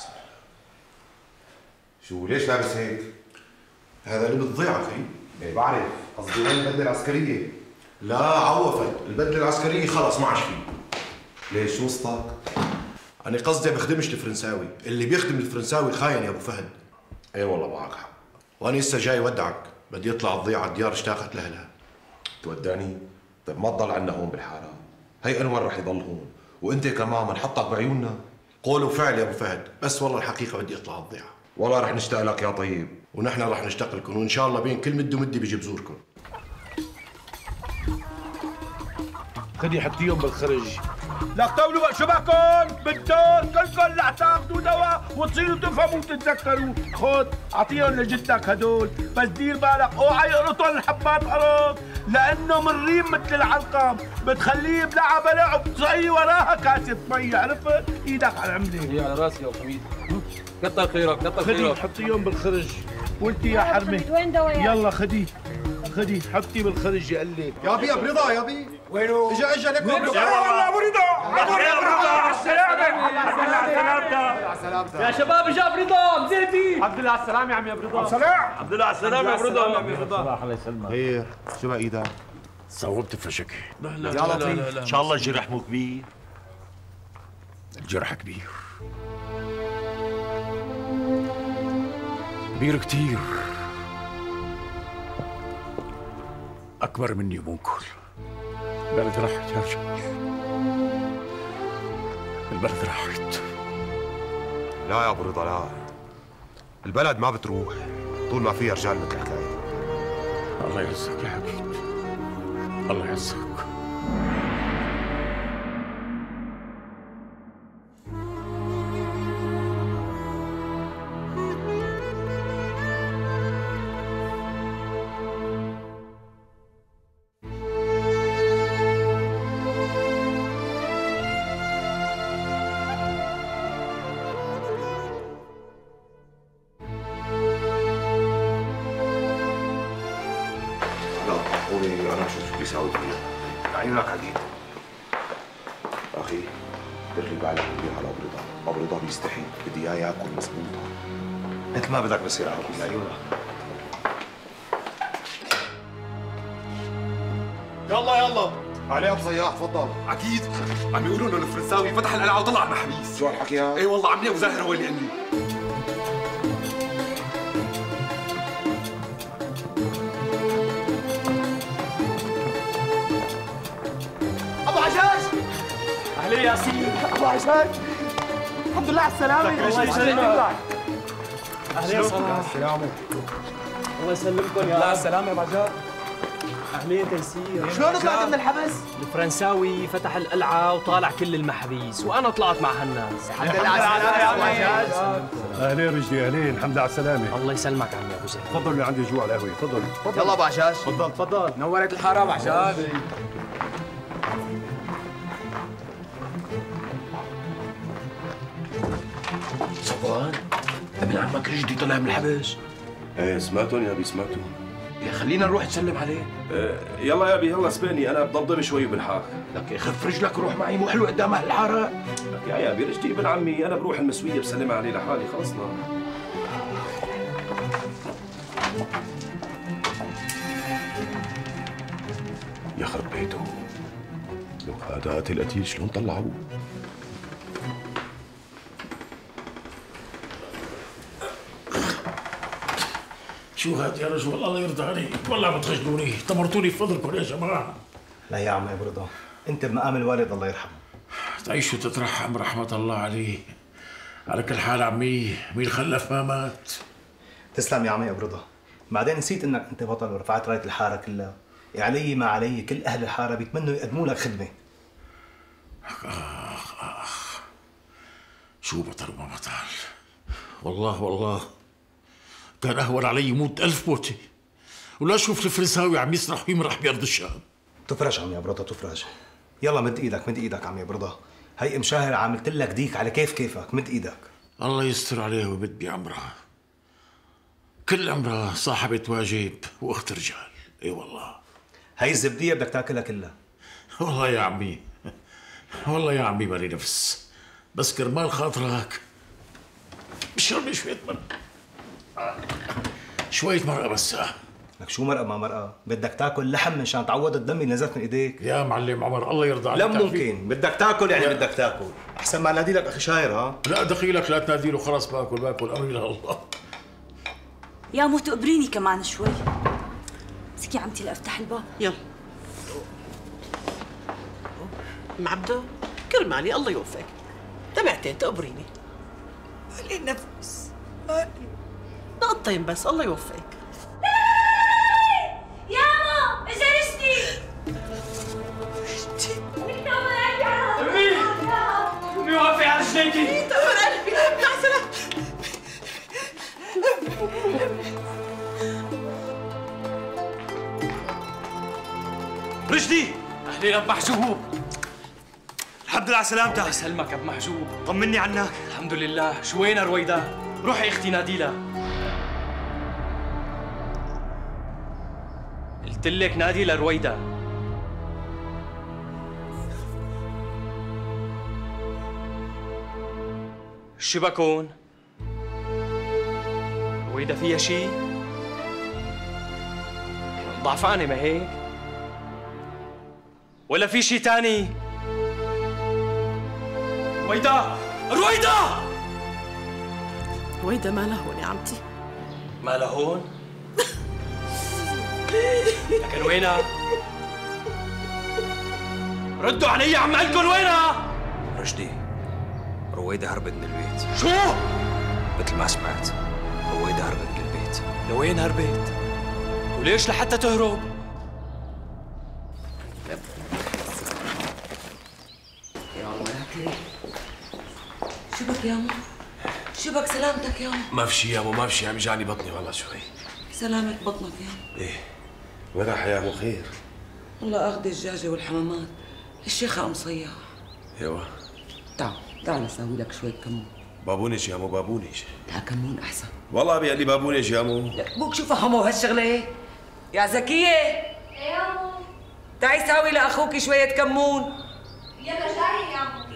شو ليش لابس هيك؟ هذا اللي بالضيعة اخي. ايه بعرف، قصدي وين البدلة العسكرية؟ لا عوفت، البدلة العسكرية خلص ما عادش فيه. ليش شو قصتك؟ أنا قصدي بخدمش الفرنساوي، اللي بيخدم الفرنساوي خاين يا أبو فهد. ايه والله معك حق. وأنا لسه جاي ودعك، بدي يطلع الضيعة على الديار اشتاقت لأهلها. توداني؟ طيب ما تضل عنا هون بالحارة، هي أنور رح يضل هون، وأنت كمان منحطك بعيوننا. قول وفعل يا أبو فهد، بس والله الحقيقة بدي أطلع الضيعة. والله رح نشتاق لك يا طيب. ونحن رح نشتاق لكم، وإن شاء الله بين كل مد ومدي بيجي بزوركم. خدي حطيهم بالخرج. لك طولوا شبككم بالدور، كلكم لا تاخذوا دواء وتصيروا تفهموا وتتذكروا. خذ اعطيهم لجدك هدول، بس دير بالك اوعى يقرطهم الحبات قرط، لانه مريم مثل العلقم، بتخليه يبلعها بلع وبتصعي وراها كاسه مي، عرفت؟ ايدك على العمله. هي على راسي يا ابو حميد. كتر خيرك كتر خدي خيرك. حطيهم بالخرج، وانت يا حرمه وين دواء؟ يلا خدي خدي حطي بالخرج يا قلي. يا بي ابو رضا، يا بي وينو؟ اجا لك ابو رضا. والله ابو رضا، ابو رضا على السلامه. على سلامتك يا شباب. اجا ابو رضا مزيتي. عبد الله على السلامه يا عمي ابو رضا. سلام. عبد الله على السلامه يا ابو رضا. الله يسلمك. خير، شو بقى ايدك؟ صوبت فشك. لا لا لا لا ان شاء الله الجرح مو كبير. الجرح كبير كبير كتير، أكبر مني ومنكم. البلد راحت يا رجال، البلد راحت. لا يا ابو رضا لا، البلد ما بتروح طول ما فيها رجال مثل حكايتك. الله يعزك يا حبيبي، الله يعزك. انا شو بيساوي فيها. عيونك حكيت اخي، دير بالك كثير على ابو رضا، ابو رضا بيستحي، بدي اياه ياكل مزبوطه مثل ما بدك بصير عاوز. عيونك. يلا علي ابو صياح تفضل. اكيد عم يقولوا انه الفرنساوي فتح القلعه وطلع المحابيس. شو هالحكي هذا؟ ايه والله عمي ابو زاهر هو اللي قال لي. ابو عجاج. اهلا يا سيدي. ابو عجاج الحمد لله على السلامه. الله يسلمك. اهلا وسهلا. السلامه. الله يسلمكم يا لا السلامة يا ابو عجاج. اهلين تيسير. شلون طلعت من الحبس؟ الفرنساوي فتح القلعة وطالع كل المحابيس وانا طلعت مع هالناس. الحمد لله على السلامة يا ابو عجاج. اهلين رشدي اهلين الحمد لله على السلامة. الله يسلمك عمي ابو زيد. تفضل اللي عندي جوا على القهوة تفضل. يلا ابو عجاج. تفضل تفضل. نورت الحارة ابو عجاج. صفوان ابن عمك رشدي طلع من الحبس. ايه سمعتهم يا ابي سمعتهم. يا خلينا نروح نسلم عليه. يلا يا ابي يلا سبقني انا بضبضب شوي بالحار. لك يخف رجلك روح معي مو حلو قدام اهل الحاره. لك يا ابي رشدي ابن عمي انا بروح المسويه بسلم عليه لحالي خلصنا. يخرب بيته لو هذا قاتل قتيل شلون طلعوه؟ شو هاد يا رجل الله يرضى عليك والله ما تخجلوني تمرتوني بفضلكم يا جماعه. لا يا عمي ابو رضا انت بمقام الوالد الله يرحمه. تعيش وتترحم رحمه الله عليه. على كل حال عمي مين خلف ما مات. تسلم يا عمي ابو رضا. بعدين نسيت انك انت بطل ورفعت رايه الحاره كلها. علي ما علي كل اهل الحاره بيتمنوا يقدموا لك خدمه. اخ شو بطل وما بطل. والله كان اهون علي يموت 1000 موته ولا اشوف الفرنساوي عم يسرح ويمرح بارض الشام. تفرج عمي ابو رضا تفرج. يلا مد ايدك عمي ابو رضا. هي ام شاهر عملت لك ديك على كيفك مد ايدك. الله يستر عليه ويمد بعمرها. كل عمرها صاحبة واجب واخت رجال. اي والله. هي الزبديه بدك تاكلها كلها. والله يا عمي مالي نفس بس كرمال خاطرك بشربني شوية مرقة بس. لك شو مرقة ما مرقة؟ بدك تاكل لحم مشان تعوض الدم اللي نزلت من ايديك. يا معلم عمر الله يرضى عليك. لا ممكن بدك تاكل يعني بدك تاكل. احسن ما نادي لك اخي شاير. ها لا دخيلك لا تنادي له خلص باكل امري لله. يا مو تقبريني كمان شوي. مسكي عمتي لافتح الباب. يلا ام عبدو كرمالي الله يوفقك. تبعتين تقبريني. مالي نفس مالي نقطتين بس الله يوفقك. يا ماما اجا رشدي. امي وقفي على رجليكي. تمر قلبي مع السلامة. رشدي اهلين ابو محجوب. الحمد لله على سلامتك. الله يسلمك ابو محجوب. طمني عنك. الحمد لله. شو وين رويدا؟ روحي اختي ناديلها. قلت لك نادي لرويدا. شو بكون؟ رويدا فيها شي؟ ضعفانة ما هيك؟ ولا في شي تاني؟ رويدا! رويدا ما لها هون يا عمتي. ما لها هون؟ لكن وينها؟ ردوا علي عم قلكن وينها؟ رشدي رويدا هربت من البيت. شو؟ مثل ما سمعت رويدا هربت من البيت. لوين هربت؟ وليش لحتى تهرب؟ يا الله شو بك يا مو؟ شو بك سلامتك يا مو؟ ما في شي يا مو ما في شي عم يجعني بطني والله شوي. سلامة بطنك يا مو. ايه وين راح يا مو خير؟ والله اخذ الدجاجة والحمامات الشيخة ام صياح. ايوه تعال اسوي لك شوية كمون. بابونج يا مو بابونج. لا كمون احسن. والله ابي قال لي بابونج يا مو. بوك شو فهموا هالشغلة؟ يا زكية. ايه يا مو. تعي ساوي لاخوك شوية كمون. يلا جاي يا مو.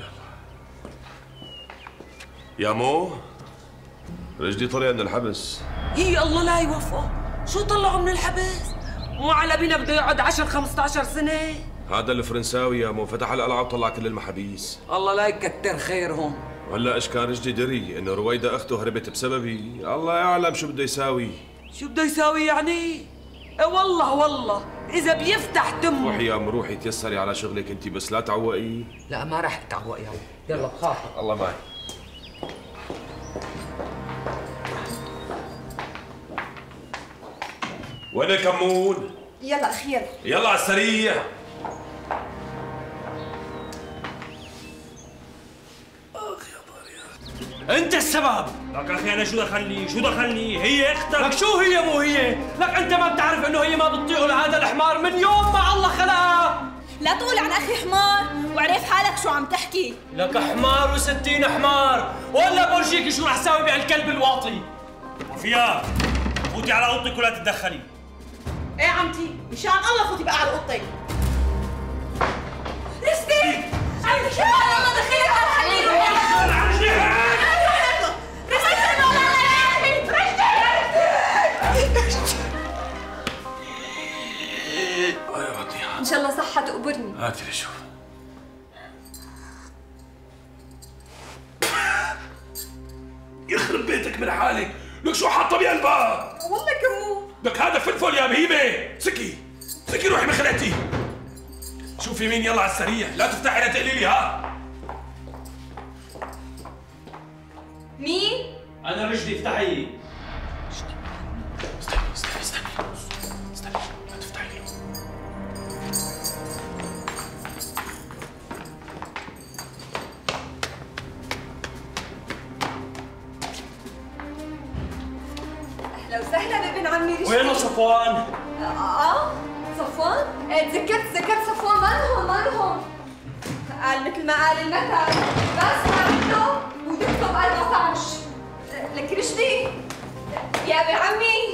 يا مو رشدي طلع من الحبس. يا الله لا يوفقه. شو طلعوا من الحبس؟ مو على بينا بده يقعد 10 15 سنة. هذا الفرنساوي يا مو فتح القلعه وطلع كل المحابيس. الله لا يكتر خيرهم. وهلا ايش كان رشدي دري انه رويدا اخته هربت بسببي، الله يعلم شو بده يساوي. شو بده يساوي يعني؟ والله اذا بيفتح تمه. روحي يا ام روحي تيسري على شغلك انت بس لا تعوقي. لا ما راح اتعوق يلا بخاف. الله معي. وين الكمون؟ يلا اخير يلا على السريع. انت السبب. لك اخي انا شو دخلني هي اختك. لك شو هي مو هي؟ لك انت ما بتعرف انه هي ما بتطيقه لهذا الحمار من يوم ما الله خلقها. لا تقول عن اخي حمار وعرف حالك شو عم تحكي. لك حمار و60 حمار ولا برجيك شو رح ساوي بهالكلب الواطي. وفيا فوتي على اوضتك ولا تتدخلي. ايه عمتي مشان الله فوتي بقى على اوضتك. رشدي عمتي شباب الله دخيلك على الحليل. ان شاء الله صحة تقبرني. هاتي لشوف. يخرب بيتك من حالك، لك شو حاطه بقلبها؟ والله كمو. لك هذا فلفل يا بهيمه، سكي روحي من خلقتي. شوفي مين يلا على السريع، لا تفتحي لا تقلي لي ها. مين؟ انا رشدي افتحي. استني لا تفتحي لي. اهلا وسهلا بابن عمي رشدي. وينه صفوان؟ صفوان؟ تذكرت صفوان ما لهم. قال مثل ما قال المثل بس عنده ويكتب 14. لك رشدي يا ابن عمي.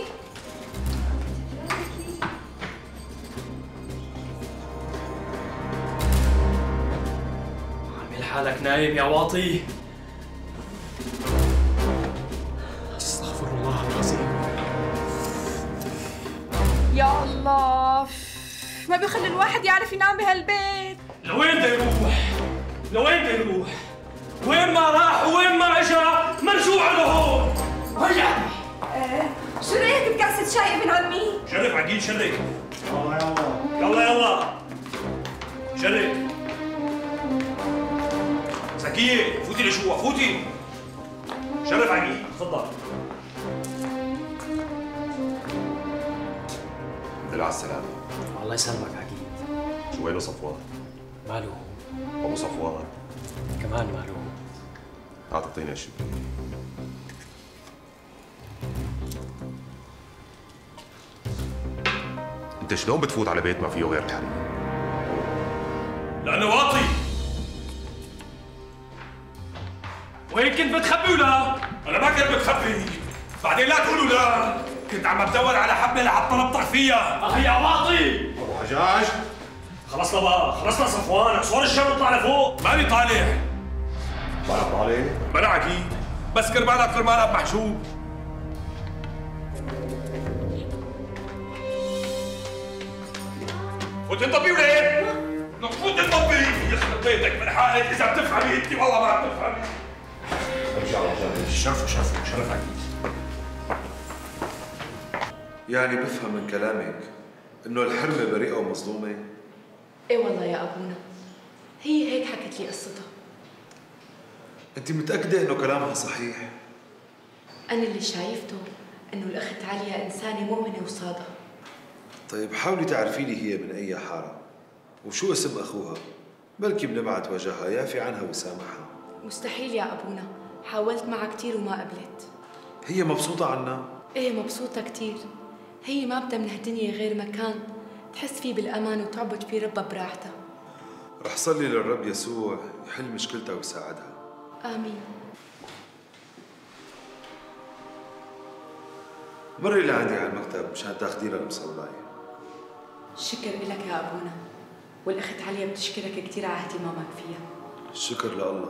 عامل حالك نايم يا واطي. استغفر الله العظيم. يا الله ما بيخلي الواحد يعرف ينام بهالبيت. لوين بده يروح؟ وين ما راح وين ما اجى مرجوع لهون. هيا شو رايك بكاسة شاي ابن عمي؟ شرف عقيل شرف. يلا شرف. زكية فوتي لجوا فوتي. شرف عقيل تفضل. الحمد لله على السلامة. الله يسلمك عقيل. شو وينه صفوان؟ ماله؟ أبو صفوان كمان ماله؟ أعطيني شيء. أنت شلون بتفوت على بيت ما فيه غير الحريم؟ لأنه واطي. وين كنت بتخبي ولا؟ أنا ما كنت بتخبي. بعدين لا تقولوا لا. كنت عم بدور على حبة لحتى نبطح فيها. يا واطي. أبو حجاج خلصنا بقى، خلصنا صفوان، حصان الشر بيطلع لفوق. ماني طالع. ما طالع؟ بلا أكيد، بس كرمالك بمحجوب. فوت انطبي وليه؟ لك فوت انطبي، يخرب بيتك من حالك إذا بتفهمي أنت والله ما بتفهمي. ارجع رجال. شرف أكيد. يعني بفهم من كلامك إنه الحرمة بريئة ومظلومة؟ ايه والله يا ابونا، هي هيك حكت لي قصتها. أنت متأكدة إنه كلامها صحيح؟ انا اللي شايفته انه الاخت عليا انسانه مؤمنه وصادقه. طيب حاولي تعرفي لي هي من أي حارة وشو اسم أخوها، بلكي بنبعت وجهها يافي عنها وسامحها. مستحيل يا ابونا، حاولت معها كثير وما قبلت. هي مبسوطة عنا؟ ايه مبسوطه كثير. هي ما بدها من هالدنيا غير مكان تحس فيه بالامان وتعبد فيه ربها براحتها. رح صلي للرب يسوع يحل مشكلتها ويساعدها. امين. مري لعندي على المكتب مشان تاخدي لها المصلاية. شكر لك يا ابونا، والاخت عليا بتشكرك كثير على اهتمامك فيها. الشكر لله.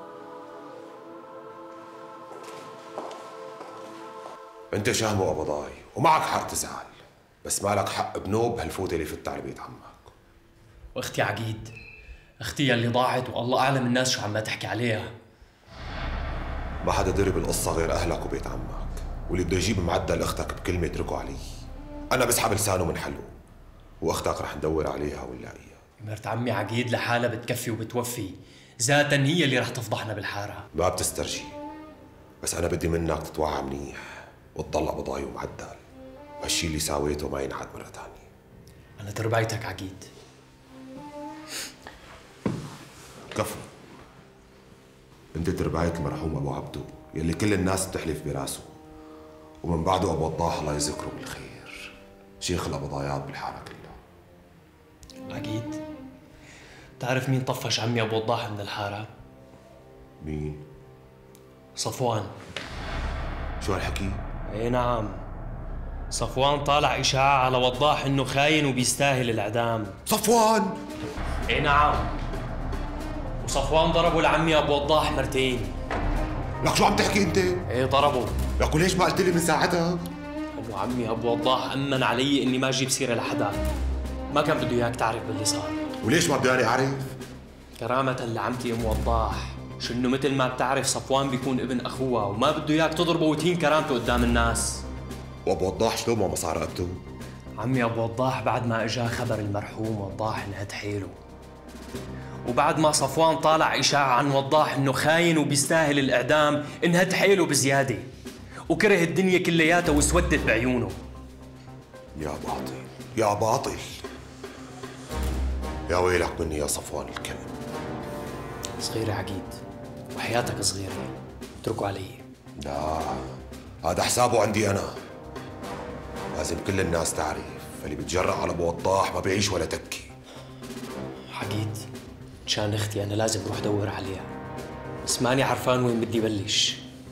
انت شهم وقبضاي ومعك حق تزعل، بس مالك حق بنوب هالفوته اللي فت على بيت عمك. واختي عقيد، اختي اللي ضاعت والله اعلم الناس شو عم تحكي عليها. ما حدا دري بالقصة غير أهلك وبيت عمك، واللي بده يجيب معدل أختك بكلمة يتركوا علي. أنا بسحب لسانه من حلقه، وأختك رح ندور عليها ونلاقيها. مرت عمي عقيد لحالها بتكفي وبتوفي، ذاتا هي اللي رح تفضحنا بالحارة. ما بتسترجي، بس أنا بدي منك تتوعى منيح وتطلع بضاي ومعدل، وهالشي اللي ساويته ما ينعاد مرة ثانية. أنا تربايتك عقيد. كفو. انت ترباية المرحوم ابو عبدو يلي كل الناس بتحلف براسه، ومن بعده ابو وضاح الله يذكره بالخير، شيخ القبضايات بالحاره كلها. عقيد، بتعرف مين طفش عمي ابو وضاح من الحاره؟ مين؟ صفوان. شو هالحكي؟ اي نعم، صفوان طالع اشاعه على وضاح انه خاين وبيستاهل الاعدام. صفوان؟ اي نعم، وصفوان ضربوا لعمي ابو وضاح مرتين. لك شو عم تحكي انت؟ ايه ضربوا. لك وليش ما قلت لي من ساعتها؟ ابو عمي ابو وضاح امن علي اني ما اجيب سيره لحدا، ما كان بده اياك تعرف باللي صار. وليش ما بدي اني اعرف؟ كرامة لعمتي ام وضاح، شنو مثل ما بتعرف صفوان بيكون ابن اخوها وما بده اياك تضربه وتهين كرامته قدام الناس. وابو وضاح شلون ما صار رقبته؟ عمي ابو وضاح بعد ما اجاه خبر المرحوم وضاح انهد حيله، وبعد ما صفوان طالع إشاعة عن وضاح إنه خاين وبيستاهل الإعدام انهد حيله بزيادة، وكره الدنيا كلياتها واسودت بعيونه. يا باطل يا باطل، يا ويلك مني يا صفوان الكلب. صغيرة عقيد، وحياتك صغيرة، اتركوا علي. لا، هذا حسابه عندي أنا. لازم كل الناس تعرف اللي بتجرأ على أبو وضاح ما بيعيش ولا تكي. عقيد، مشان اختي انا لازم اروح ادور عليها، بس ماني عرفان وين بدي بلش.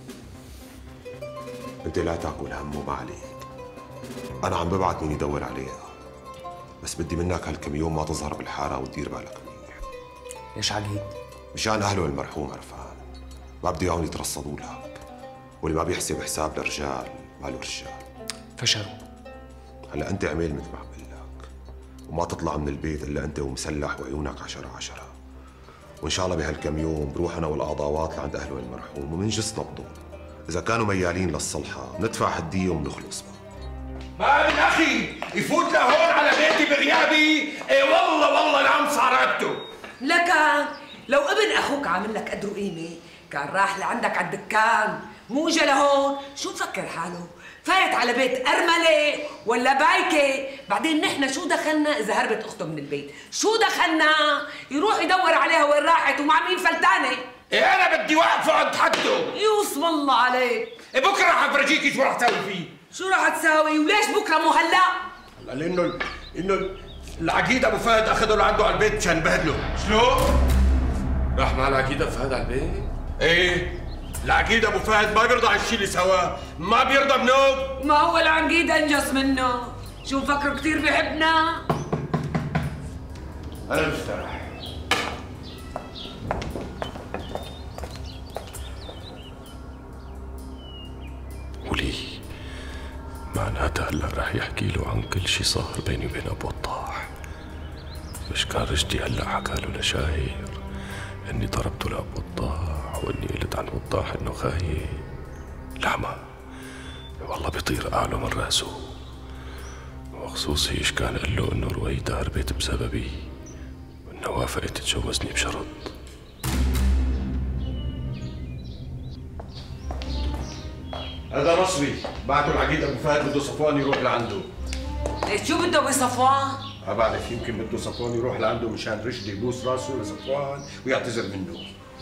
انت لا تاكل هم وما عليك، انا عم ببعت مين يدور عليها، بس بدي منك هالكم يوم ما تظهر بالحاره وتدير بالك منيح. ليش عقيد؟ مشان اهله المرحوم عرفان، ما بدي اياهم يترصدوا لك، واللي ما بيحسب حساب لرجال ما له رجال. فشلوا. هلا انت عمل مثل ما عمل لك، وما تطلع من البيت الا انت ومسلح وعيونك 10/10، وان شاء الله بهالكم يوم بروح انا والاعضاوات لعند اهله المرحوم ومنجس نبضه، اذا كانوا ميالين للصلحه بندفع هديه وبنخلص بقى. ما ابن اخي يفوت لهون على بيتي بغيابي؟ ايه والله العم صارته. لكن لو ابن اخوك عامل لك قدره قيمه كان راح لعندك على الدكان، مو اجى لهون. شو مفكر حاله؟ فايت على بيت ارمله ولا بايكه؟ بعدين نحن شو دخلنا اذا هربت اخته من البيت؟ شو دخلنا؟ يروح يدور عليها وين راحت ومع مين فلتانه؟ ايه انا بدي واقفه عند حده. يوسف الله عليك. إيه بكره رح افرجيكي شو رح تسوي فيه. شو رح تساوي وليش بكره مو هلا؟ لانه العقيد ابو فهد اخذه لعنده على البيت مشان بهدله. شلون؟ راح مع العقيد ابو فهد على البيت؟ ايه العقيد ابو فهد ما بيرضى على الشيء اللي سواه، ما بيرضى بنوب. ما هو العقيد انجز منه، شو مفكره كثير بيحبنا؟ انا مستريح. ولي معناتها هلا رح يحكي له عن كل شي صار بيني وبين ابو وضاح. مش كان رشدي هلا حكاله لشاهير اني ضربته لابو وضاح واني قلت عن وضاح انه خاين؟ لعمة والله بيطير قاله من راسه، وخصوصي ايش كان قال له انه رويدة هربت بسببي وانه وافقت تتجوزني بشرط. هذا رسمي، بعته العقيد ابو فهد بده صفوان يروح لعنده. شو بده بصفوان؟ ما بعرف، يمكن بده صفوان يروح لعنده مشان رشدي يبوس راسه لصفوان ويعتذر منه.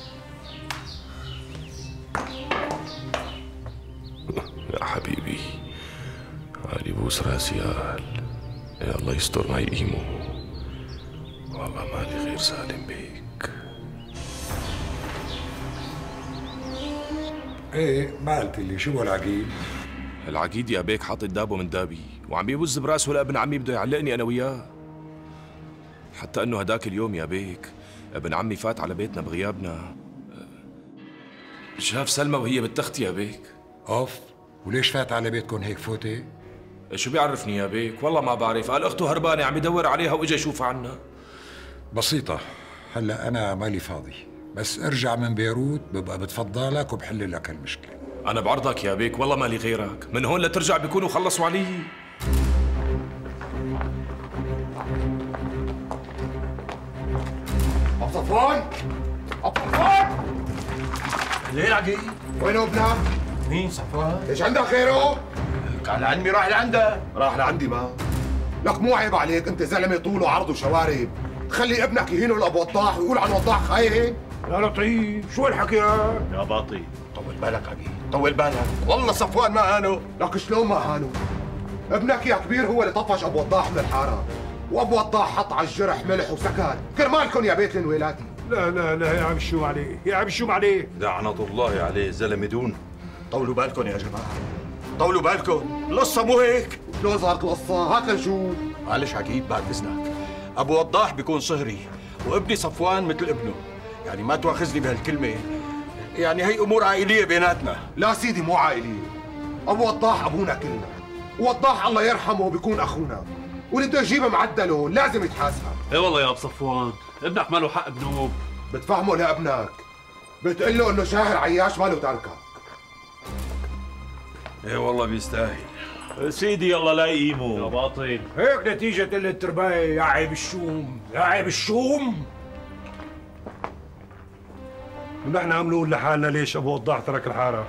يا حبيبي علي بوس راسي يا الله يستر معي قيمه، والله مالي غير سالم بيك. ايه ما قلت لي شو هو العقيد؟ العقيد يا بيك حاطط دابه من دابي وعم يبز براسه لابن عمي بده يعلقني انا وياه. حتى انه هداك اليوم يا بيك ابن عمي فات على بيتنا بغيابنا، شاف سلمى وهي بالتخت يا بيك. اوف، وليش فات على بيتكم هيك فوتة؟ شو بيعرفني يا بيك؟ والله ما بعرف، قال اخته هربانه عم يدور عليها واجا يشوف عنا. بسيطة، هلا أنا مالي فاضي، بس ارجع من بيروت ببقى بتفضلك وبحل لك هالمشكلة. أنا بعرضك يا بيك، والله مالي غيرك، من هون لترجع بيكونوا خلصوا علي. أبو صفوان! أبو صفوان! ليه عقيل؟ وينه ابنك؟ مين صفوان؟ ايش عندك غيره؟ كان لعلمي راح لعنده. راح لعندي ما لك مو عيب عليك، انت زلمه طول وعرض وشوارب، تخلي ابنك يهينه لابو وضاح ويقول عن وضاح خاين؟ يا لطيف شو الحكي يا باطي؟ طول بالك عقيل، طول بالك، والله صفوان ما هانو. لك شلون ما هانو؟ ابنك يا كبير هو اللي طفش ابو وضاح من الحاره، وابو وضاح حط على الجرح ملح وسكر، كرمالكم يا بيت الويلاتي. لا لا لا يا عم شو عليه، يا عم شو عليه؟ لعنة الله عليه زلمة دون. طولوا بالكم يا جماعة، طولوا بالكم، القصة مو هيك. شلون صارت القصة؟ هات لنشوف. معلش عقيد بعد إذنك، أبو وضاح بيكون صهري وابني صفوان مثل ابنه، يعني ما تواخذني بهالكلمة، يعني هي أمور عائلية بيناتنا. لا سيدي مو عائلية، أبو وضاح أبونا كلنا، ووضاح الله يرحمه بيكون أخونا، واللي بده يجيبه معدله لازم يتحاسب. ايه والله يا ابو صفوان، ابنك ماله حق بنوب. بتفهمه لابنك، بتقول له انه شاهر عياش ماله تركك. ايه والله بيستاهل. سيدي يلا لا يقيموا يا باطل. هيك نتيجة قلة الترباية يا عيب الشوم، يا عيب الشوم. ونحن عم نقول لحالنا ليش ابو وضاح ترك الحارة.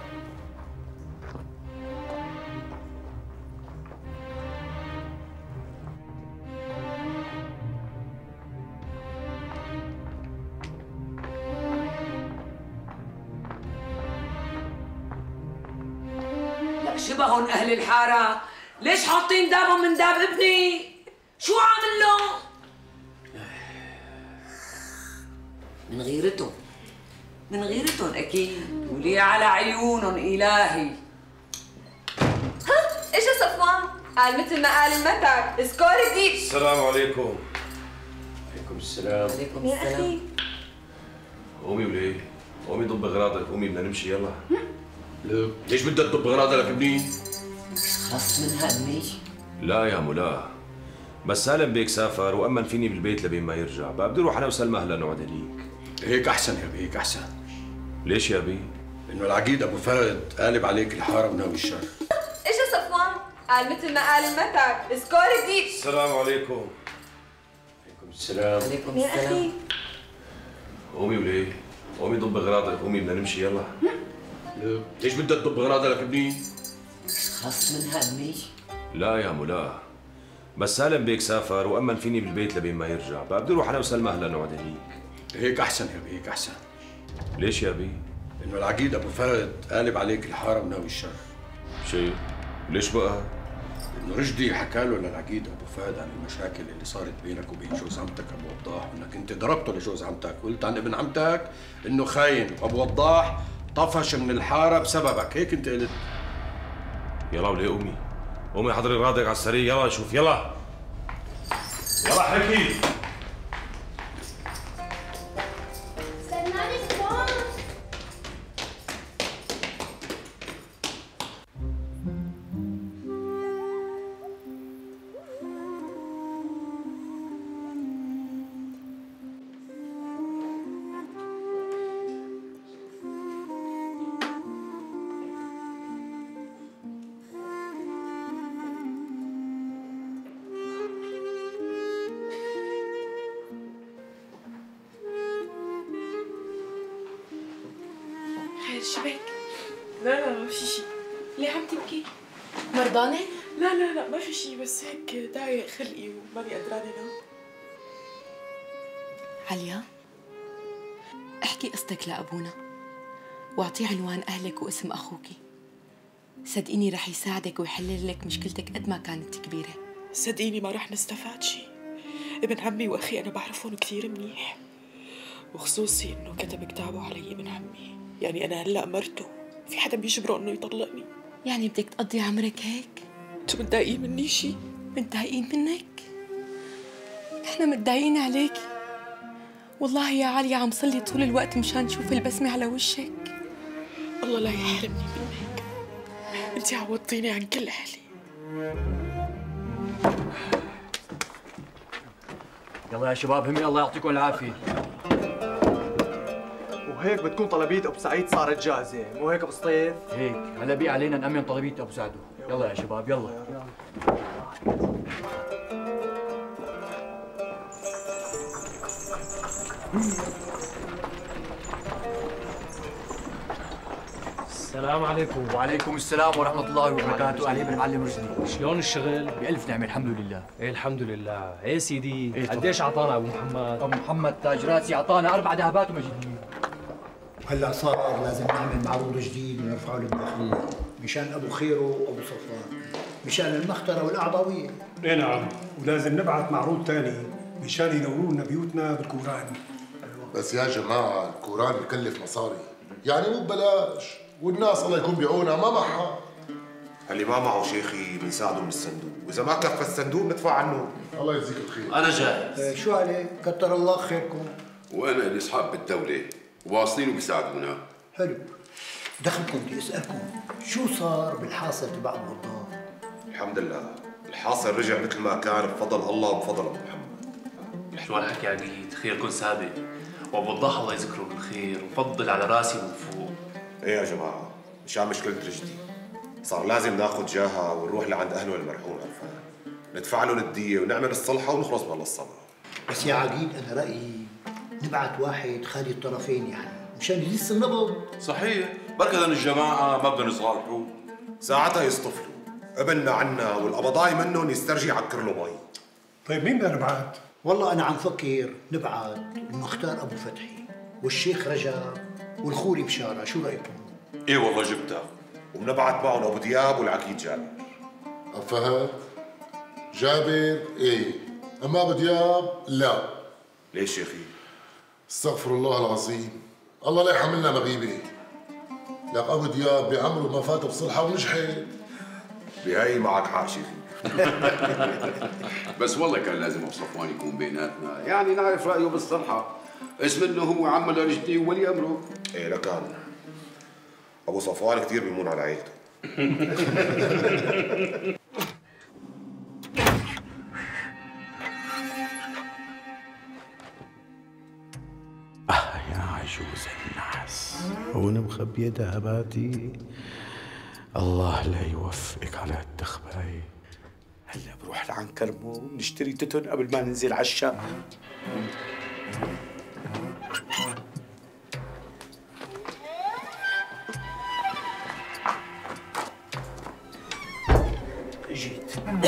شبهن أهل الحارة، ليش حاطين دابهم من داب ابني؟ شو عامل له؟ من غيرتهم، من غيرتهم أكيد، ولي على عيونهم إلهي. ها؟ إيش يا صفوان؟ قال مثل ما قال المثل، سكور جديد. السلام عليكم. عليكم السلام. عليكم السلام. قومي وليه؟ قومي ضب اغراضك، قومي بدنا نمشي يلا. ليش بدك تضب اغراضك ابني؟ خلص منها ابني؟ لا يا ملا، بس سالم بيك سافر وامن فيني بالبيت لبين ما يرجع، بقى بدي اروح انا وسلمى هلا نقعد هنيك. هيك احسن يا بي، هيك احسن. ليش يا بي؟ انه العقيد ابو فرد قالب عليك الحاره وناوي الشر. ايش يا صفوان؟ قال مثل ما قال المثل، سكور جديد. السلام عليكم. عليكم السلام. عليكم السلام. قومي وليه؟ قومي ضب اغراضك، قومي بدنا نمشي يلا. ليش بدك تضب اغراضك ابني؟ خلص منها ابني؟ لا يا ملا، بس سالم بيك سافر وامن فيني بالبيت لبين ما يرجع، بقى بدي اروح انا وسلمى هلا نقعد هنيك. هيك احسن يا بي، هيك احسن. ليش يا بي؟ انه العقيد ابو فرد قالب عليك الحاره وناوي الشر. شيء؟ ليش بقى؟ انه رشدي حكى له للعقيد ابو فهد عن المشاكل اللي صارت بينك وبين جوز عمتك ابو وضاح، وانك انت ضربته لجوز عمتك، قلت عن ابن عمتك انه خاين، وابو وضاح طفش من الحاره بسببك، هيك انت قلت. يلا وليه قومي، قومي حضري اغراضك على السريع، يلا شوف يلا. يلا حكي. شبك؟ لا ما في شيء. ليه عم تبكي؟ مرضانة؟ لا ما في شيء، بس هيك ضايق خلقي وماني قدرانة انام. عليا، احكي قصتك لأبونا واعطيه عنوان أهلك واسم أخوكي. صدقيني رح يساعدك ويحلل لك مشكلتك قد ما كانت كبيرة. صدقيني ما رح نستفاد شيء. ابن عمي وأخي أنا بعرفهم كثير منيح، وخصوصي إنه كتب كتابه علي ابن عمي، يعني أنا هلأ مرته، في حدا بيجبره إنه يطلقني. يعني بدك تقضي عمرك هيك؟ انتوا متضايقين مني شي؟ متضايقين منك؟ نحن متضايقين عليكي. والله يا عليا عم صلي طول الوقت مشان شوف البسمة على وشك. الله لا يحرمني منك، انتي عوضتيني عن كل أهلي. يلا يا شباب همي الله يعطيكم العافيه. وهيك بتكون طلبية ابو سعيد صارت جاهزة، مو هيك ابو سطيف؟ هيك هلا بي علينا نأمن طلبية ابو سعدو. يلا يا شباب يلا. السلام عليكم. وعليكم السلام ورحمة الله وبركاته. أهلين بالمعلم رشدي. شلون الشغل؟ بألف نعمة الحمد لله. ايه الحمد لله. ايه سيدي قديش اعطانا ابو محمد؟ ابو محمد تاج راسي اعطانا 4 ذهبات ومجدين. هلا صار لازم نعمل معروض جديد ونرفعه للمخلوق مشان ابو خيرو وابو صفوان، مشان المختره والاعضاويه. ايه نعم، ولازم نبعث معروض ثاني مشان ينوروا لنا بيوتنا بالقران. بس يا جماعه القران بكلف مصاري، يعني مو ببلاش، والناس الله يكون بعونها ما معها. اللي ما معه شيخي بنساعده من الصندوق، واذا ما كفى الصندوق ندفع عنه. الله يجزيك الخير. انا جاهز. شو عليك؟ كتر الله خيركم. وانا لي اصحاب بالدوله واصلين وبيساعدونا. حلو. دخلكم بدي اسالكم شو صار بالحاصل تبع ابو وضاح؟ الحمد لله، الحاصل رجع مثل ما كان بفضل الله وبفضل ابو محمد. شو هالحكي عقيد؟ خيركم سابق، وابو وضاح الله يذكره بالخير وفضل على راسي من فوق. ايه يا جماعه، مشان مشكله رشدي صار لازم ناخذ جاهها ونروح لعند اهله المرحوم عرفان، ندفع لهم الديه ونعمل الصلحه ونخلص من الصبر. بس يا عقيد انا رايي نبعث واحد خالي الطرفين يعني مشان يلص النبض. صحيح، بركة الجماعة ما بدهم يصالحوا، ساعتها يصطفلوا، ابننا عنا والقبضاي منهم يسترجي يعكر له مي. طيب مين بدنا نبعث؟ والله انا عم فكر نبعث المختار ابو فتحي والشيخ رجب والخوري بشاره، شو رايكم؟ ايه والله جبتها. وبنبعث معهم ابو دياب والعقيد جابر. فهد جابر ايه، اما ابو دياب لا. ليش شيخي؟ استغفر الله العظيم، الله لا يحملنا مغيبه. لك ابو دياب بعمره ما فات بصلحه ونجحت. بهي معك حق شيخي. بس والله كان لازم ابو صفوان يكون بيناتنا، يعني نعرف رايه بالصلحه. اسم انه هو عم لرشدي وولي امره. ايه لكان ابو صفوان كثير بيمون على عيلته. يا عجوز الناس، هون مخبية ذهباتي. الله لا يوفقك على التخباي. هلا بروح لعنكرمو نشتري تتن قبل ما ننزل على الشام. جيت.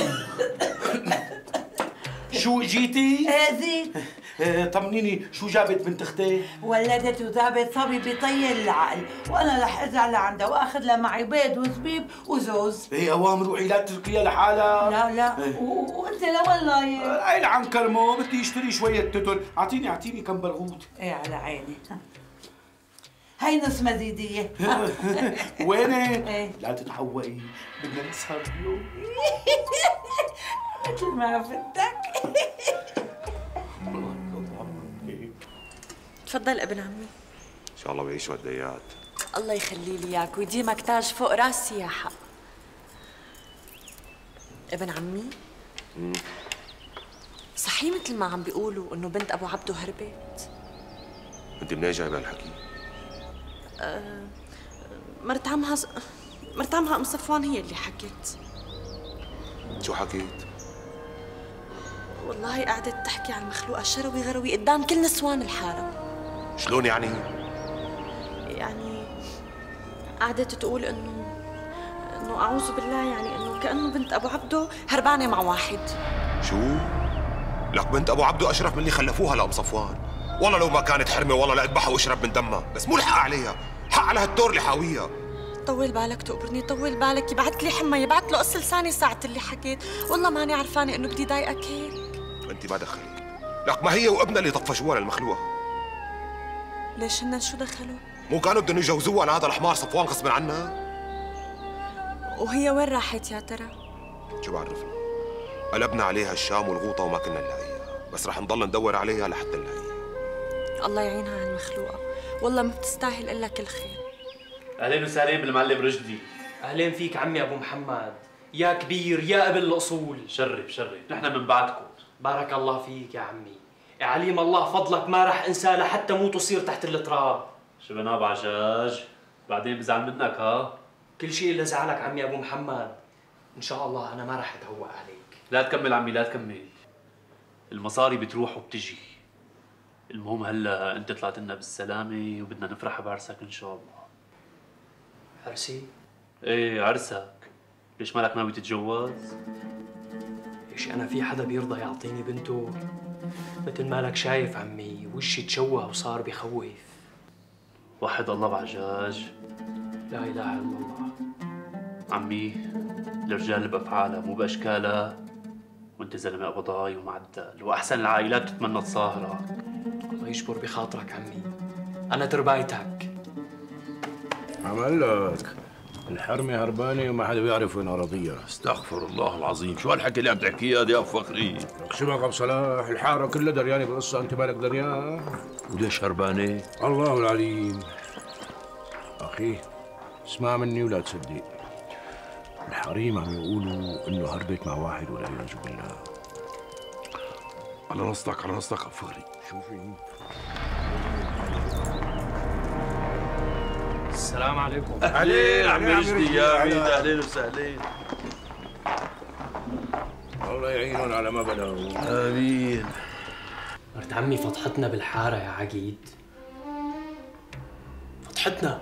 شو جيتي؟ ايه زيت. طمنيني شو جابت بنت اختي؟ ولدت وجابت صبي بيطير العقل، وانا رح ارجع لعندها واخذ لها معي بيض وزبيب وزوز. ايه اوام روحي لا تتركيها لحالها. لا وانت لوين رايح؟ رايح لعنكرمو بدي اشتري شوية تتن، اعطيني كم برغوث. ايه على عيني. هي نص مزيدية. وينك؟ ايه لا تتحوقي، بدنا نسهر اليوم. مثل ما بدك. تفضل ابن عمي. ان شاء الله بعيش وديات. الله يخلي لي اياك ويديمك تاج فوق راسي يا حق. ابن عمي، صحيح مثل ما عم بيقولوا انه بنت ابو عبده هربت؟ انت منين جايبه هالحكي؟ مرت عمها ام صفوان هي اللي حكت. شو حكيت؟ والله قعدت تحكي عن مخلوقها شروي غروي قدام كل نسوان الحارة. شلون يعني؟ يعني قعدت تقول انه اعوذ بالله، يعني انه كانه بنت ابو عبده هربانه مع واحد. شو؟ لك بنت ابو عبده اشرف من اللي خلفوها لام صفوان. والله لو ما كانت حرمه والله لاذبحها واشرب من دمها، بس مو الحق عليها، حق على هالدور اللي حاويها. طول بالك تقبرني، طول بالك. يبعث لي حمى، يبعث له قص لساني ساعة اللي حكيت. والله ماني عرفانه انه بدي ضايقك هيك. انت ما دخلك، لك ما هي وابنها اللي طفشوها للمخلوقه. ليش هن شو دخلوا؟ مو كانوا بدهم يجوزوها لهذا الحمار صفوان غصبا عنها؟ وهي وين راحت يا ترى؟ شو بعرفنا؟ قلبنا عليها الشام والغوطه وما كنا نلاقيها، بس رح نضل ندور عليها لحتى نلاقيها. الله يعينها على المخلوقه، والله ما بتستاهل الا كل خير. اهلين وسهلين بالمعلم رشدي. اهلين فيك عمي ابو محمد، يا كبير يا ابن الاصول. شرف نحن من بعدكم. بارك الله فيك يا عمي. يا عليم الله فضلك ما رح انسى لحتى موت وصير تحت التراب. شو بناب عجاج؟ بعدين بزعل منك ها؟ كل شيء الا زعلك عمي ابو محمد. ان شاء الله انا ما رح اتهوى عليك. لا تكمل عمي لا تكمل. المصاري بتروح وبتجي. المهم هلا انت طلعت لنا بالسلامة وبدنا نفرح بعرسك ان شاء الله. عرسي؟ ايه عرسك. ليش مالك ناوي تتجوز؟ ليش انا في حدا بيرضى يعطيني بنته؟ مثل مالك شايف عمي وشي تشوه وصار بخوف. وحد الله بعجاج. لا اله الا الله. عمي الرجال بافعالها مو باشكالها، وانت زلمه قبضاي ومعدل واحسن العائلات بتتمنى تصاهرك. الله يجبر بخاطرك عمي، انا تربايتك. عملك الحرمة هربانة وما حدا بيعرف وين أراضيها. استغفر الله العظيم، شو هالحكي اللي عم تحكيه هذا يا فخري؟ اقسمك ابو صلاح الحارة كلها دريانة بالقصة، أنت مالك دريان؟ وليش هربانة؟ الله العليم. أخي اسمع مني ولا تصدق. الحريم عم يقولوا إنه هربت مع واحد والعياذ بالله. على نصتك على نصتك يا فخري. شوفي السلام عليكم. اهلين عمي رشدي يا عميد، اهلين وسهلين. الله يعينهم على ما بلغوا. امين. مرت عمي فضحتنا بالحارة يا عقيد. فضحتنا.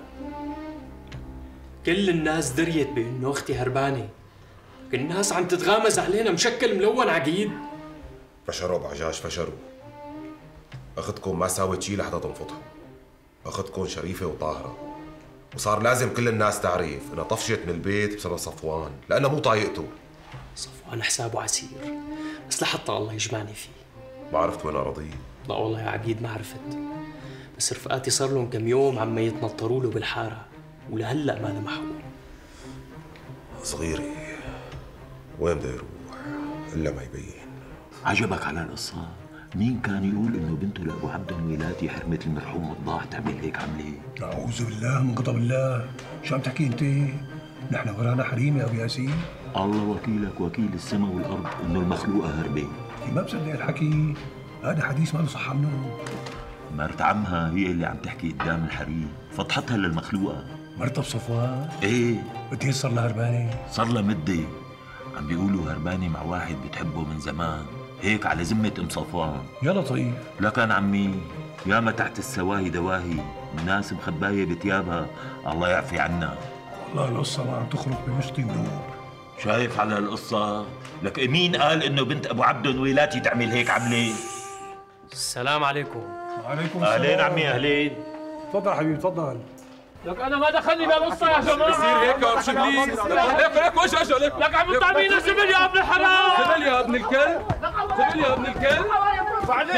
كل الناس دريت بانه اختي هربانة. كل الناس عم تتغامز علينا مشكل ملون عقيد. فشروا بعجاج فشروا. اختكم ما ساوت شي لحتى تنفضها. اختكم شريفة وطاهرة. وصار لازم كل الناس تعرف انها طفشت من البيت بسبب صفوان، لانها مو طايقته. صفوان حسابه عسير، بس لحتى الله يجمعني فيه. ما عرفت وين اراضيه؟ لا والله يا عقيد ما عرفت، بس رفقاتي صار لهم كم يوم عم يتنطروا له بالحارة، ولهلا ما لمحوه. صغيري وين بده يروح الا ما يبين. عجبك على القصة؟ مين كان يقول انه بنته لابو عبد الويلاتي حرمة المرحوم وضاح تعمل هيك عملة؟ اعوذ بالله من غضب الله، شو عم تحكي انت؟ نحن ورانا حريم يا ابو ياسين. الله وكيلك وكيل السماء والارض انه المخلوقة هربة. ما بصدق الحكي، هذا حديث ما له صحة منه. مرت عمها هي اللي عم تحكي قدام الحريم، فضحتها للمخلوقة. مرتها بصفوان؟ ايه. قد صار لها هربانة؟ صار لها مدة، عم بيقولوا هربانة مع واحد بتحبه من زمان، هيك على ذمة ام صفوان. يا لطيف. لكن عمي ياما تحت السواهي دواهي، الناس مخباية بتيابها، الله يعفي عنا. والله القصة ما عم تخرج بمشطي ونور. شايف على القصة؟ لك مين قال انه بنت ابو عبد الويلاتي تعمل هيك عملة؟ السلام عليكم. وعليكم السلام. اهلين عمي اهلين. تفضل حبيبي تفضل. لك انا ما دخلني بالقصه يا جماعه. بصير هيك يا شبليس. لك وش اجى لك؟ لك عم تطعمينا سبل يا ابن الحرام. سبل يا ابن الكلب. سبل يا ابن الكلب. بعدين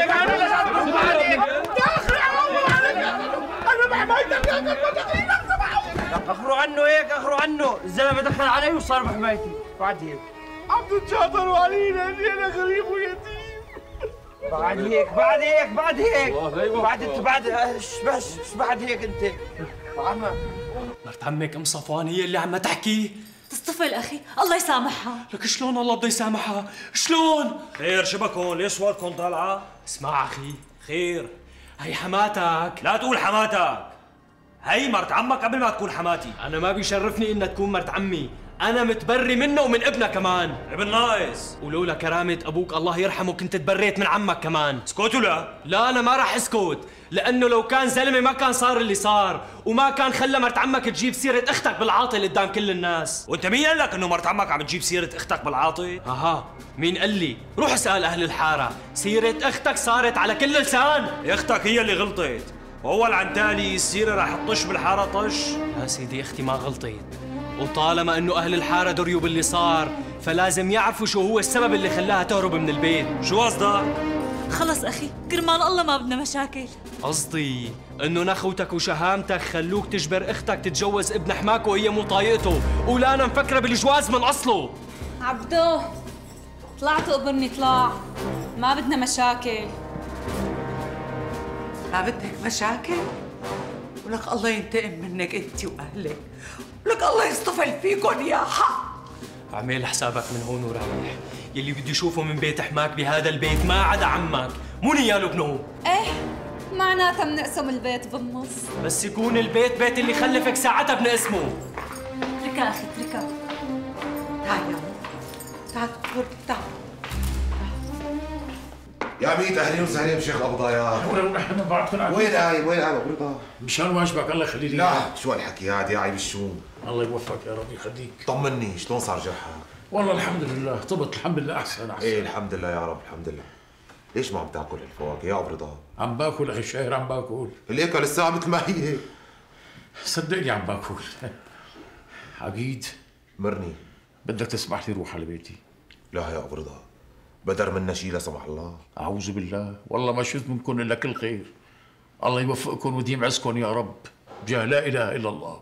انا بحمايتك يا كلب. اخروا عنه هيك اخروا عنه، الزلمه دخل علي وصار بحمايتي. بعد هيك عم تتشاطروا علينا اني انا غريب ويتيم. بعد هيك بعد هيك بعد هيك بعد انت بعد ايش بعد هيك انت؟ عمك مرت عمك ام صفوان هي اللي عم تحكي. تصطفل اخي، الله يسامحها. لك شلون الله بده يسامحها؟ شلون؟ خير شبكون؟ ليش صوتكم طالعه؟ اسمع اخي، خير هي حماتك. لا تقول حماتك، هي مرت عمك قبل ما تكون حماتي. انا ما بيشرفني انها تكون مرت عمي، أنا متبري منه ومن ابنها كمان. ابن ناقص. ولولا كرامة أبوك الله يرحمه كنت تبريت من عمك كمان. اسكت ولا؟ لا أنا ما راح اسكت، لأنه لو كان زلمة ما كان صار اللي صار، وما كان خلى مرت عمك تجيب سيرة أختك بالعاطل قدام كل الناس. وأنت مين قال لك إنه مرت عمك عم تجيب سيرة أختك بالعاطل؟ أها، مين قال لي؟ روح اسأل أهل الحارة، سيرة أختك صارت على كل لسان. أختك هي اللي غلطت، وأول عن تالي السيرة رح تطش بالحارة طش. يا سيدي أختي ما غلطت، وطالما انه اهل الحاره دريوا باللي صار فلازم يعرفوا شو هو السبب اللي خلاها تهرب من البيت. شو قصدك؟ خلص اخي، كرمال الله ما بدنا مشاكل. قصدي انه نخوتك وشهامتك خلوك تجبر اختك تتجوز ابن حماك وهي مو طايقته، ولا انا مفكره بالجواز من اصله. عبدو طلعت قبرني طلع، ما بدنا مشاكل. ما بدك مشاكل؟ ولك الله ينتقم منك انت واهلك، ولك الله يصطفل فيكم يا حق. اعمل حسابك من هون ورايح، يلي بدي اشوفه من بيت حماك بهذا البيت ما عدا عمك، مو نيال ابنه. ايه معناتها بنقسم البيت بالنص. بس يكون البيت بيت اللي خلفك ساعتها بنقسمه. اتركها اخي اتركها. تعال يا تعال تعال. يا ميت اهلين وسهلين بشيخ القبضايات. ونحن بعضنا وين قايم وين قايم ابو رضا؟ مشان واجبك الله يخلي لي. لا شو هالحكي هاد يا عيب الشوم. الله يوفقك يا رب يخليك. طمني شلون صار جرحك؟ والله الحمد لله طبت الحمد لله احسن. ايه الحمد لله يا رب الحمد لله. ليش ما عم تاكل الفواكه يا ابو رضا؟ عم باكل اخي الشاهر عم باكل. ليك لسه مثل ما هي. صدقني عم باكل. عقيد مرني بدك تسمح لي روح على بيتي. لا يا ابو رضا بدر منا شيء لا سمح الله. اعوذ بالله والله ما شفت منكم الا كل خير. الله يوفقكم ويديم عزكم يا رب بجاه لا اله الا الله.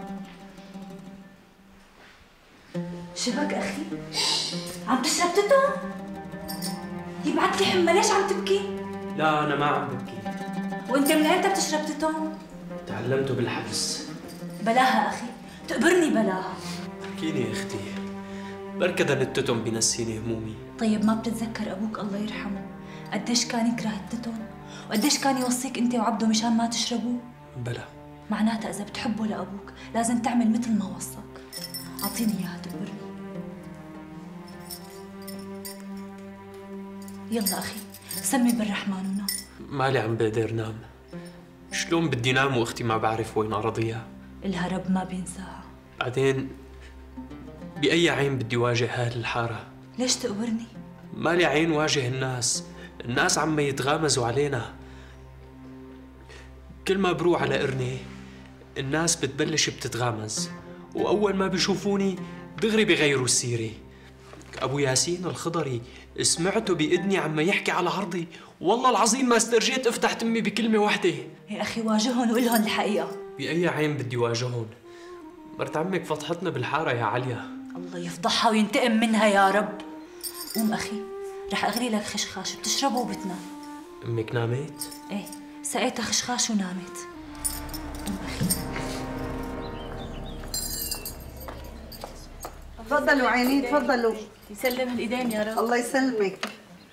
شبك اخي؟ عم تشرب توتو؟ يبعت لي حمى ليش عم تبكي؟ لا انا ما عم ببكي. وانت من ايمتى بتشرب توتو؟ تعلمته بالحبس. بلاها اخي، تقبرني بلاها. احكيلي يا اختي، بركض التوتون بنسيني همومي. طيب ما بتتذكر ابوك الله يرحمه قديش كان يكره التوتون وقديش كان يوصيك انت وعبده مشان ما تشربوه؟ بلا. معناتها اذا بتحبه لابوك لازم تعمل مثل ما وصاك. اعطيني اياها تقبرني. يلا اخي سمي بالرحمن ونام. مالي عم بقدر نام. شلون بدي نام واختي ما بعرف وين اراضيها؟ الهرب ما بينساها. بعدين بأي عين بدي واجه هاي الحارة؟ ليش تقبرني؟ مالي عين واجه الناس عم يتغامزوا علينا. كل ما بروح على قرني الناس بتبلش بتتغامز، وأول ما بيشوفوني دغري بيغيروا السيرة. أبو ياسين الخضري سمعته بإذني عم يحكي على عرضي، والله العظيم ما استرجيت افتح تمي بكلمة واحدة. يا أخي واجههم وقول لهم الحقيقة. بأي عين بدي واجههم؟ مرت عمك فضحتنا بالحارة يا عليا. الله يفضحها وينتقم منها يا رب. قوم أخي رح أغلي لك خشخاش بتشربه وبتنام. أمك نامت؟ إيه سقيتها خشخاش ونامت. قوم أخي. تفضلوا عيني تفضلوا. يسلم هالايدين يا رب. الله يسلمك.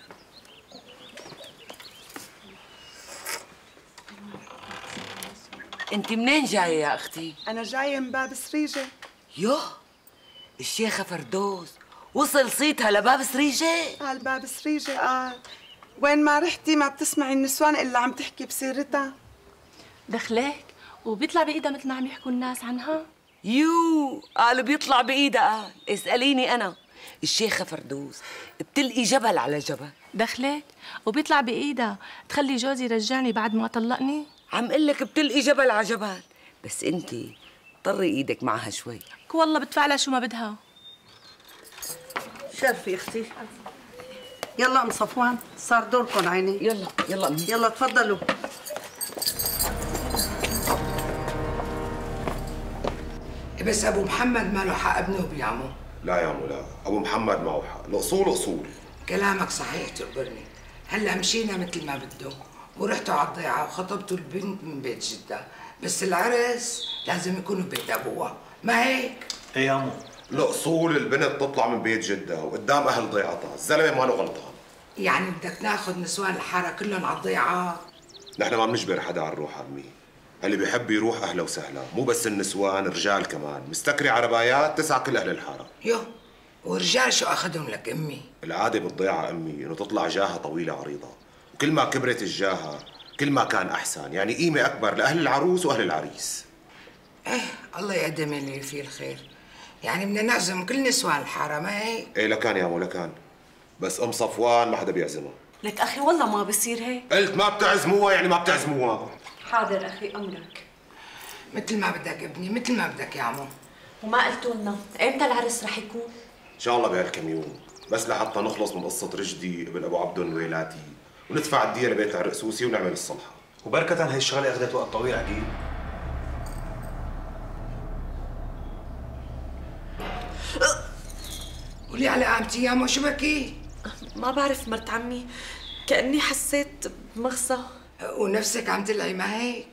انت منين جايه يا اختي؟ انا جايه من باب سريجه. يوه الشيخه فردوس وصل صيتها لباب سريجه؟ قال باب سريجه قال. وين ما رحتي ما بتسمعي النسوان الا عم تحكي بسيرتها. دخلك وبيطلع بايدها مثل ما عم يحكوا الناس عنها؟ يو قالوا بيطلع بايدها. قال اساليني انا. الشيخه فردوس بتلقي جبل على جبل. دخلك وبيطلع بايدها تخلي جوزي يرجعني بعد ما طلقني؟ عم قل لك بتلقي جبل على جبل، بس انت طري ايدك معها شوي. والله بتفعلها شو ما بدها. شرفي اختي. يلا ام صفوان صار دوركم عيني. يلا يلا امي. يلا تفضلوا. بس ابو محمد ما له حق ابنه بيعمو. لا يا مولا ابو محمد معه حق، الاصول اصول. كلامك صحيح تقبرني. هلا مشينا مثل ما بده ورحتوا على الضيعه وخطبتوا البنت من بيت جده، بس العرس لازم يكونوا ببيت ابوها، ما هيك؟ ايه يا مو الاصول البنت تطلع من بيت جده وقدام اهل ضيعتها، الزلمه ما له غلطان. يعني بدك ناخذ نسوان الحاره كلهم على الضيعه؟ نحن ما بنجبر حدا على الروح عمي، اللي بيحب يروح اهلا وسهلا، مو بس النسوان رجال كمان، مستكري عربايات تسعى كل اهل الحاره. يوه ورجال شو اخذهم لك امي؟ العاده بالضيعه امي انه تطلع جاهه طويله عريضه، وكل ما كبرت الجاهه كل ما كان احسن، يعني قيمه اكبر لاهل العروس واهل العريس. ايه الله يقدم اللي فيه الخير، يعني بدنا نعزم كل نسوان الحاره ما هيك؟ ايه لكان يا مو لكان، بس ام صفوان ما حدا بيعزمها. لك اخي والله ما بصير هيك. قلت ما بتعزموها يعني ما بتعزموها. حاضر اخي امرك. مثل ما بدك ابني مثل ما بدك يا عمو. وما قلتوا لنا ايمتى العرس رح يكون؟ ان شاء الله بهالكم يوم، بس لحتى نخلص من قصه رشدي ابن ابو عبد الويلاتي وندفع الديه لبيت الرقسوسي ونعمل الصلحه. وبركة هي الشغله اخذت وقت طويل عقيل. قولي على قامتي يا مو شو بكي؟ ما بعرف مرت عمي، كأني حسيت بمغصى. ونفسك عم تلعي ما هيك؟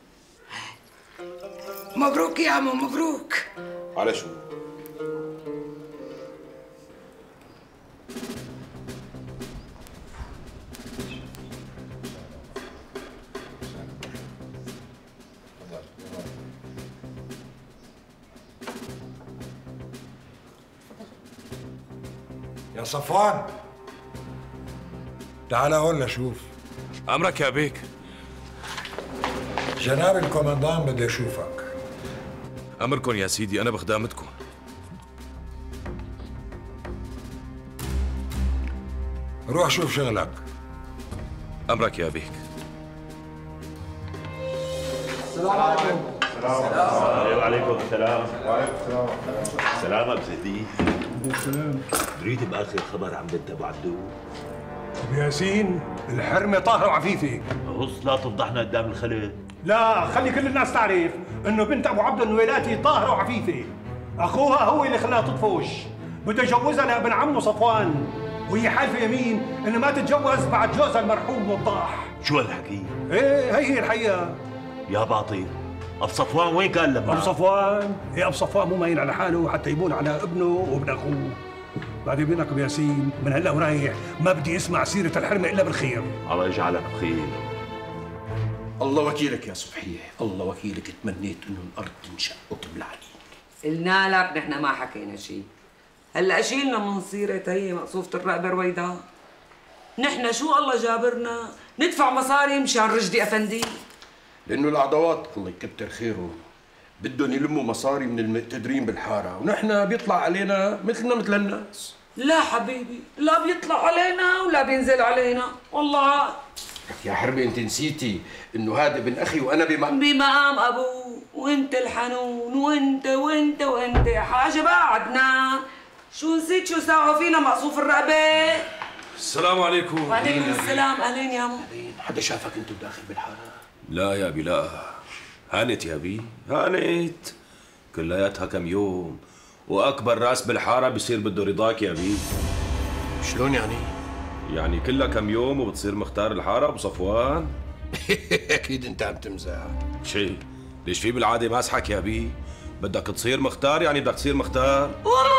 مبروك يا عمو مبروك. على شو؟ يا صفوان تعال هون لشوف. امرك يا بيك. جناب الكوماندان بدي اشوفك. امركم يا سيدي، انا بخدامتكم. روح شوف شغلك. امرك يا بيك. السلام عليكم. وعليكم السلام. وعليكم السلام. سلام ابو زيدي. السلام. دريت باخر خبر عن بنت ابو عبدو؟ ابو ياسين الحرمه طاهره وعفيفه. بص لا تفضحنا قدام الخلق. لا خلي كل الناس تعرف انه بنت ابو عبدو النويلاتي طاهره وعفيفه. اخوها هو اللي خلاها تطفش. بده يجوزها لابن عمه صفوان، وهي حالفه يمين انه ما تتجوز بعد جوزها المرحوم وضاح. شو هالحكي؟ ايه هي الحقيقه. يا باطل، ابو صفوان وين كان لما؟ ابو صفوان؟ ايه ابو صفوان مو ماين على حاله حتى يبون على ابنه وابن اخوه. بعدين بينك ابو ياسين من هلا ورايح ما بدي اسمع سيره الحرمه الا بالخير. الله يجعلك بخير. الله وكيلك يا صبحيه، الله وكيلك تمنيت انه الارض تنشق وتبلعني. قلنا لك نحن ما حكينا شيء. هلا شيلنا من صيرة هي مقصوفة الرقبة رويدا. نحن شو الله جابرنا ندفع مصاري مشان رشدي افندي؟ لانه العضوات الله يكتر خيره بدهم يلموا مصاري من المقتدرين بالحاره، ونحن بيطلع علينا مثلنا مثل الناس. لا حبيبي، لا بيطلع علينا ولا بينزل علينا، والله. لك يا حربي انت نسيتي انه هذا ابن اخي وانا بمقام ابوه، وانت الحنون، وانت يا حاجه بعدنا. شو نسيت شو ساعوا فينا مقصوف الرقبه؟ السلام عليكم. وعليكم السلام. اهلين يا مو. حدا شافك انت داخل بالحاره؟ لا يا بي لا. هانت يا بي، هانت. كلياتها كم يوم، واكبر راس بالحاره بصير بده رضاك يا بي. شلون يعني؟ يعني كلها كم يوم وبتصير مختار الحاره ابو صفوان. اكيد انت عم تمزح. شي ليش في بالعاده ماسحك يا بي؟ بدك تصير مختار يعني بدك تصير مختار.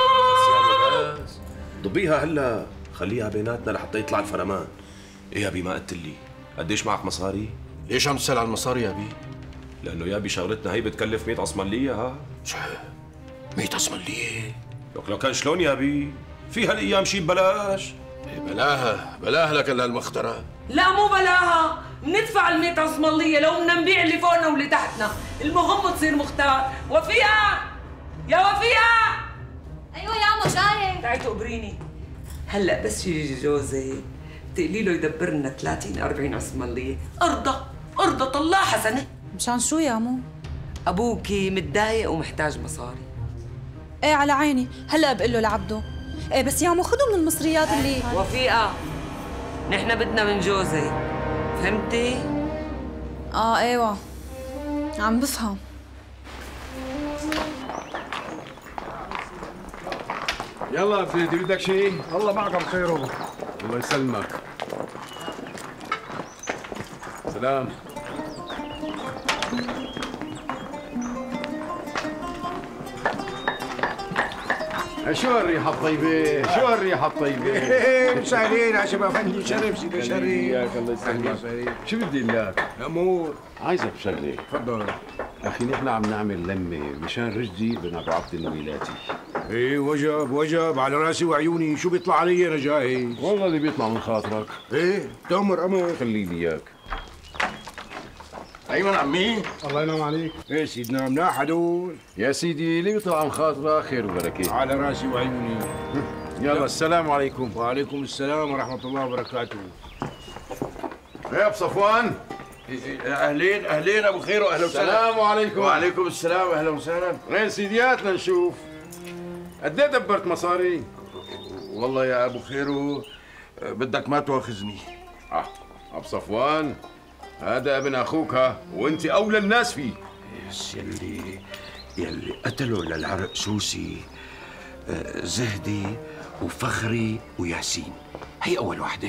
بس ضبيها هلا، خليها بيناتنا لحتى يطلع الفرمان. ايه يا بي ما قلت لي قديش معك مصاري؟ ليش عم تسال عن المصاري يا بي؟ لانه يا بي شغلتنا هي بتكلف 100 عصمليه. ها شو 100 عصمليه؟ لو كان شلون يا بي؟ في هالايام شي ببلاش. بلاها لك الا المخترة. لا مو بلاها، بندفع ال100 عصمليه لو بدنا نبيع اللي فوقنا واللي تحتنا، المهم تصير مختار. وفيقة يا وفيقة. ايوه يا عمو جايه. تعي تقبريني. هلا بس يجي جوزي تقولي له يدبر لنا 30-40 عصمليه. ارضى طلع حسنه. مشان شو يا عمو؟ ابوكي متضايق ومحتاج مصاري. ايه على عيني، هلا بقول له لعبده. ايه بس يا عمو خذوا من المصريات اللي وفيقة، نحن بدنا من جوزي، فهمتي؟ ايوه عم بفهم. يلا سيدي بدك شيء؟ الله معك بخيره. الله يسلمك. سلام. شو الريحة الطيبة؟ شو الريحة الطيبة؟ مساء يا شباب افندي. شرف سيدي شرف. الله يسلمك. شو بدي لك؟ امور. عايزك بشغلة. تفضل. اخي نحن عم نعمل لمة مشان رشدي بن ابو عبد النويلاتي. ايه وجب على راسي وعيوني. شو بيطلع علي انا جاهز. والله اللي بيطلع من خاطرك. ايه تأمر امر. خلي لي اياك. ايمن عمي. الله ينعم عليك. ايه سيدنا مناح هدول. يا سيدي اللي بيطلع من خاطرك خير وبركه. على راسي وعيوني. يلا السلام عليكم. وعليكم السلام ورحمة الله وبركاته. يا ابو صفوان. اهلين ابو خير واهلا وسهلا. السلام عليكم. وعليكم السلام واهلا وسهلا. وين سيدياتنا نشوف؟ قد ايه دبرت مصاري؟ والله يا ابو خيرو بدك ما تواخذني. ابو صفوان هذا ابن اخوك ها، وانت اولى الناس فيه. بس يلي قتلوا للعرق سوسي زهدي وفخري وياسين، هي اول وحده.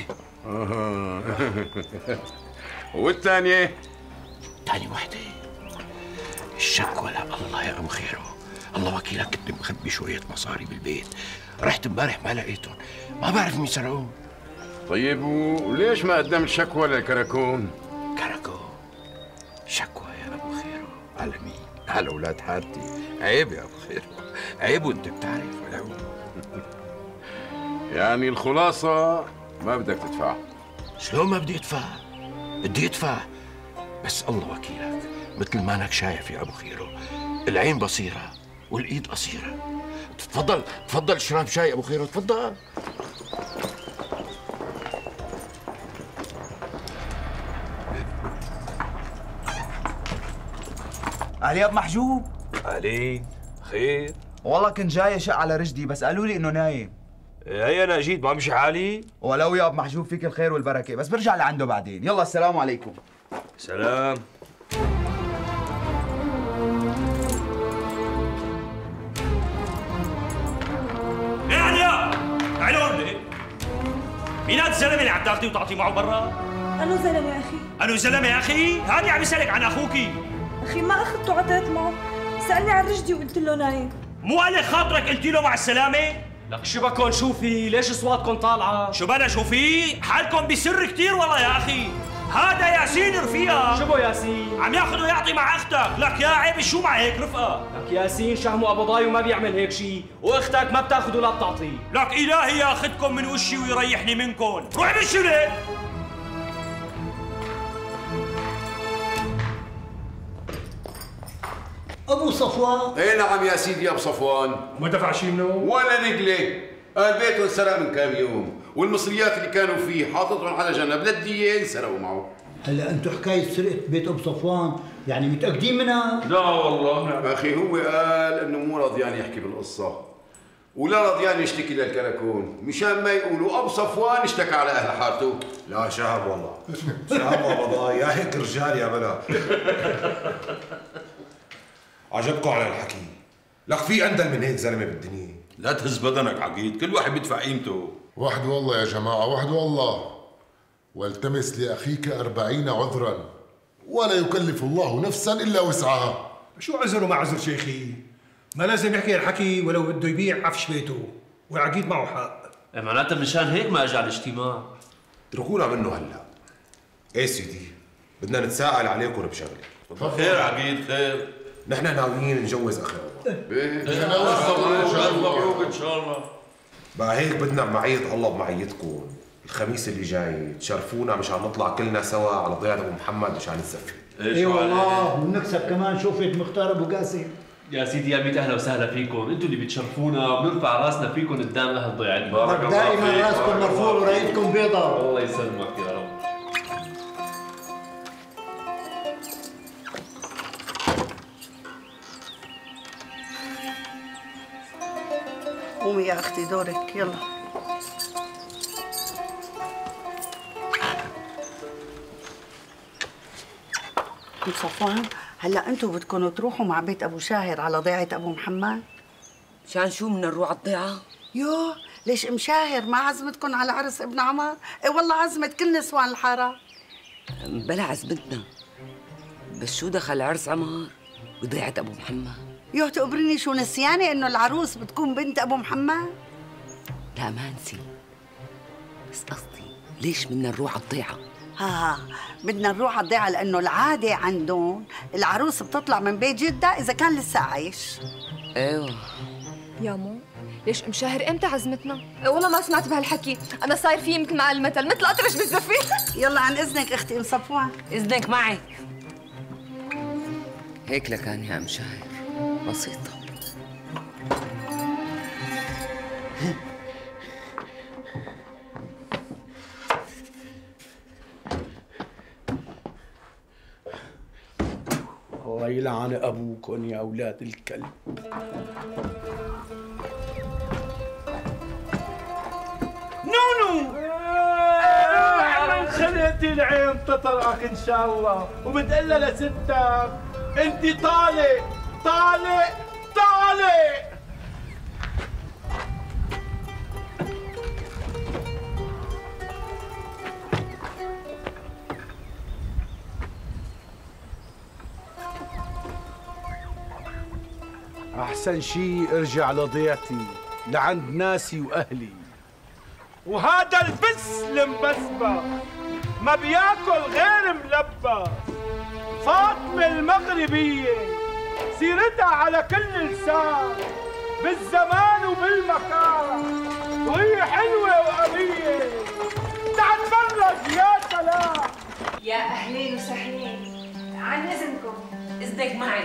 والثانيه؟ ثاني وحده الشكوى الله يا ابو خيرو. الله وكيلك كنت مخبي شويه مصاري بالبيت، رحت امبارح ما لقيتهم، ما بعرف مين سرقوهم. طيب وليش ما قدمت شكوى للكراكون؟ كراكون؟ شكوى يا ابو خيرو على مين؟ على اولاد حارتي. عيب يا ابو خيرو، عيب وانت بتعرف. ولا يعني الخلاصة ما بدك تدفع. شلون ما بدي ادفع؟ بدي ادفع، بس الله وكيلك مثل ما انك شايف يا ابو خيرو، العين بصيرة والايد قصيرة. تفضل تفضل اشرب شاي ابو خيرو، تفضل. علي ابو محجوب. علي خير؟ والله كنت جاي اشق على رشدي بس قالوا لي انه نايم. هي انا جيت ما مشي حالي؟ ولو يا ابو محجوب فيك الخير والبركه، بس برجع لعنده بعدين. يلا السلام عليكم. سلام. ايه عليا؟ تعالوا هون. مين هذا الزلمه اللي عم تاخذيه وتعطيه معه برا؟ أنو زلمة يا أخي؟ أنو زلمه يا اخي؟ هاني عم يسالك عن اخوكي. أخي ما أخذته وعطيت معه، سألني عن رشدي وقلت له نايم. مو قال لك خاطرك قلتي له مع السلامه؟ لك شو بكون شو في؟ ليش اصواتكم طالعه؟ شو بلا شو في؟ حالكم بسر كثير والله يا اخي. هذا ياسين رفيقك. شو بو ياسين؟ عم ياخذ ويعطي مع اختك، لك يا عيب شو مع هيك رفقه؟ لك ياسين شهمه ابو ضاي وما بيعمل هيك شيء، واختك ما بتاخذ ولا بتعطي. لك الهي ياخذكم من وشي ويريحني منكم، روح بالشله. ابو صفوان. اي نعم يا سيدي ابو صفوان. ما دفع شيء منه؟ ولا نقله. قال بيته انسرق من كم يوم، والمصريات اللي كانوا فيه حاططهم على جنب للدية انسرقوا معه. هلا انتم حكايه سرقه بيت ابو صفوان يعني متاكدين منها؟ لا والله اخي، هو قال انه مو رضيان يحكي بالقصه، ولا رضيان يشتكي للكلكون، مشان ما يقولوا ابو صفوان اشتكى على اهل حارته. لا شهب والله. شهب وابضاي يا هيك رجال يا بلا. عجبكم على الحكي. لك في اندل من هيك زلمه بالدنيا. لا تهز بدنك عقيد، كل واحد بيدفع قيمته. وحده والله يا جماعة، وحده والله. والتمس لأخيك 40 عذرا، ولا يكلف الله نفسا إلا وسعها. شو عذر وما عذر شيخي؟ ما لازم يحكي الحكي ولو بده يبيع عفش بيته، والعقيد معه حق. معناتها مشان هيك ما اجى على الاجتماع. اتركونا منه هلا. ايه سيدي، بدنا نتساءل عليكم بشغله. خير عقيد خير. نحن ناويين نجوز اخي مبروك ان شاء الله. بقى هيك بدنا بمعية الله بمعيتكم الخميس اللي جاي تشرفونا مشان نطلع كلنا سوا على ضيعة ابو محمد مشان نزفي. اي والله، ونكسب كمان شوفة مختار ابو قاسم. يا سيدي يا ميت اهلا وسهلا فيكم، انتوا اللي بتشرفونا وبنرفع راسنا فيكم قدام اهل ضيعتنا. بارك الله فيك. دائما راسكم مرفوع ورايتكم بيضاء. الله يسلمك يا رب. قومي يا اختي دورك، يلا. ام صفوان، هلا انتم بدكم تروحوا مع بيت ابو شاهر على ضيعه ابو محمد؟ مشان شو بدنا نروح على الضيعه؟ يوه، ليش ام شاهر ما عزمتكم على عرس ابن عمر؟ اي والله عزمت كل نسوان الحاره. بلا عزمتنا، بس شو دخل عرس عمر بضيعه ابو محمد؟ يوه تقبريني شو نسيانه انه العروس بتكون بنت ابو محمد؟ لا ما نسي، بس قصدي ليش بدنا نروح على الضيعه؟ ها بدنا نروح على الضيعه لانه العاده عندهم العروس بتطلع من بيت جده اذا كان لسه عايش. ايوه يا مو ليش ام شاهر امتى عزمتنا؟ والله ما سمعت بهالحكي، انا صاير في مثل ما قال المثل مثل اطرش بالزفير. يلا عن اذنك اختي ام صفوان. اذنك معي. هيك لكان يا ام شاهر، بسيطه. الله يلعن ابوكم يا اولاد الكلب. نونو خليتي العين تطرقك ان شاء الله، وبتقلها لستك انت طالق طالق طالق. أحسن شي ارجع لضيعتي لعند ناسي وأهلي. وهذا البس المبسبة ما بياكل غير ملبى. فاطمة المغربية سيرتها على كل لسان بالزمان وبالمكان وهي حلوة وقوية. تعال تفرج يا سلام. يا أهلين وسهلين، عن إذنكم إذنك معي.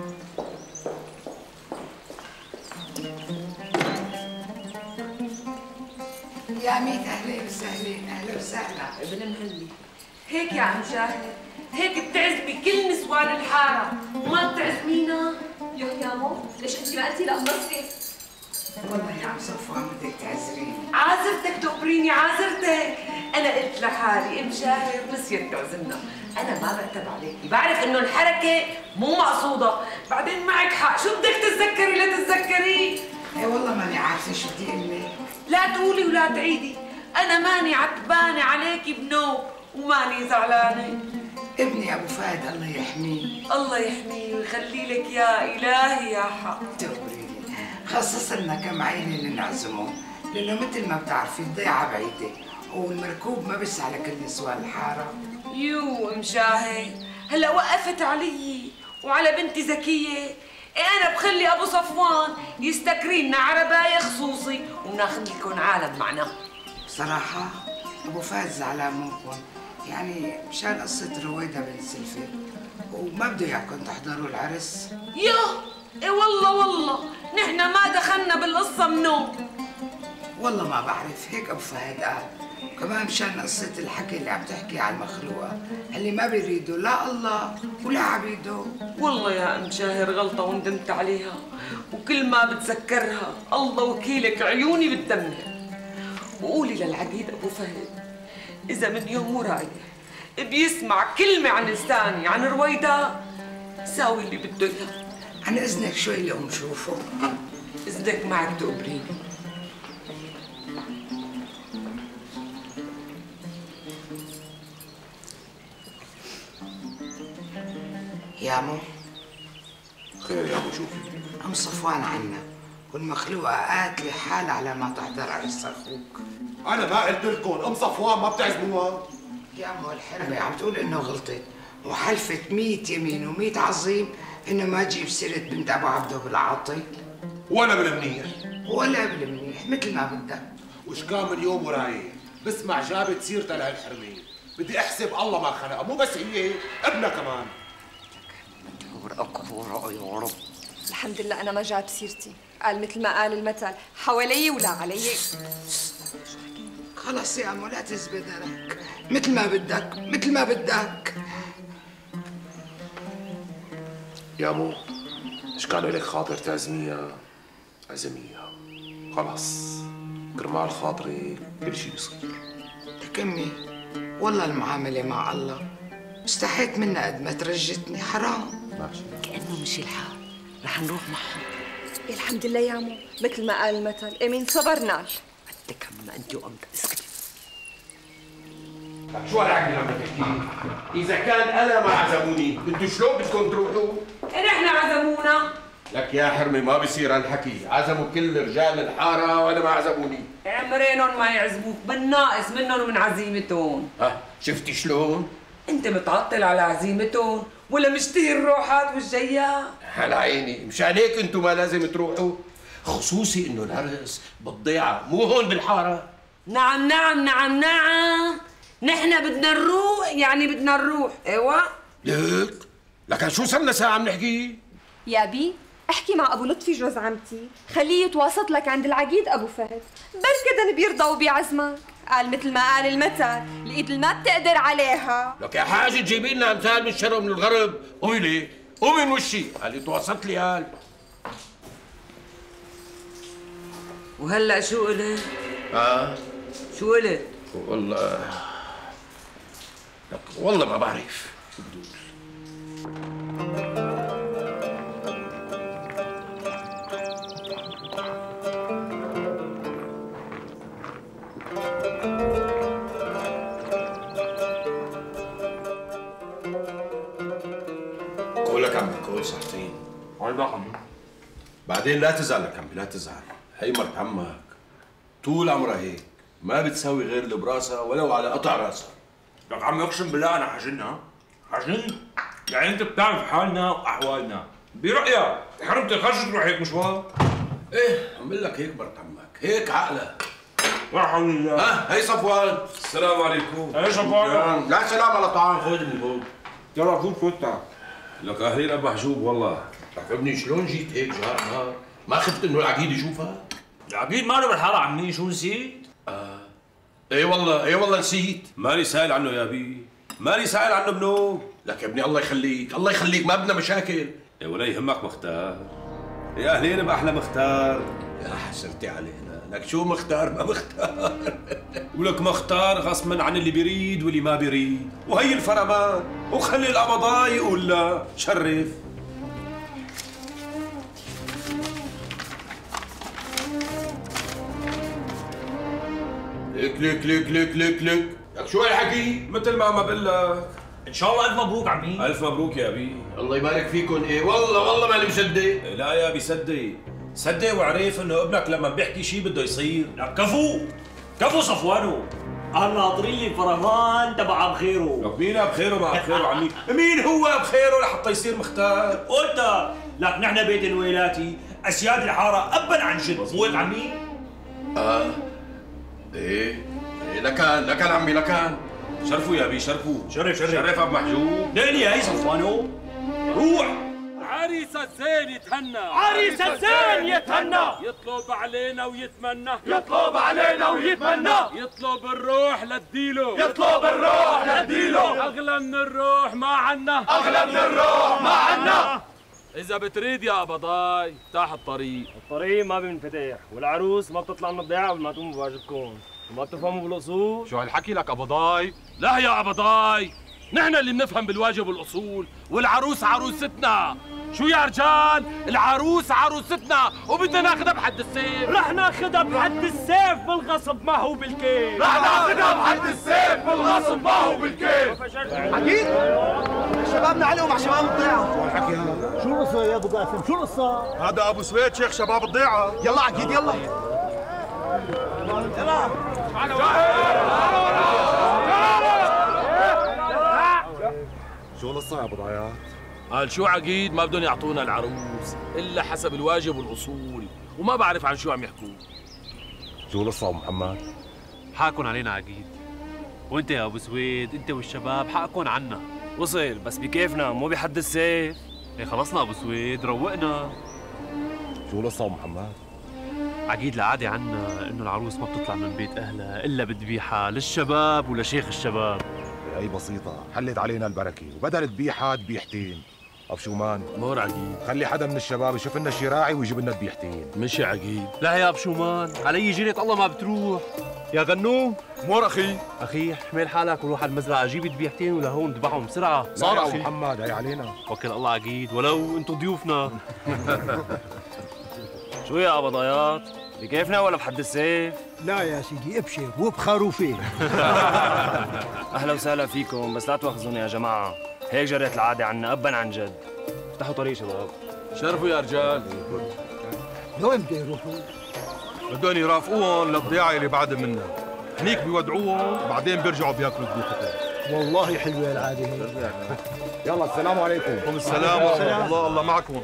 يا ميت أهلين وسهلين، أهلا وسهلا. ابن مهلي، هيك يا عم شاهد، هيك بتعزمي كل نسوان الحارة وما بتعزمينا؟ يا مو، ليش انت ما قلتي لقمصتي؟ والله يا عم صفوان بدك تعذريني. عازرتك تقبريني، عازرتك. أنا قلت لحالي ام شاهر نسيت تعزمنا، أنا ما برتب عليكي، بعرف إنه الحركة مو مقصودة، بعدين معك حق، شو بدك تتذكري لا تتذكري؟ ايه والله ماني عارفة شو بدي أقول لك. لا تقولي ولا تعيدي، أنا ماني عتبانة عليكي بنوب وماني زعلانة. ابني أبو فهد الله يحميه. الله يحميه ويخلي لك يا إلهي يا حق. تقبريني، خصص لنا كم عينة اللي نعزمهم، لأنه مثل ما بتعرفي الضيعة بعيدة والمركوب ما بس على كل نسوان الحارة. يو ام شاهد، هلا وقفت علي وعلى بنتي زكية. انا بخلي ابو صفوان يستكري لنا عرباية خصوصي وناخذ لكم عالم معنا. بصراحة أبو فهد زعلان منكم، يعني مشان قصة رويدة بنت سلفة وما بده إياكم تحضروا العرس. ايه والله نحن ما دخلنا بالقصة منو. والله ما بعرف، هيك أبو فهد قال. كمان مشان قصة الحكي اللي عم تحكي على المخلوقة اللي ما بيريدوا لا الله ولا عبيده. والله يا ام شاهر غلطة وندمت عليها، وكل ما بتذكرها الله وكيلك عيوني بتدمر. وقولي للعقيد ابو فهد اذا من يوم ورايح بيسمع كلمة عن لساني عن رويدة ساوي اللي بده اياه. عن اذنك شوي لقوم شوفه. اذنك معك تقبريني. يا مو خير يا ابو شوفي. ام صفوان عنا والمخلوقة قاتلة حالها على ما تحضر عرس اخوك. انا ما قلت لكم ام صفوان ما بتعزموها؟ يا مو الحرمة عم تقول انه غلطت وحلفت 100 يمين و100 عظيم انه ما تجيب سيرة بنت ابو عبده بالعاطي. ولا بالمنيح ولا بالمنيح مثل ما بدك. وش كان من يوم ورايح بسمع جابت سيرتها لهالحرمة، بدي احسب الله ما خلقها، مو بس هي ابنها كمان. أكبر يا رب. الحمد لله أنا ما جاب سيرتي، قال مثل ما قال المثل حوالي ولا علي. خلص يا عمو لا تزبدلك، مثل ما بدك مثل ما بدك. يا مو ايش كان لك خاطر تعزميها؟ عزميها خلص، كرمال خاطري كل شيء بيصير. تكمي والله المعاملة مع الله استحيت منها قد ما ترجتني، حرام. ماشي. كأنه مشي الحال، رح نروح معهم. الحمد لله يا عمو، مثل ما قال المثل، امين صبر نال. بدك عم انت وامك اسكتي. شو هالعقل عم تحكي؟ إذا كان أنا ما عزموني، انتوا شلون بدكم تروحوا؟ نحن عزمونا. لك يا حرمي ما بصير هالحكي، عزموا كل رجال الحارة وأنا ما عزموني. عمرينهم ما يعزموك، بالناقص منهم ومن عزيمتهم. ها، شفتي شلون؟ أنت متعطل على عزيمتهم ولا مشتهي الروحات والجيات؟ على عيني، مشان هيك انتوا ما لازم تروحوا، خصوصي إنه العرس بالضيعة مو هون بالحارة. نعم نعم نعم نعم، نحن بدنا نروح، يعني بدنا نروح، ايوه. لكن شو صرنا ساعة عم نحكي؟ يا بي احكي مع ابو لطفي جوز عمتي، خليه يتواسط لك عند العقيد ابو فهد، بركة بيرضى وبيعزمك، قال مثل ما قال المثل، الايد اللي ما بتقدر عليها. لك يا حاجة تجيبي لنا امثال من الشرق ومن الغرب، قومي لي، قومي من وشي، قال يتواسط لي قال. وهلا شو قلت؟ شو قلت؟ والله لك والله ما بعرف شو بدي اقول لك عمي كول صحتين. وين عمي؟ بعدين لا تزعل لك عمي، لا تزعل، هي مرت عمك طول عمرها هيك، ما بتساوي غير اللي براسها ولو على قطع راسها. لك عمي اقسم بالله انا حجن، حجن؟ يعني انت بتعرف حالنا واحوالنا، برأيك حرمت الخرج تروح هيك مشوار؟ ايه عمل لك هيك مرت عمك، هيك عقلك. لا حول الله. ها هي صفوان. السلام عليكم. هي صفوان. لا سلام على طعام. خذ من هون. يلا خذ فتح. لك اهلين ابو محجوب والله. لك ابني شلون جيت هيك جار نهار؟ ما خفت انه العقيد يشوفك؟ العقيد ماله بالحاره عمي، شو نسيت؟ اي والله نسيت. ماني سائل عنه يا بي، ماني سائل عنه بنوم. لك يا ابني الله يخليك، الله يخليك، ما بدنا مشاكل. يا ولا يهمك مختار. يا اهلين باحلى مختار. يا حسرتي علينا، لك شو مختار ما مختار. ولك مختار غصبا عن اللي بيريد واللي ما بيريد، وهي الفرمان، وخلي القبضاء يقول لا، شرف. لك شو هالحكي؟ مثل ما بقول لك. ان شاء الله الف مبروك عمي. الف مبروك يا بي. الله يبارك فيكم. ايه والله ماني مصدق. لا يا بي صدق، صدق وعرف انه ابنك لما بيحكي شيء بده يصير. لا كفو صفوانو. انا ناطرين لي فرمان تبع بخيره. لك مين بخيره مع بخيره عمي؟ مين هو بخيره لحتى يصير مختار؟ قلت لك نحن بيت الويلاتي اسياد الحاره ابا عن جد، مو هيك عمي؟ ايه لكان عمي لكان. شرفوا يا بي شرفوا. شرف ابو محجوب. ليلي هي صفوانو. روح. عريس الزين يتهنى، عريس الزين يتهنى، يطلب علينا ويتمنى، يطلب علينا ويتمنى، يطلب الروح للديلو، يطلب الروح للديلو، أغلى من الروح ما عنا، أغلى من الروح ما عنا. إذا بتريد يا قبضاي افتح الطريق. الطريق ما بينفتح، والعروس ما بتطلع من الضيعة قبل ما تقوم بواجبكم، وما بتفهموا بالأصول. شو هالحكي لك قبضاي؟ لا يا قبضاي، نحن اللي بنفهم بالواجب والأصول، والعروس عروستنا. شو يا رجال؟ العروس عروستنا وبدنا ناخذها بحد السيف. رح ناخذها بحد السيف بالغصب ما هو بالكيف. رح ناخذها بحد السيف بالغصب ما هو بالكيف. أكيد؟ شبابنا علقوا مع شباب الضيعة. شو الحكي هذا؟ شو القصة يا أبو قاسم؟ شو القصة؟ هذا أبو سويد شيخ شباب الضيعة. يلا عقيد يلا. يلا. شو القصة يا أبو ضيعات؟ قال شو عقيد ما بدهم يعطونا العروس الا حسب الواجب والاصول، وما بعرف عن شو عم يحكوا. شو القصة أبو محمد؟ حقكم علينا عقيد، وانت يا ابو سويد انت والشباب حقكم عنا. وصل بس بكيفنا مو بحد السيف. ايه خلصنا ابو سويد روقنا. شو القصة أبو محمد؟ عقيد العادة عنا انه العروس ما بتطلع من بيت اهلها الا بذبيحة للشباب ولشيخ الشباب. هي بسيطة، حلت علينا البركة، وبدل ذبيحة ذبيحتين. أبشومان مور عقيد، خلي حدا من الشباب يشوف لنا شي راعي ويجيب لنا ذبيحتين. مشي عقيد. لا يا ابشومان، علي جيرة الله ما بتروح. يا غنوم مور اخي احمل حالك وروح على المزرعة جيب ذبيحتين ولهون ذبحهم بسرعة. صار أخي محمد هي علينا. وكل الله عقيد ولو انتم ضيوفنا. شو يا قبضايات؟ بكيفنا ولا بحد السيف؟ لا يا سيدي ابشر وبخروفين. اهلا وسهلا فيكم، بس لا تواخذوني يا جماعه، هيك جرت العاده عنا ابا عن جد. افتحوا طريق شباب. شرفوا يا رجال. لوين بده يروحوا؟ بدهم يرافقوهم للضيعة اللي بعد منا، هنيك بيودعوهم وبعدين بيرجعوا بياكلوا ذبيحتهم. والله حلوة العادة هي. يلا السلام عليكم. وعليكم السلام ورحمة الله، الله معكم.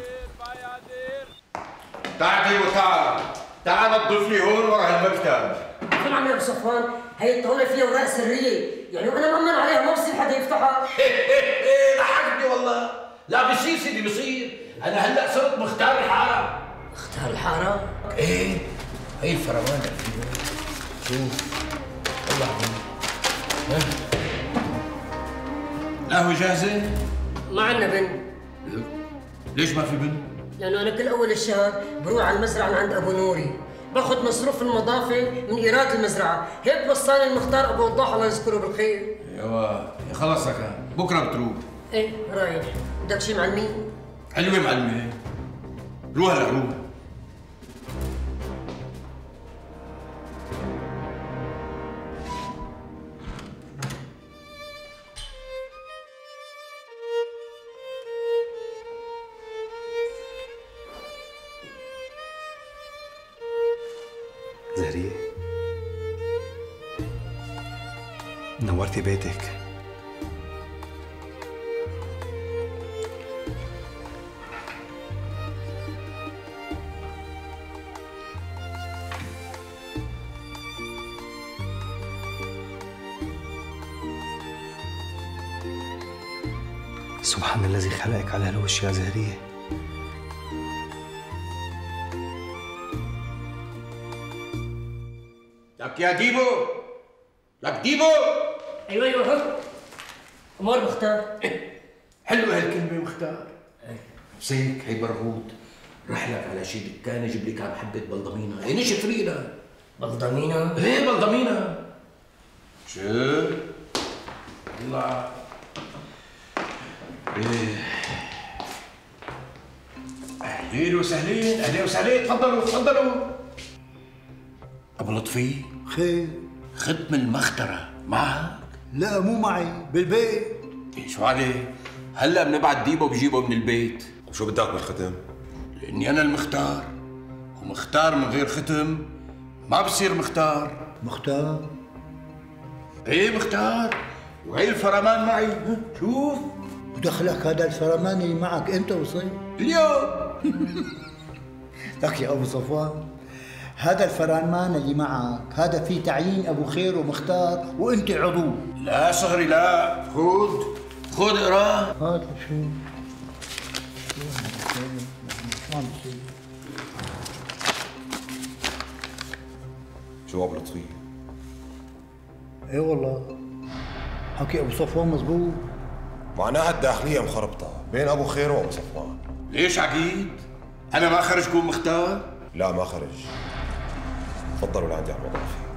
تعال تعال نظف لي هون ورا هالمكتب. شو عم يا ابو صفوان؟ هي الطاولة فيها اوراق سرية، يعني وانا مأمن عليها ما بصير حدا يفتحها. ضحكتني والله. لا بصير سيدي بصير، انا هلا صرت مختار الحارة. اختار الحارة؟ ايه هي الفرمان شوف والله القهوة جاهزة؟ ما عندنا بن. ليش ما في بن؟ لأنه أنا كل أول الشهر بروح على المزرعة من عند أبو نوري، باخذ مصروف المضافة من إيراد المزرعة، هيك وصاني المختار أبو وضاح الله يذكره بالخير. ايوه خلص لك بكره بتروح. إيه رايح، بدك شي معلمين؟ حلوة معلمة. روح هلا روح. زهرية نورتي بيتك. سبحان الذي خلقك على هالوش يا زهرية. لك يا ديبو، لك ديبو. ايوه هو امور مختار. حلوه هالكلمه مختار. بس هيك هي برغوث، رح لك على شي دكان يجيب لي كام حبه بلضمينه، هي نشترينا. بلضمينه؟ ايه بلضمينه. شو؟ الله. ايه اهلين وسهلين، اهلين وسهلين، تفضلوا تفضلوا. ابو لطفي خير؟ ختم المختره معك؟ لا مو معي، بالبيت. إيه شو عليه؟ هلا بنبعت ديبو بجيبه من البيت. وشو بدك بالختم؟ لاني انا المختار، ومختار من غير ختم ما بصير مختار. مختار؟ ايه مختار، وهي الفرمان معي. شوف ودخلك هذا الفرمان اللي معك امتى وصل؟ اليوم. لك يا ابو صفوان، هذا الفرمان اللي معك هذا فيه تعيين ابو خير ومختار وانت عضو. لا صهري لا، خذ اقراه. هذا شو عم بصير؟ شو ابو لطفي؟ ايه والله حكي ابو صفوان مزبوط. معناها الداخليه مخربطه بين ابو خير وابو صفوان. ليش عقيد؟ انا ما خرج كون مختار؟ لا ما خرج. تفضلوا لعندي على المضافه.